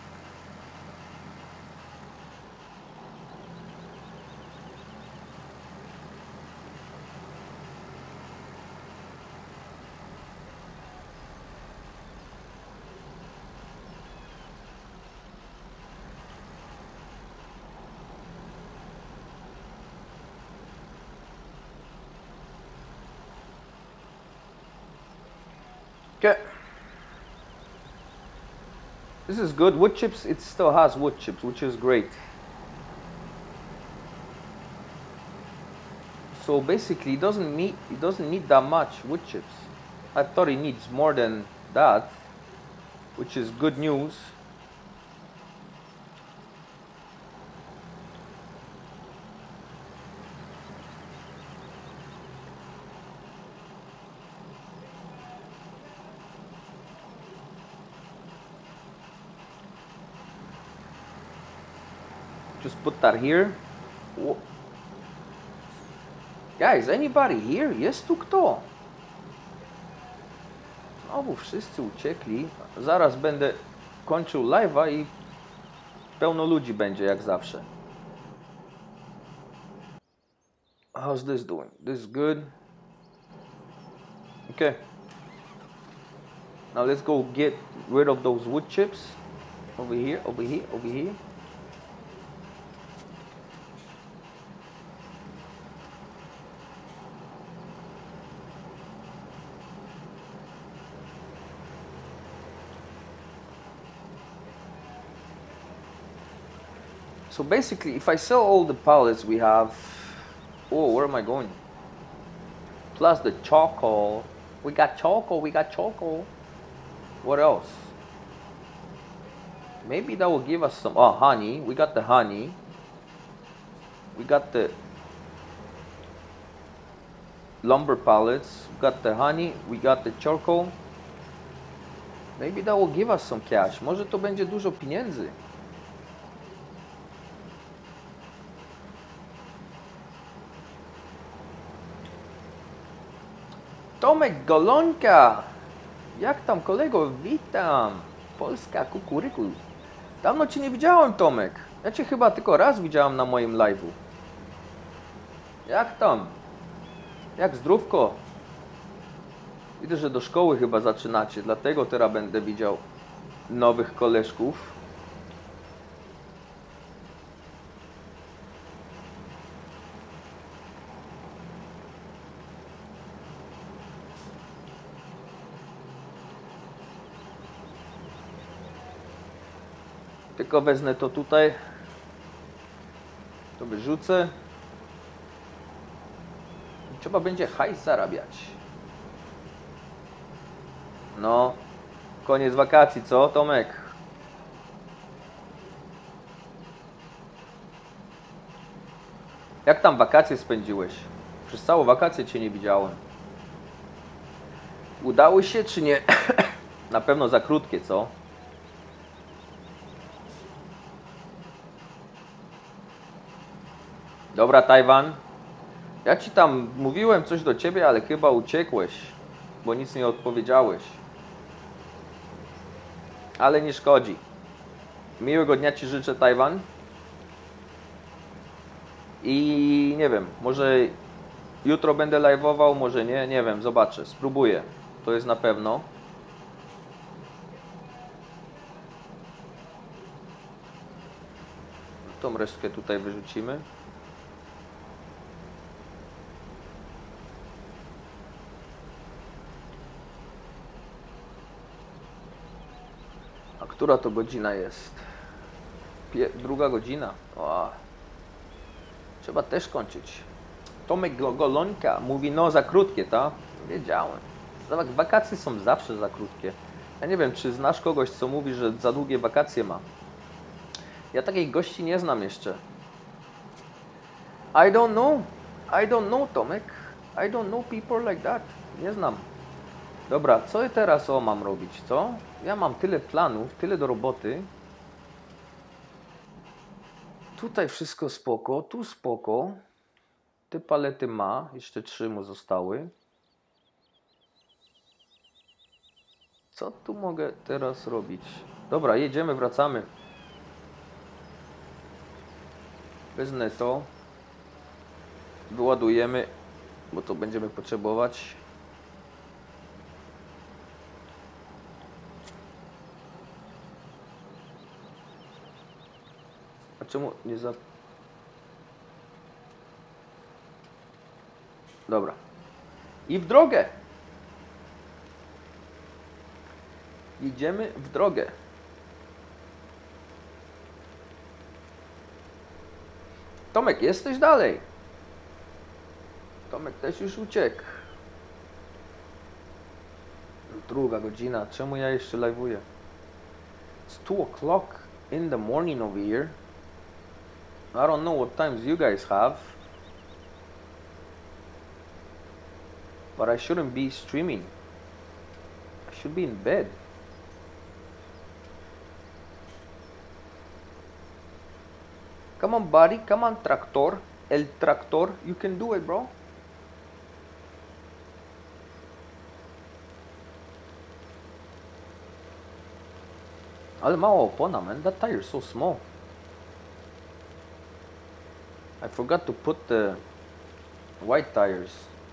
Okay. This is good. Wood chips, it still has wood chips, which is great. So basically it doesn't need it doesn't need that much wood chips. I thought it needs more than that, which is good news. Just put that here. Whoa. Guys, anybody here? Jest tu kto? Znowu wszyscy uciekli. Zaraz będę kończył live'a i pełno ludzi będzie jak zawsze. How's this doing? This is good. Okay. Now let's go get rid of those wood chips. Over here, over here, over here. So basically, if I sell all the pallets we have, oh, where am I going? Plus the charcoal, we got charcoal, we got charcoal. What else? Maybe that will give us some, oh, honey. We got the honey. We got the lumber pallets. We got the honey. We got the charcoal. Maybe that will give us some cash. Może to będzie dużo pieniędzy. Tomek Golonka! Jak tam, kolego? Witam! Polska kukuryku. Dawno Cię nie widziałem, Tomek. Ja Cię chyba tylko raz widziałem na moim live'u. Jak tam? Jak zdrówko? Widzę, że do szkoły chyba zaczynacie, dlatego teraz będę widział nowych koleżków. Tylko wezmę to tutaj. To wyrzucę. Trzeba będzie hajs zarabiać. No, koniec wakacji, co, Tomek? Jak tam wakacje spędziłeś? Przez całą wakację cię nie widziałem. Udały się czy nie? Na pewno za krótkie, co? Dobra, Tajwan. Ja ci tam mówiłem coś do ciebie, ale chyba uciekłeś, bo nic nie odpowiedziałeś. Ale nie szkodzi. Miłego dnia ci życzę, Tajwan. I nie wiem, może jutro będę live'ował, może nie, nie wiem, zobaczę, spróbuję. To jest na pewno. Tą resztkę tutaj wyrzucimy. A która to godzina jest? Pie druga godzina. O. Trzeba też kończyć. Tomek Golońka mówi, no za krótkie, tak? Wiedziałem. Wakacje są zawsze za krótkie. Ja nie wiem, czy znasz kogoś, co mówi, że za długie wakacje ma. Ja takiej gości nie znam jeszcze. I don't know. I don't know, Tomek. I don't know people like that. Nie znam. Dobra, co teraz o mam robić, co? Ja mam tyle planów, tyle do roboty. Tutaj wszystko spoko, tu spoko. Te palety ma, jeszcze trzy mu zostały. Co tu mogę teraz robić? Dobra, jedziemy, wracamy. Wezmę to. Wyładujemy, bo to będziemy potrzebować. A czemu nie za... Dobra. I w drogę. Idziemy w drogę. Tomek, jesteś dalej. Tomek też już uciekł. Druga godzina. Czemu ja jeszcze live'uję? It's two o'clock in the morning over here. I don't know what times you guys have. But I shouldn't be streaming. I should be in bed. Come on, buddy. Come on, tractor. El tractor. You can do it, bro. Ale mała opona, man. That tire is so small. I forgot to put the white tires.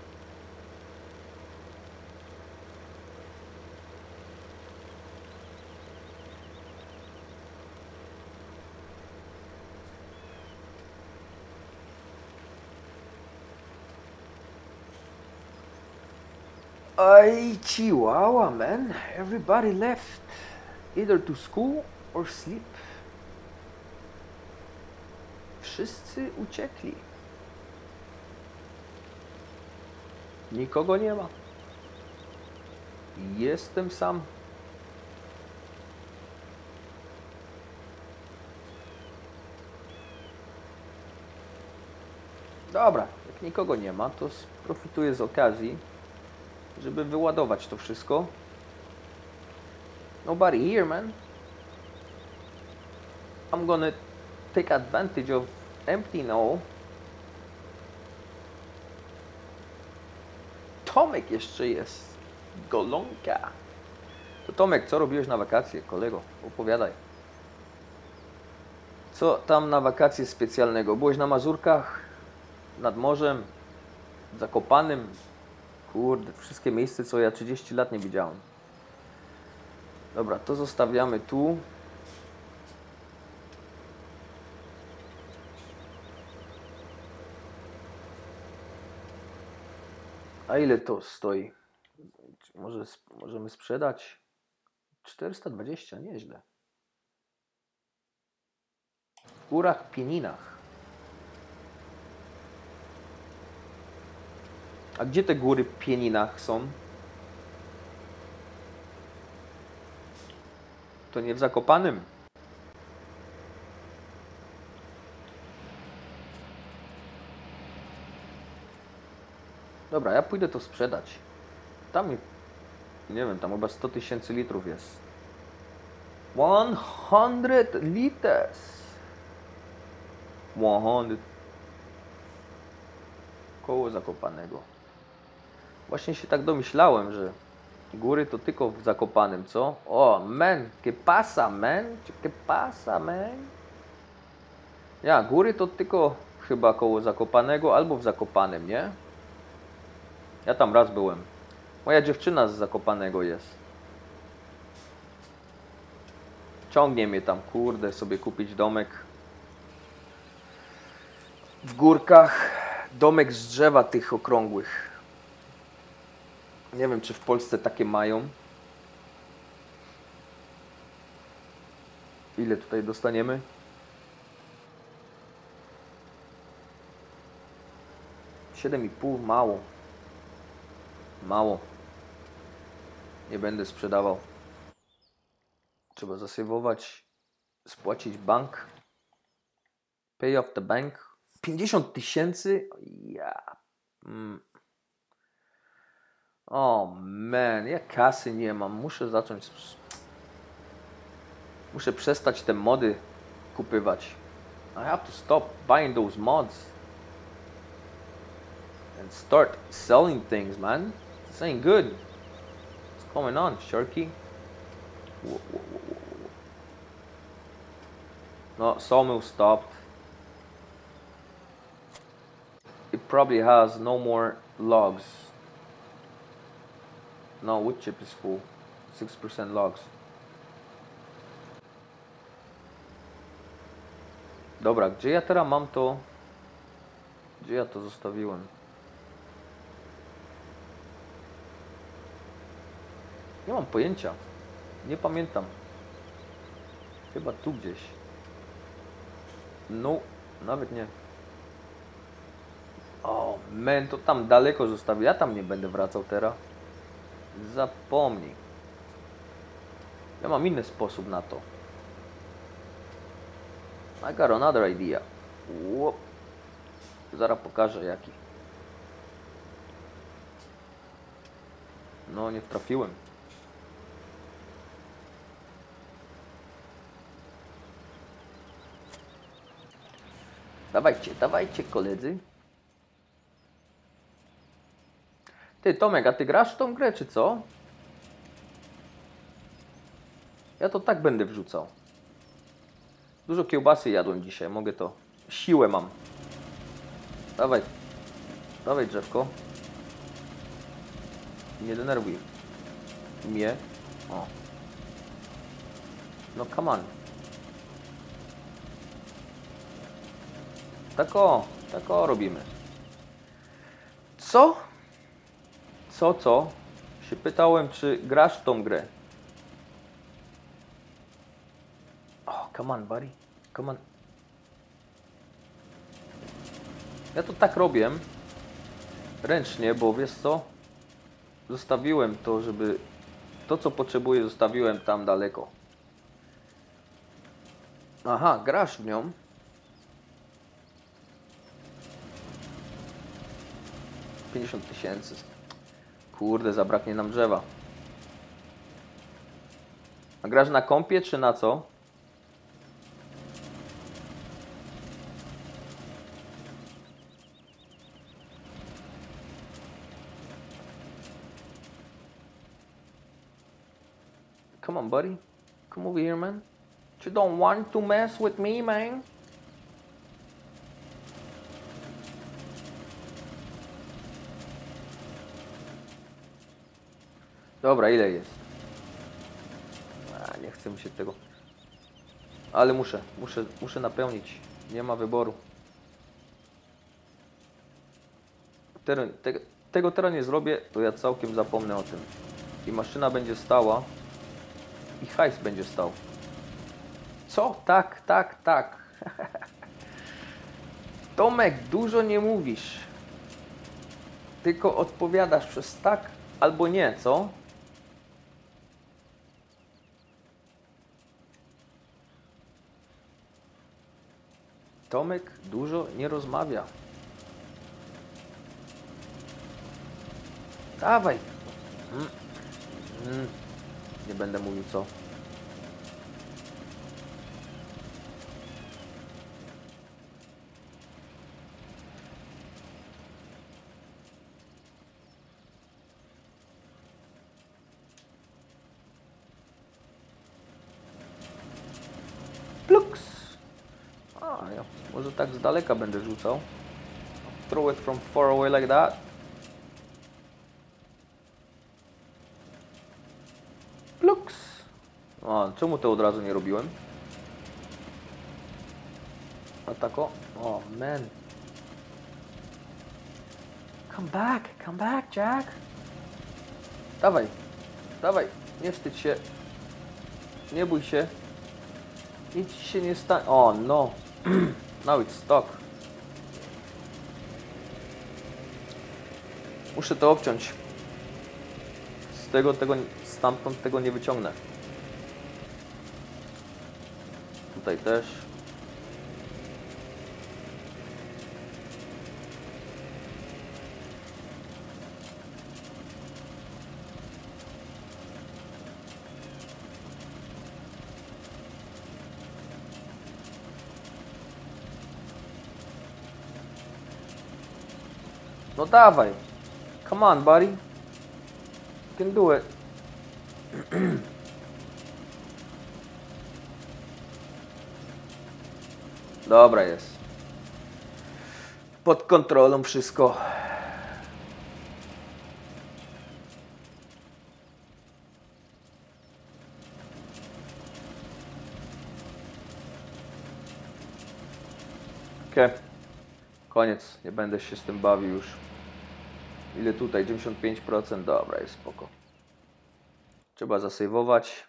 Ay, Chihuahua, man. Everybody left. Either to school or sleep. Wszyscy uciekli. Nikogo nie ma. Jestem sam. Dobra, jak nikogo nie ma, to sprofituję z okazji, żeby wyładować to wszystko. Nobody here, man. I'm gonna take advantage of empty now. Tomek jeszcze jest. Golonka. To Tomek, co robiłeś na wakacje, kolego? Opowiadaj. Co tam na wakacje specjalnego? Byłeś na Mazurkach? nad morzem, Zakopanym. Kurde, wszystkie miejsca, co ja trzydzieści lat nie widziałem. Dobra, to zostawiamy tu. A ile to stoi? Może możemy sprzedać? czterysta dwadzieścia, nieźle. W górach Pieninach. A gdzie te góry Pieninach są? To nie w Zakopanym. Dobra, ja pójdę to sprzedać. Tam, nie wiem, tam chyba sto tysięcy litrów jest. sto liters. sto. Koło Zakopanego. Właśnie się tak domyślałem, że góry to tylko w Zakopanym, co? O, man, que pasa, man? Que pasa, man? Ja, góry to tylko chyba koło Zakopanego albo w Zakopanem, nie? Ja tam raz byłem. Moja dziewczyna z Zakopanego jest. Ciągnie mnie tam, kurde, sobie kupić domek w górkach. Domek z drzewa tych okrągłych. Nie wiem, czy w Polsce takie mają. Ile tutaj dostaniemy? siedem i pół, mało. Mało. Nie będę sprzedawał. Trzeba zasywować, spłacić bank. Pay off the bank. pięćdziesiąt tysięcy? Ja. Mm. O man, ja kasy nie mam. Muszę zacząć. Muszę przestać te mody kupywać. I have to stop buying those mods. And start selling things, man. This ain't good. What's going on, Sharky? Whoa, whoa, whoa, whoa. No, sawmill stopped. It probably has no more logs. No, wood chip is full. six percent logs. Dobra, gdzie ja teraz mam to? Gdzie ja to zostawiłem? Nie mam pojęcia. Nie pamiętam. Chyba tu gdzieś. No, nawet nie. O, man, to tam daleko zostawię. Ja tam nie będę wracał teraz. Zapomnij. Ja mam inny sposób na to. I got another idea. Whoop. Zaraz pokażę jaki. No, nie trafiłem. Dawajcie, dawajcie koledzy. Ty Tomek, a ty grasz w tą grę czy co? Ja to tak będę wrzucał. Dużo kiełbasy jadłem dzisiaj, mogę to. Siłę mam. Dawaj. Dawaj drzewko. Nie denerwuj mnie. O. No come on. Tak o, tak o robimy. Co? Co, co? Się pytałem, czy grasz w tą grę. Oh, come on, buddy. Come on. Ja to tak robię. Ręcznie, bo wiesz co? Zostawiłem to, żeby... To, co potrzebuję, zostawiłem tam daleko. Aha, grasz w nią. pięćdziesiąt tysięcy. Kurde, zabraknie nam drzewa. A grasz na kompie, czy na co? Come on, buddy. Come over here, man. You don't want to mess with me, man. Dobra, ile jest? A, nie chcę mi się tego. Ale muszę, muszę, muszę napełnić. Nie ma wyboru. Teren, te, tego teraz nie zrobię, to ja całkiem zapomnę o tym. I maszyna będzie stała. I hajs będzie stał. Co? Tak, tak, tak. Tomek, dużo nie mówisz. Tylko odpowiadasz przez tak albo nie, co? Tomek dużo nie rozmawia. Dawaj. Mm. Mm. Nie będę mówił co. Pluks. A, ja może tak z daleka będę rzucał. Throw it from far away like that. Pluks. A, czemu to od razu nie robiłem? A tako? Oh man. Come back, come back, Jack. Dawaj, dawaj, nie wstydź się. Nie bój się. Nic się nie stanie. Oh no. Now it's stuck. Muszę to obciąć. Z tego, tego, stamtąd tego nie wyciągnę. Tutaj też. No dawaj. Come on, buddy. You can do it. Dobra jest. Pod kontrolą wszystko. Okej. Okay. Koniec. Nie będę się z tym bawił już. Ile tutaj? dziewięćdziesiąt pięć procent. Dobra, jest spoko. Trzeba zasejwować.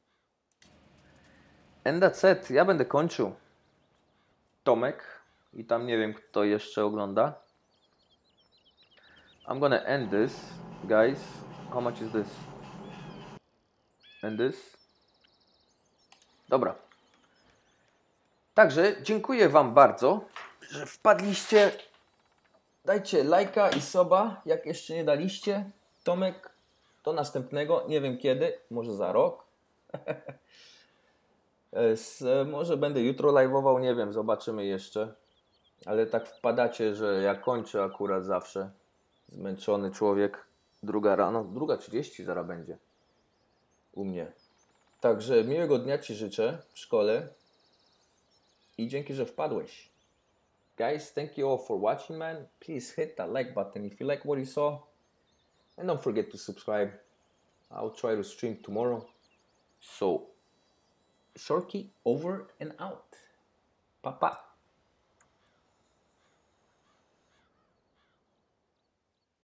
And that's it. Ja będę kończył. Tomek. I tam nie wiem, kto jeszcze ogląda. I'm gonna end this. Guys, how much is this? End this. Dobra. Także dziękuję Wam bardzo, że wpadliście. Dajcie lajka i suba, jak jeszcze nie daliście. Tomek, do następnego. Nie wiem kiedy, może za rok. Z, może będę jutro live'ował, nie wiem, zobaczymy jeszcze. Ale tak wpadacie, że ja kończę akurat zawsze. Zmęczony człowiek. Druga rano, druga trzydzieści zaraz będzie. U mnie. Także miłego dnia Ci życzę w szkole. I dzięki, że wpadłeś. Guys, thank you all for watching, man. Please hit that like button if you like what you saw. And don't forget to subscribe. I'll try to stream tomorrow. So, Shorty over and out. Pa pa.